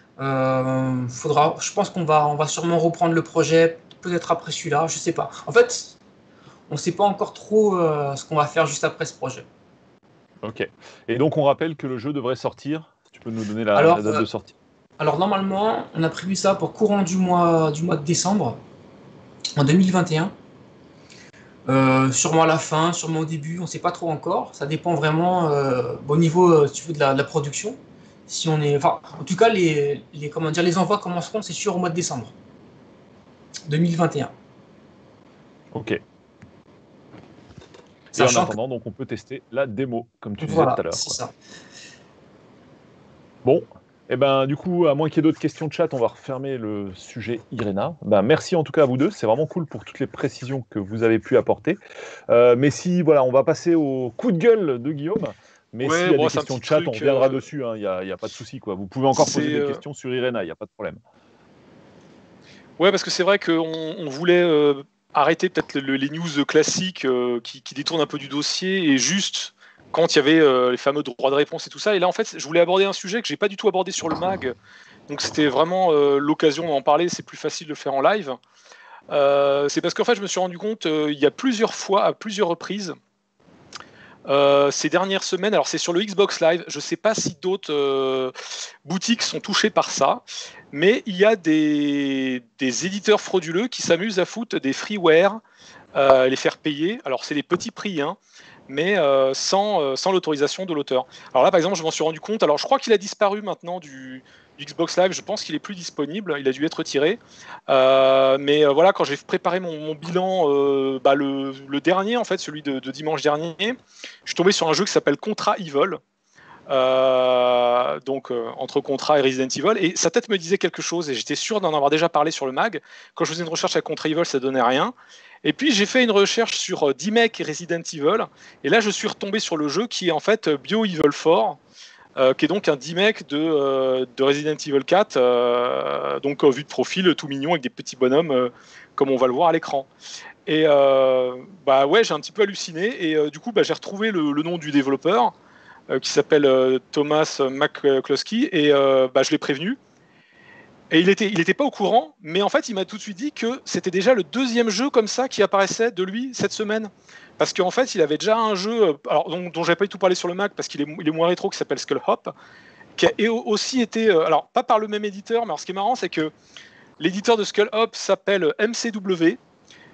Euh, faudra, je pense qu'on va, on va sûrement reprendre le projet, peut-être après celui-là, je sais pas. En fait, on sait pas encore trop euh, ce qu'on va faire juste après ce projet. Ok. Et donc on rappelle que le jeu devrait sortir. Si tu peux nous donner la, la Alors, date euh, de sortie. alors normalement, on a prévu ça pour courant du mois, du mois de décembre, en deux mille vingt et un. Euh, sûrement à la fin, sûrement au début, on sait pas trop encore. Ça dépend vraiment euh, au niveau, euh, si tu veux, de la, de la production. Si on est, enfin, en tout cas, les, les, comment dire, les envois commenceront, c'est sûr, au mois de décembre deux mille vingt et un. Ok. Et en Sachant que, attendant, donc on peut tester la démo, comme tu disais tout voilà, à l'heure, c'est quoi. ça. Bon, et ben du coup, à moins qu'il y ait d'autres questions de chat, on va refermer le sujet Irena. Ben, merci en tout cas à vous deux, c'est vraiment cool pour toutes les précisions que vous avez pu apporter. Euh, mais si, voilà, on va passer au coup de gueule de Guillaume. Mais s'il Ouais, y a bon, des c'est un questions petit de chat, on truc. reviendra euh, dessus, il n'y a, y a pas de souci, quoi. Vous pouvez encore poser c'est, des euh, questions sur Irena, il n'y a pas de problème. Ouais, parce que c'est vrai qu'on on voulait euh, arrêter peut-être le- le- les news classiques euh, qui, qui détournent un peu du dossier et juste quand il y avait euh, les fameux droits de réponse et tout ça. Et là, en fait, je voulais aborder un sujet que j'ai pas du tout abordé sur le mag. Donc c'était vraiment euh, l'occasion d'en parler. C'est plus facile de le faire en live. Euh, c'est parce qu'en fait, je me suis rendu compte euh, il y a plusieurs fois, à plusieurs reprises, euh, ces dernières semaines. Alors c'est sur le Xbox Live. Je sais pas si d'autres euh, boutiques sont touchées par ça, mais il y a des, des éditeurs frauduleux qui s'amusent à foutre des freeware, euh, les faire payer. Alors c'est des petits prix, hein, mais euh, sans, euh, sans l'autorisation de l'auteur. Alors là, par exemple, je m'en suis rendu compte. Alors je crois qu'il a disparu maintenant du, du Xbox Live. Je pense qu'il est plus disponible. Il a dû être retiré. Euh, mais euh, voilà, quand j'ai préparé mon, mon bilan, euh, bah, le, le dernier en fait, celui de, de dimanche dernier, je suis tombé sur un jeu qui s'appelle Contra Evil. Euh, donc euh, entre Contra et Resident Evil, et sa tête me disait quelque chose, et j'étais sûr d'en avoir déjà parlé sur le mag. Quand je faisais une recherche à Contra Evil, ça donnait rien. Et puis j'ai fait une recherche sur euh, D-Mec et Resident Evil, et là je suis retombé sur le jeu qui est en fait Bio Evil quatre, euh, qui est donc un D-Mec de, euh, de Resident Evil quatre, euh, donc euh, vu de profil, tout mignon, avec des petits bonhommes, euh, comme on va le voir à l'écran. Et euh, bah ouais, j'ai un petit peu halluciné, et euh, du coup bah, j'ai retrouvé le, le nom du développeur, euh, qui s'appelle euh, Thomas McCloskey, et euh, bah, je l'ai prévenu. Et il était, il était pas au courant, mais en fait, il m'a tout de suite dit que c'était déjà le deuxième jeu comme ça qui apparaissait de lui cette semaine. Parce qu'en fait, il avait déjà un jeu, euh, alors, dont, dont j'avais pas du tout parlé sur le Mac, parce qu'il est, il est moins rétro, qui s'appelle Skull Hop, qui a aussi été, euh, alors pas par le même éditeur, mais alors, ce qui est marrant, c'est que l'éditeur de Skull Hop s'appelle M C W,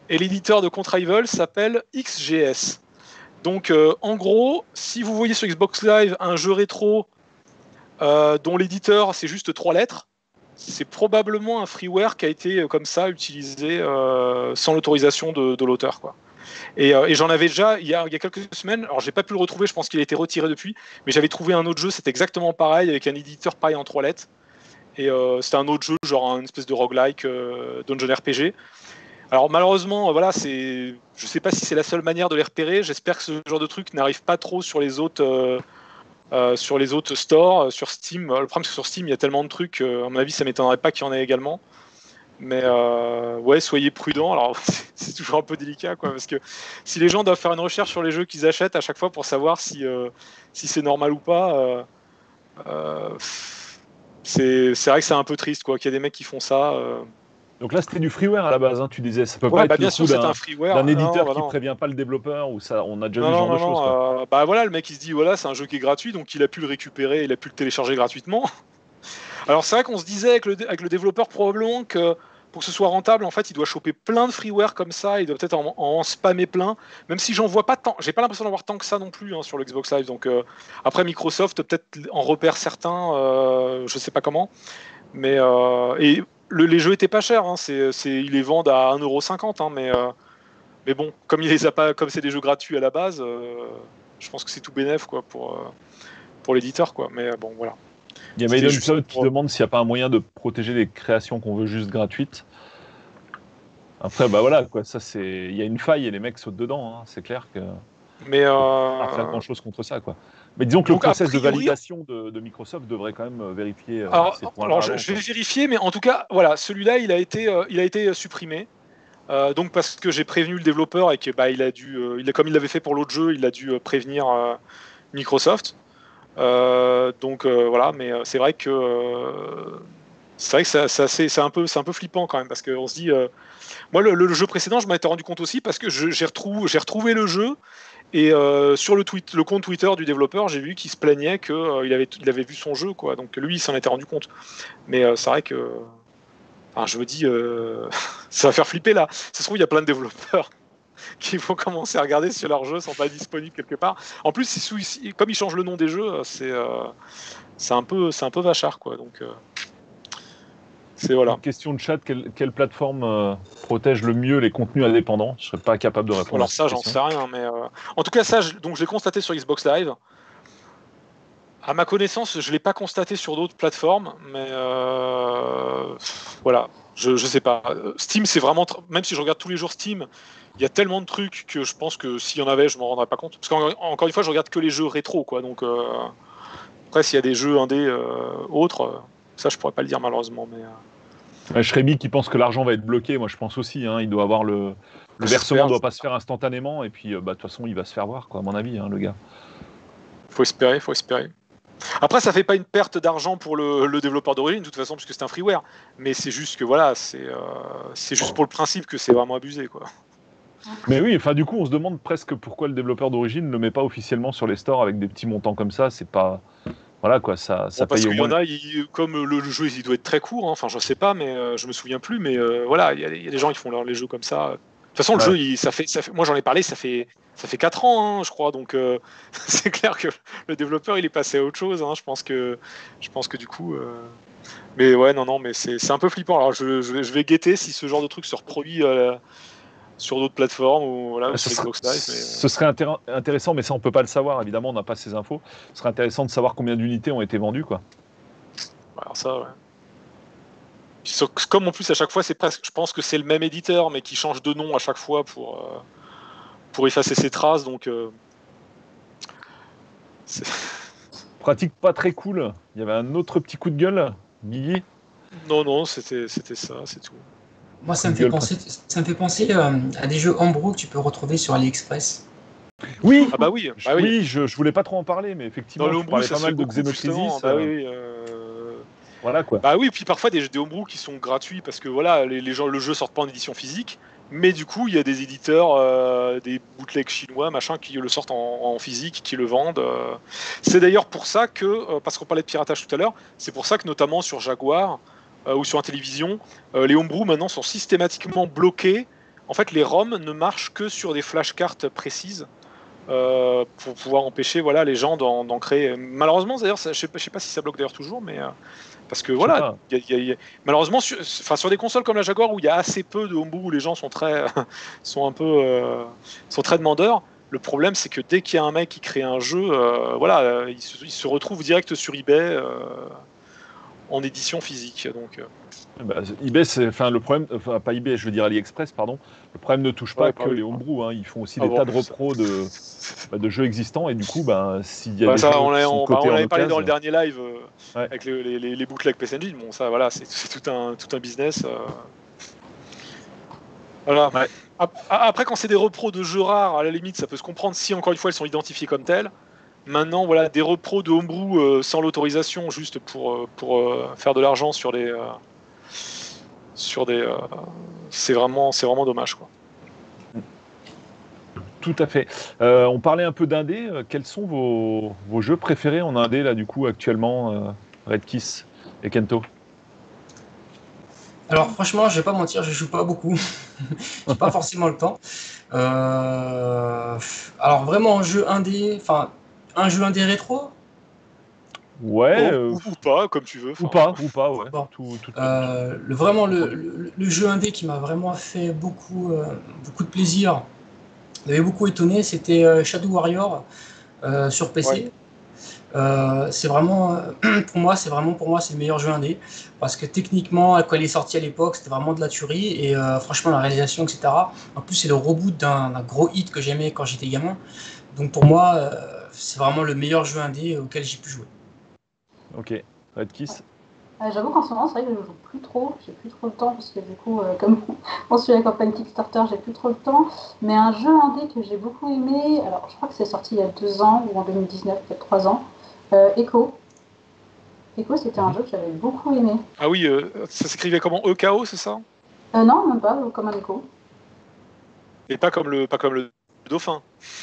et l'éditeur de Contrival s'appelle X G S. Donc euh, en gros, si vous voyez sur Xbox Live un jeu rétro euh, dont l'éditeur c'est juste trois lettres, c'est probablement un freeware qui a été euh, comme ça utilisé euh, sans l'autorisation de, de l'auteur, quoi. Et, euh, et j'en avais déjà il y, a, il y a quelques semaines, alors j'ai pas pu le retrouver, je pense qu'il a été retiré depuis, mais j'avais trouvé un autre jeu, c'était exactement pareil, avec un éditeur pareil en trois lettres. Et euh, c'était un autre jeu, genre une espèce de roguelike, euh, dungeon R P G. Alors malheureusement, voilà, c'est, je sais pas si c'est la seule manière de les repérer. J'espère que ce genre de truc n'arrive pas trop sur les autres, euh, euh, sur les autres stores, euh, sur Steam. Le problème c'est que sur Steam, il y a tellement de trucs. Euh, à mon avis, ça m'étonnerait pas qu'il y en ait également. Mais euh, ouais, soyez prudents. Alors c'est, c'est toujours un peu délicat, quoi, parce que si les gens doivent faire une recherche sur les jeux qu'ils achètent à chaque fois pour savoir si euh, si c'est normal ou pas. Euh, euh, C'est, c'est vrai que c'est un peu triste, quoi, qu'il y a des mecs qui font ça. Euh... Donc là, c'était du freeware à la base, hein, tu disais. Ça peut ouais, pas bah être bien le sûr, coup c'est d'un, un freeware. d'un éditeur non, qui non. prévient pas le développeur, ou ça, on a déjà non, vu ce non, genre non, de choses. Non, quoi. euh, bah voilà, le mec il se dit voilà, c'est un jeu qui est gratuit, donc il a pu le récupérer, il a pu le télécharger gratuitement. Alors c'est vrai qu'on se disait avec le, avec le développeur probablement que pour que ce soit rentable, en fait, il doit choper plein de freeware comme ça, il doit peut-être en, en spammer plein, même si j'en vois pas tant, j'ai pas l'impression d'en voir tant que ça non plus, hein, sur le Xbox Live. Donc euh, après Microsoft peut-être en repère certains, euh, je sais pas comment, mais euh, et le, les jeux étaient pas chers, hein, c'est, c'est, ils les vendent à un euro cinquante, hein, mais euh, mais bon, comme il les a pas, comme c'est des jeux gratuits à la base, euh, je pense que c'est tout bénef, quoi, pour euh, pour l'éditeur, quoi. Mais euh, bon, voilà. Il y a C'était Maiden juste Cloud qui pour- demande s'il n'y a pas un moyen de protéger les créations qu'on veut juste gratuites. Après, bah voilà, quoi, ça c'est, il y a une faille et les mecs sautent dedans, hein, c'est clair que. Mais On peut pas faire euh, grand chose contre ça, quoi. Mais disons que donc, le a process de priori- validation de, de Microsoft devrait quand même euh, vérifier euh, alors, ces points-là. alors je, avant, je vais quoi. vérifier, mais en tout cas, voilà, celui-là, il a été, euh, il a été supprimé. Euh, donc parce que j'ai prévenu le développeur et que bah, il a dû, euh, il a, comme il l'avait fait pour l'autre jeu, il a dû euh, prévenir euh, Microsoft. Euh, donc euh, voilà, mais euh, c'est vrai que euh, c'est vrai que ça, ça, c'est, c'est un peu, c'est un peu flippant quand même, parce qu'on se dit, euh, moi le, le jeu précédent, je m'en étais rendu compte aussi parce que je, j'ai, retrouvé, j'ai retrouvé le jeu et euh, sur le, tweet, le compte Twitter du développeur, j'ai vu qu'il se plaignait qu'il euh, avait, il avait vu son jeu, quoi. Donc lui, il s'en était rendu compte. Mais euh, c'est vrai que, enfin, je me dis, euh, ça va faire flipper là. Ça se trouve, il y a plein de développeurs qui vont commencer à regarder si leurs jeux sont pas disponibles quelque part. En plus, si, si, comme ils changent le nom des jeux, c'est euh, c'est un peu c'est un peu vachard, quoi. Donc euh, c'est voilà. Une question de chat, quelle, quelle plateforme euh, protège le mieux les contenus indépendants? Je serais pas capable de répondre. Alors à cette ça, j'en question. sais rien, mais euh, en tout cas ça, je, donc je l'ai constaté sur Xbox Live. À ma connaissance, je l'ai pas constaté sur d'autres plateformes, mais euh, voilà, je, je sais pas. Steam, c'est vraiment, même si je regarde tous les jours Steam, il y a tellement de trucs que je pense que s'il y en avait, je m'en rendrais pas compte. Parce qu'encore une fois, je regarde que les jeux rétro, quoi. Donc euh, après, s'il y a des jeux indés euh, autres, euh, ça je pourrais pas le dire malheureusement, mais. Euh... Ouais, Shrebi qui pense que l'argent va être bloqué, moi je pense aussi. Hein, il doit avoir le, le versement ne doit pas se faire instantanément, et puis euh, bah, de toute façon, il va se faire voir, quoi, à mon avis, hein, le gars. Faut espérer, faut espérer. Après, ça fait pas une perte d'argent pour le, le développeur d'origine, de toute façon, puisque c'est un freeware. Mais c'est juste que voilà, c'est euh, c'est juste pour le principe que c'est vraiment abusé, quoi. Mais oui, enfin du coup, on se demande presque pourquoi le développeur d'origine ne le met pas officiellement sur les stores avec des petits montants comme ça. C'est pas, voilà quoi, ça, ça bon, parce paye au qu'il y moins. en a, il, comme le, le jeu, il doit être très court. Hein, enfin, je sais pas, mais euh, je me souviens plus. Mais euh, voilà, il y, y a des gens qui font leur, les jeux comme ça. De toute façon, le Ouais. jeu, il, ça fait, ça fait, moi j'en ai parlé, ça fait, ça fait quatre ans, hein, je crois. Donc euh, c'est clair que le développeur, il est passé à autre chose. Hein, je pense que, je pense que du coup. Euh... Mais ouais, non, non, mais c'est, c'est un peu flippant. Alors je, je, je vais guetter si ce genre de truc se reproduit euh, sur d'autres plateformes ou voilà, Ce, sur serait, Xbox Live. Mais... ce serait intér- intéressant, mais ça on peut pas le savoir. Évidemment, on n'a pas ces infos. Ce serait intéressant de savoir combien d'unités ont été vendues, quoi. Alors ça, ouais. Puis, comme en plus à chaque fois, c'est presque, je pense que c'est le même éditeur, mais qui change de nom à chaque fois pour euh, pour effacer ses traces. Donc euh, c'est... pratique pas très cool. Il y avait un autre petit coup de gueule, Guigui. Non, non, c'était c'était ça, c'est tout. Moi, ça me fait penser, ça me fait penser euh, à des jeux homebrew que tu peux retrouver sur AliExpress. Oui, ah bah oui, bah oui, oui. je, je voulais pas trop en parler, mais effectivement, dans le je homebrew, parlais ça pas mal de Xenocrisis. Bah oui, euh... voilà quoi. Bah oui, puis parfois des, des homebrew qui sont gratuits parce que voilà, les, les gens, le jeu sort pas en édition physique, mais du coup, il y a des éditeurs, euh, des bootlegs chinois, machin, qui le sortent en, en physique, qui le vendent. Euh. C'est d'ailleurs pour ça que, euh, parce qu'on parlait de piratage tout à l'heure, c'est pour ça que notamment sur Jaguar euh, ou sur Intellivision, euh, les homebrew maintenant sont systématiquement bloqués en fait, les ROM ne marchent que sur des flashcards précises euh, pour pouvoir empêcher voilà, les gens d'en, d'en créer. Malheureusement, d'ailleurs, ça, je ne sais, sais pas si ça bloque d'ailleurs toujours, mais euh, parce que voilà, y a, y a, y a, malheureusement, sur, sur des consoles comme la Jaguar où il y a assez peu de homebrew, où les gens sont très, sont un peu, euh, sont très demandeurs. Le problème, c'est que dès qu'il y a un mec qui crée un jeu, euh, voilà, euh, il, se, il se retrouve direct sur eBay euh, en édition physique. Donc, euh. bah, eBay, c'est, enfin, le problème, enfin, pas eBay, je veux dire AliExpress, pardon. Le problème ne touche pas Ouais, que oui. les homebrew, hein. Ils font aussi ah des bon, tas de repros de, bah, de jeux existants, et du coup, bah, s'il y a bah, des ça, jeux on, qui a, sont on, cotés bah, on en avait parlé occasion, dans le dernier live euh, ouais. avec les, les, les, les bootlegs P S Engine. Bon, ça, voilà, c'est, c'est tout un, tout un business. Euh. Voilà. Ouais. Après, quand c'est des repros de jeux rares, à la limite, ça peut se comprendre si, encore une fois, elles sont identifiées comme telles. Maintenant, voilà, des repros de homebrew euh, sans l'autorisation, juste pour, euh, pour euh, faire de l'argent sur des, euh, sur des, euh, c'est vraiment, c'est vraiment dommage, quoi. Tout à fait. Euh, on parlait un peu d'indé. Euh, Quels sont vos, vos jeux préférés en indé là, du coup, actuellement, euh, Red Kiss et Kento? Alors franchement, je vais pas mentir, je joue pas beaucoup. J'ai pas forcément le temps. Euh, Alors vraiment un jeu indé, enfin un jeu indé rétro. Ouais. Oh, Euh, ou, ou pas, comme tu veux. ou Enfin, pas, ou pas, ouais. Bon, Tout, tout, tout, euh, le, vraiment le, entendu. le, le jeu indé qui m'a vraiment fait beaucoup, euh, beaucoup de plaisir, m'avait beaucoup étonné, c'était euh, Shadow Warrior euh, sur P C. ouais. Euh, c'est vraiment, euh, pour moi, c'est vraiment pour moi, c'est le meilleur jeu indé parce que techniquement, quand il est sorti à l'époque, c'était vraiment de la tuerie et euh, franchement, la réalisation, et cetera. En plus, c'est le reboot d'un, d'un gros hit que j'aimais quand j'étais gamin. Donc pour moi, euh, c'est vraiment le meilleur jeu indé auquel j'ai pu jouer. Ok. Red Kiss. Euh, J'avoue qu'en ce moment, c'est vrai que je joue plus trop, j'ai plus trop le temps parce que du coup, euh, comme on suit la campagne Kickstarter, j'ai plus trop le temps. Mais un jeu indé que j'ai beaucoup aimé, alors je crois que c'est sorti il y a deux ans ou en deux mille dix-neuf, peut-être trois ans, euh, Echo. Echo, c'était un jeu que j'avais beaucoup aimé. Ah oui, euh, ça s'écrivait comment? E K O, c'est ça? Euh, non, même pas, comme un Echo. Et pas comme le, pas comme le dauphin.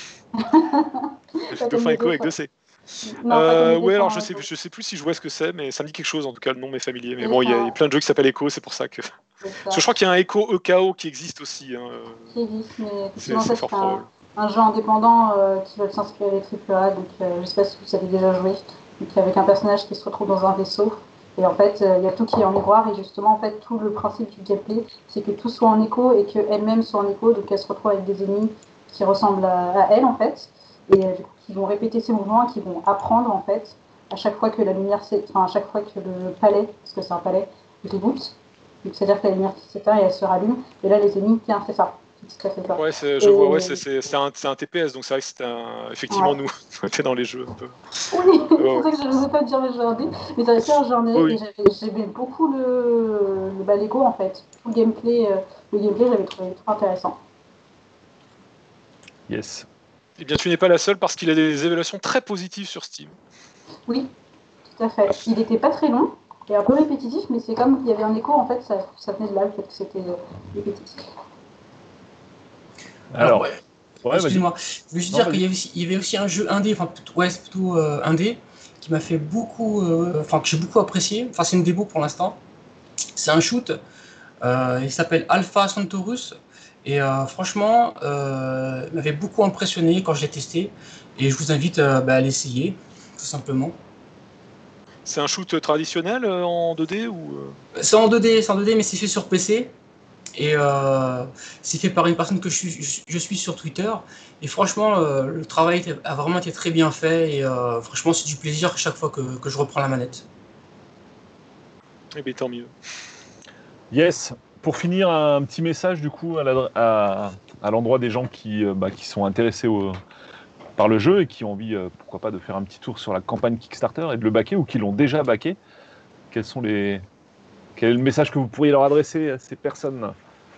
Pas Le comme dauphin les Echo avec dauphins. deux C. Non, pas comme Euh, les ouais, dauphins, alors je hein, sais, Echo. je sais plus si je vois ce que c'est, mais ça me dit quelque chose. En tout cas, le nom m'est familier. Mais Et bon, il y, a- il y ça- a plein de jeux qui s'appellent Echo, c'est pour ça que. c'est Parce ça. que je crois qu'il y a un Echo E K O qui existe aussi. Hein. Qui existe, mais C'est, effectivement, c'est ça, fort c'est un, probable. un jeu indépendant euh, qui veut s'inspirer des triple A, donc euh, je sais pas si vous avez déjà joué, donc avec un personnage qui se retrouve dans un vaisseau, et en fait, il euh, y a tout qui est en miroir, et justement, en fait, tout le principe du gameplay, c'est que tout soit en écho, et qu'elle-même soit en écho, donc elle se retrouve avec des ennemis qui ressemblent à, à elle, en fait, et euh, du coup, qui vont répéter ses mouvements, qui vont apprendre, en fait, à chaque fois que la lumière s'é... enfin, à chaque fois que le palais, parce que c'est un palais, reboot, donc c'est-à-dire que la lumière qui s'éteint et elle se rallume, et là, les ennemis, tiens, c'est ça. Tout à fait ça. Ouais, c'est, je Et... vois, ouais, c'est, c'est, c'est, un, c'est un T P S, donc c'est vrai que c'était un... effectivement Ouais. nous, on était dans les jeux un peu. Oui, c'est Ouais, pour ça que je ne sais pas dire le jeu indé, mais ça été un jeu indé oui. et j'avais, j'aimais beaucoup le, le bah, Lego en fait. Tout le gameplay, euh, le gameplay j'avais trouvé trop intéressant. Yes. Eh bien, tu n'es pas la seule parce qu'il a des évaluations très positives sur Steam. Oui, tout à fait. Il n'était pas très long et un peu répétitif, mais c'est comme il y avait un écho en fait, ça, ça venait de là le fait que c'était euh, répétitif. Alors, Alors, ouais. ouais, Excuse-moi, je veux juste Non, dire vas-y. qu'il y avait, aussi, il y avait aussi un jeu indé, enfin plutôt, ouais, c'est plutôt euh, indé, qui m'a fait beaucoup, euh, enfin que j'ai beaucoup apprécié. Enfin, c'est une démo pour l'instant. C'est un shoot. Euh, il s'appelle Alpha Centaurus. Et euh, franchement, euh, il m'avait beaucoup impressionné quand je l'ai testé. Et je vous invite euh, bah, à l'essayer, tout simplement. C'est un shoot traditionnel euh, en deux D ou euh... C'est en deux D, c'est en deux D, mais c'est fait sur P C. Et euh, c'est fait par une personne que je suis, je suis sur Twitter. Et franchement, euh, le travail a vraiment été très bien fait. Et euh, franchement, c'est du plaisir chaque fois que, que je reprends la manette. Eh bien, tant mieux. Yes. Pour finir, un petit message du coup à, la, à, à l'endroit des gens qui, euh, bah, qui sont intéressés au, par le jeu et qui ont envie, euh, pourquoi pas, de faire un petit tour sur la campagne Kickstarter et de le backer ou qui l'ont déjà backé. Quels sont les... Quel est le message que vous pourriez leur adresser à ces personnes?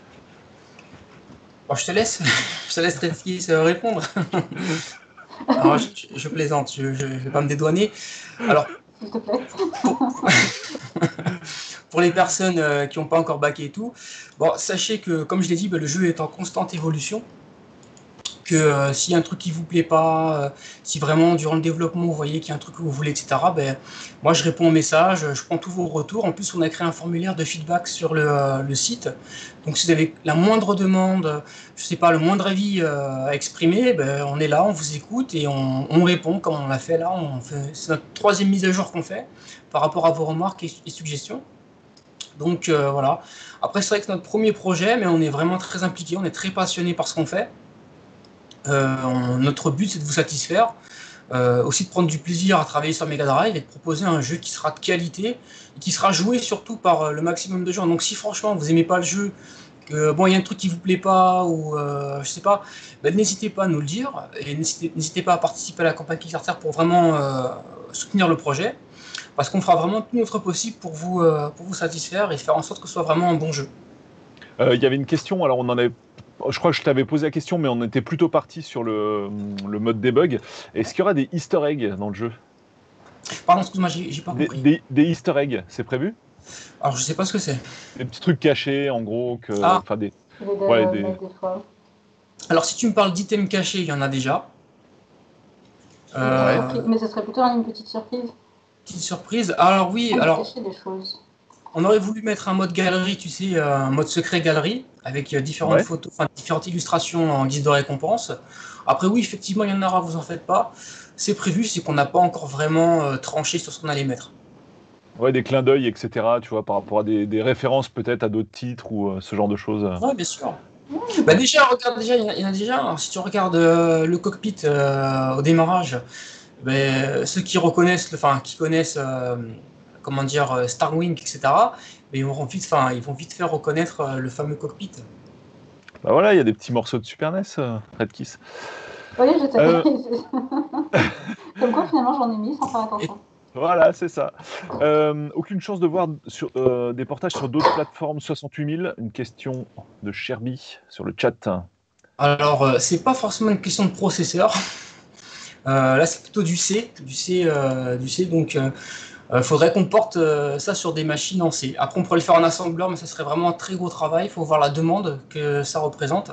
Bon, je te laisse, je te laisse Redkis répondre. Alors, je, je plaisante, je ne vais pas me dédouaner. Alors, S'il te plaît. pour, pour les personnes euh, qui n'ont pas encore backé et tout, bon, sachez que, comme je l'ai dit, bah, le jeu est en constante évolution. que euh, s'il y a un truc qui vous plaît pas, euh, si vraiment durant le développement vous voyez qu'il y a un truc que vous voulez, et cetera. Ben, moi je réponds aux messages, je prends tous vos retours. En plus, on a créé un formulaire de feedback sur le, euh, le site. Donc si vous avez la moindre demande, je sais pas, le moindre avis euh, à exprimer, ben, on est là, on vous écoute et on, on répond comme on l'a fait là. On fait, c'est notre troisième mise à jour qu'on fait par rapport à vos remarques et, et suggestions. Donc euh, voilà. Après, c'est vrai que c'est notre premier projet, mais on est vraiment très impliqué, on est très passionné par ce qu'on fait. Euh, on- notre but, c'est de vous satisfaire, euh, aussi de prendre du plaisir à travailler sur Mega Drive et de proposer un jeu qui sera de qualité et qui sera joué surtout par euh, le maximum de gens. Donc, si franchement vous aimez pas le jeu, que bon, il y a un truc qui vous plaît pas ou euh, je sais pas, ben, n'hésitez pas à nous le dire et n'hésitez, n'hésitez pas à participer à la campagne Kickstarter pour vraiment euh, soutenir le projet. Parce qu'on fera vraiment tout notre possible pour vous, euh, pour vous satisfaire et faire en sorte que ce soit vraiment un bon jeu. Euh, Il y avait une question, alors on en avait. Je crois que je t'avais posé la question, mais on était plutôt parti sur le, le mode debug. Est-ce qu'il y aura des easter eggs dans le jeu? Pardon, excuse-moi, j'ai, j'ai pas Des, compris. des, des easter eggs, c'est prévu? Alors, je sais pas ce que c'est. Des petits trucs cachés, en gros, que. Ah. Enfin, des. Je vais Ouais, de- des- mettre des fois. Alors, si tu me parles d'items cachés, il y en a déjà. Ouais. Euh, Ok, mais ce serait plutôt une petite surprise. Petite surprise. Alors, oui, On alors, cacher des choses. on aurait voulu mettre un mode galerie, tu sais, euh, un mode secret galerie, avec euh, différentes Ouais. photos, enfin, différentes illustrations en guise de récompense. Après, oui, effectivement, il y en aura, vous en faites pas. C'est prévu, c'est qu'on n'a pas encore vraiment euh, tranché sur ce qu'on allait mettre. Ouais, des clins d'œil, et cetera. Tu vois, par rapport à des, des références peut-être à d'autres titres ou euh, ce genre de choses. Oui, bien sûr. Bah déjà, regarde, déjà, il y en a- il y en a déjà. Alors, si tu regardes euh, le cockpit euh, au démarrage, ben, ceux qui reconnaissent, le- enfin, qui connaissent, euh, comment dire, euh, Starwing, et cetera, ben, ils vont vite, enfin, ils vont vite faire reconnaître euh, le fameux cockpit. Bah voilà, il y a des petits morceaux de Super N E S, euh, Red Kiss. Oui, je sais. Euh. Comme quoi, finalement, j'en ai mis sans faire attention. Voilà, c'est ça. Euh, aucune chance de voir sur, euh, des portages sur d'autres plateformes soixante-huit mille. Une question de Sherby sur le chat. Alors, euh, c'est pas forcément une question de processeur. Euh, là, c'est plutôt du C, du C, euh, du C. Donc, il euh, faudrait qu'on porte euh, ça sur des machines en C. Après, on pourrait le faire en assembleur, mais ça serait vraiment un très gros travail. Il faut voir la demande que ça représente.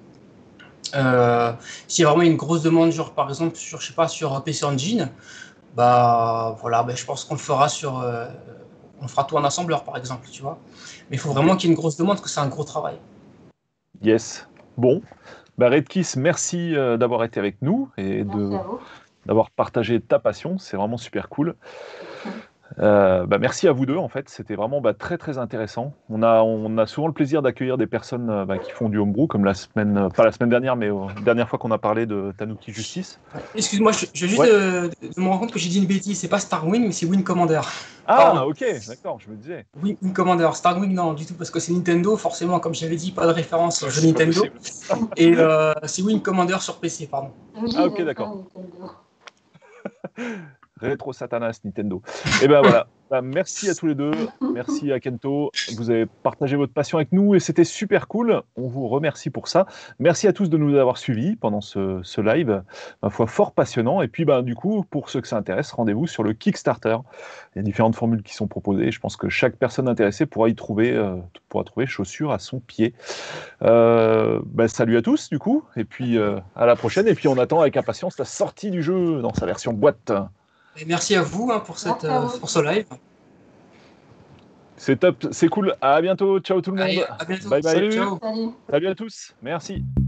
Euh, S'il y a vraiment une grosse demande, genre par exemple sur, je sais pas, sur P C Engine, bah voilà, bah, je pense qu'on le fera sur, euh, on fera tout en assembleur par exemple, tu vois. Mais il faut vraiment qu'il y ait une grosse demande, parce que c'est un gros travail. Yes. Bon. Bah, Red Kiss, merci euh, d'avoir été avec nous et Merci de, à vous. d'avoir partagé ta passion. C'est vraiment super cool. Euh, bah, merci à vous deux, en fait. C'était vraiment bah, très, très intéressant. On a, on a souvent le plaisir d'accueillir des personnes euh, bah, qui font du homebrew, comme la semaine, euh, pas la semaine dernière, mais euh, la dernière fois qu'on a parlé de Tanuki Justice. Excuse-moi, je, je viens juste Ouais. de, de me rendre compte que j'ai dit une bêtise, c'est pas Starwing, mais c'est Wing Commander. Ah, Pardon. ok, d'accord, je me disais. Wing, Wing Commander, Starwing non, du tout, parce que c'est Nintendo, forcément, comme j'avais dit, pas de référence au jeu C'est pas Nintendo. possible. Et euh, c'est Wing Commander sur P C, pardon. Je vous dis, Ah, ok, ils aiment d'accord. pas Nintendo. Rétro Satanas Nintendo. Et ben voilà. Bah, merci à tous les deux. Merci à Kento. Vous avez partagé votre passion avec nous et c'était super cool. On vous remercie pour ça. Merci à tous de nous avoir suivis pendant ce, ce live, ma foi fort passionnant. Et puis bah, du coup, pour ceux que ça intéresse, rendez-vous sur le Kickstarter. Il y a différentes formules qui sont proposées. Je pense que chaque personne intéressée pourra y trouver, euh, pourra trouver chaussures à son pied. Euh, bah, salut à tous du coup. Et puis euh, à la prochaine. Et puis on attend avec impatience la sortie du jeu dans sa version boîte. Et merci à vous hein, pour, cette, Merci à euh, vous. pour ce live. C'est top, c'est cool. À bientôt. Ciao tout le monde. Allez, à bientôt. Bye bye. Salut, ciao. Salut. Salut à tous. Merci.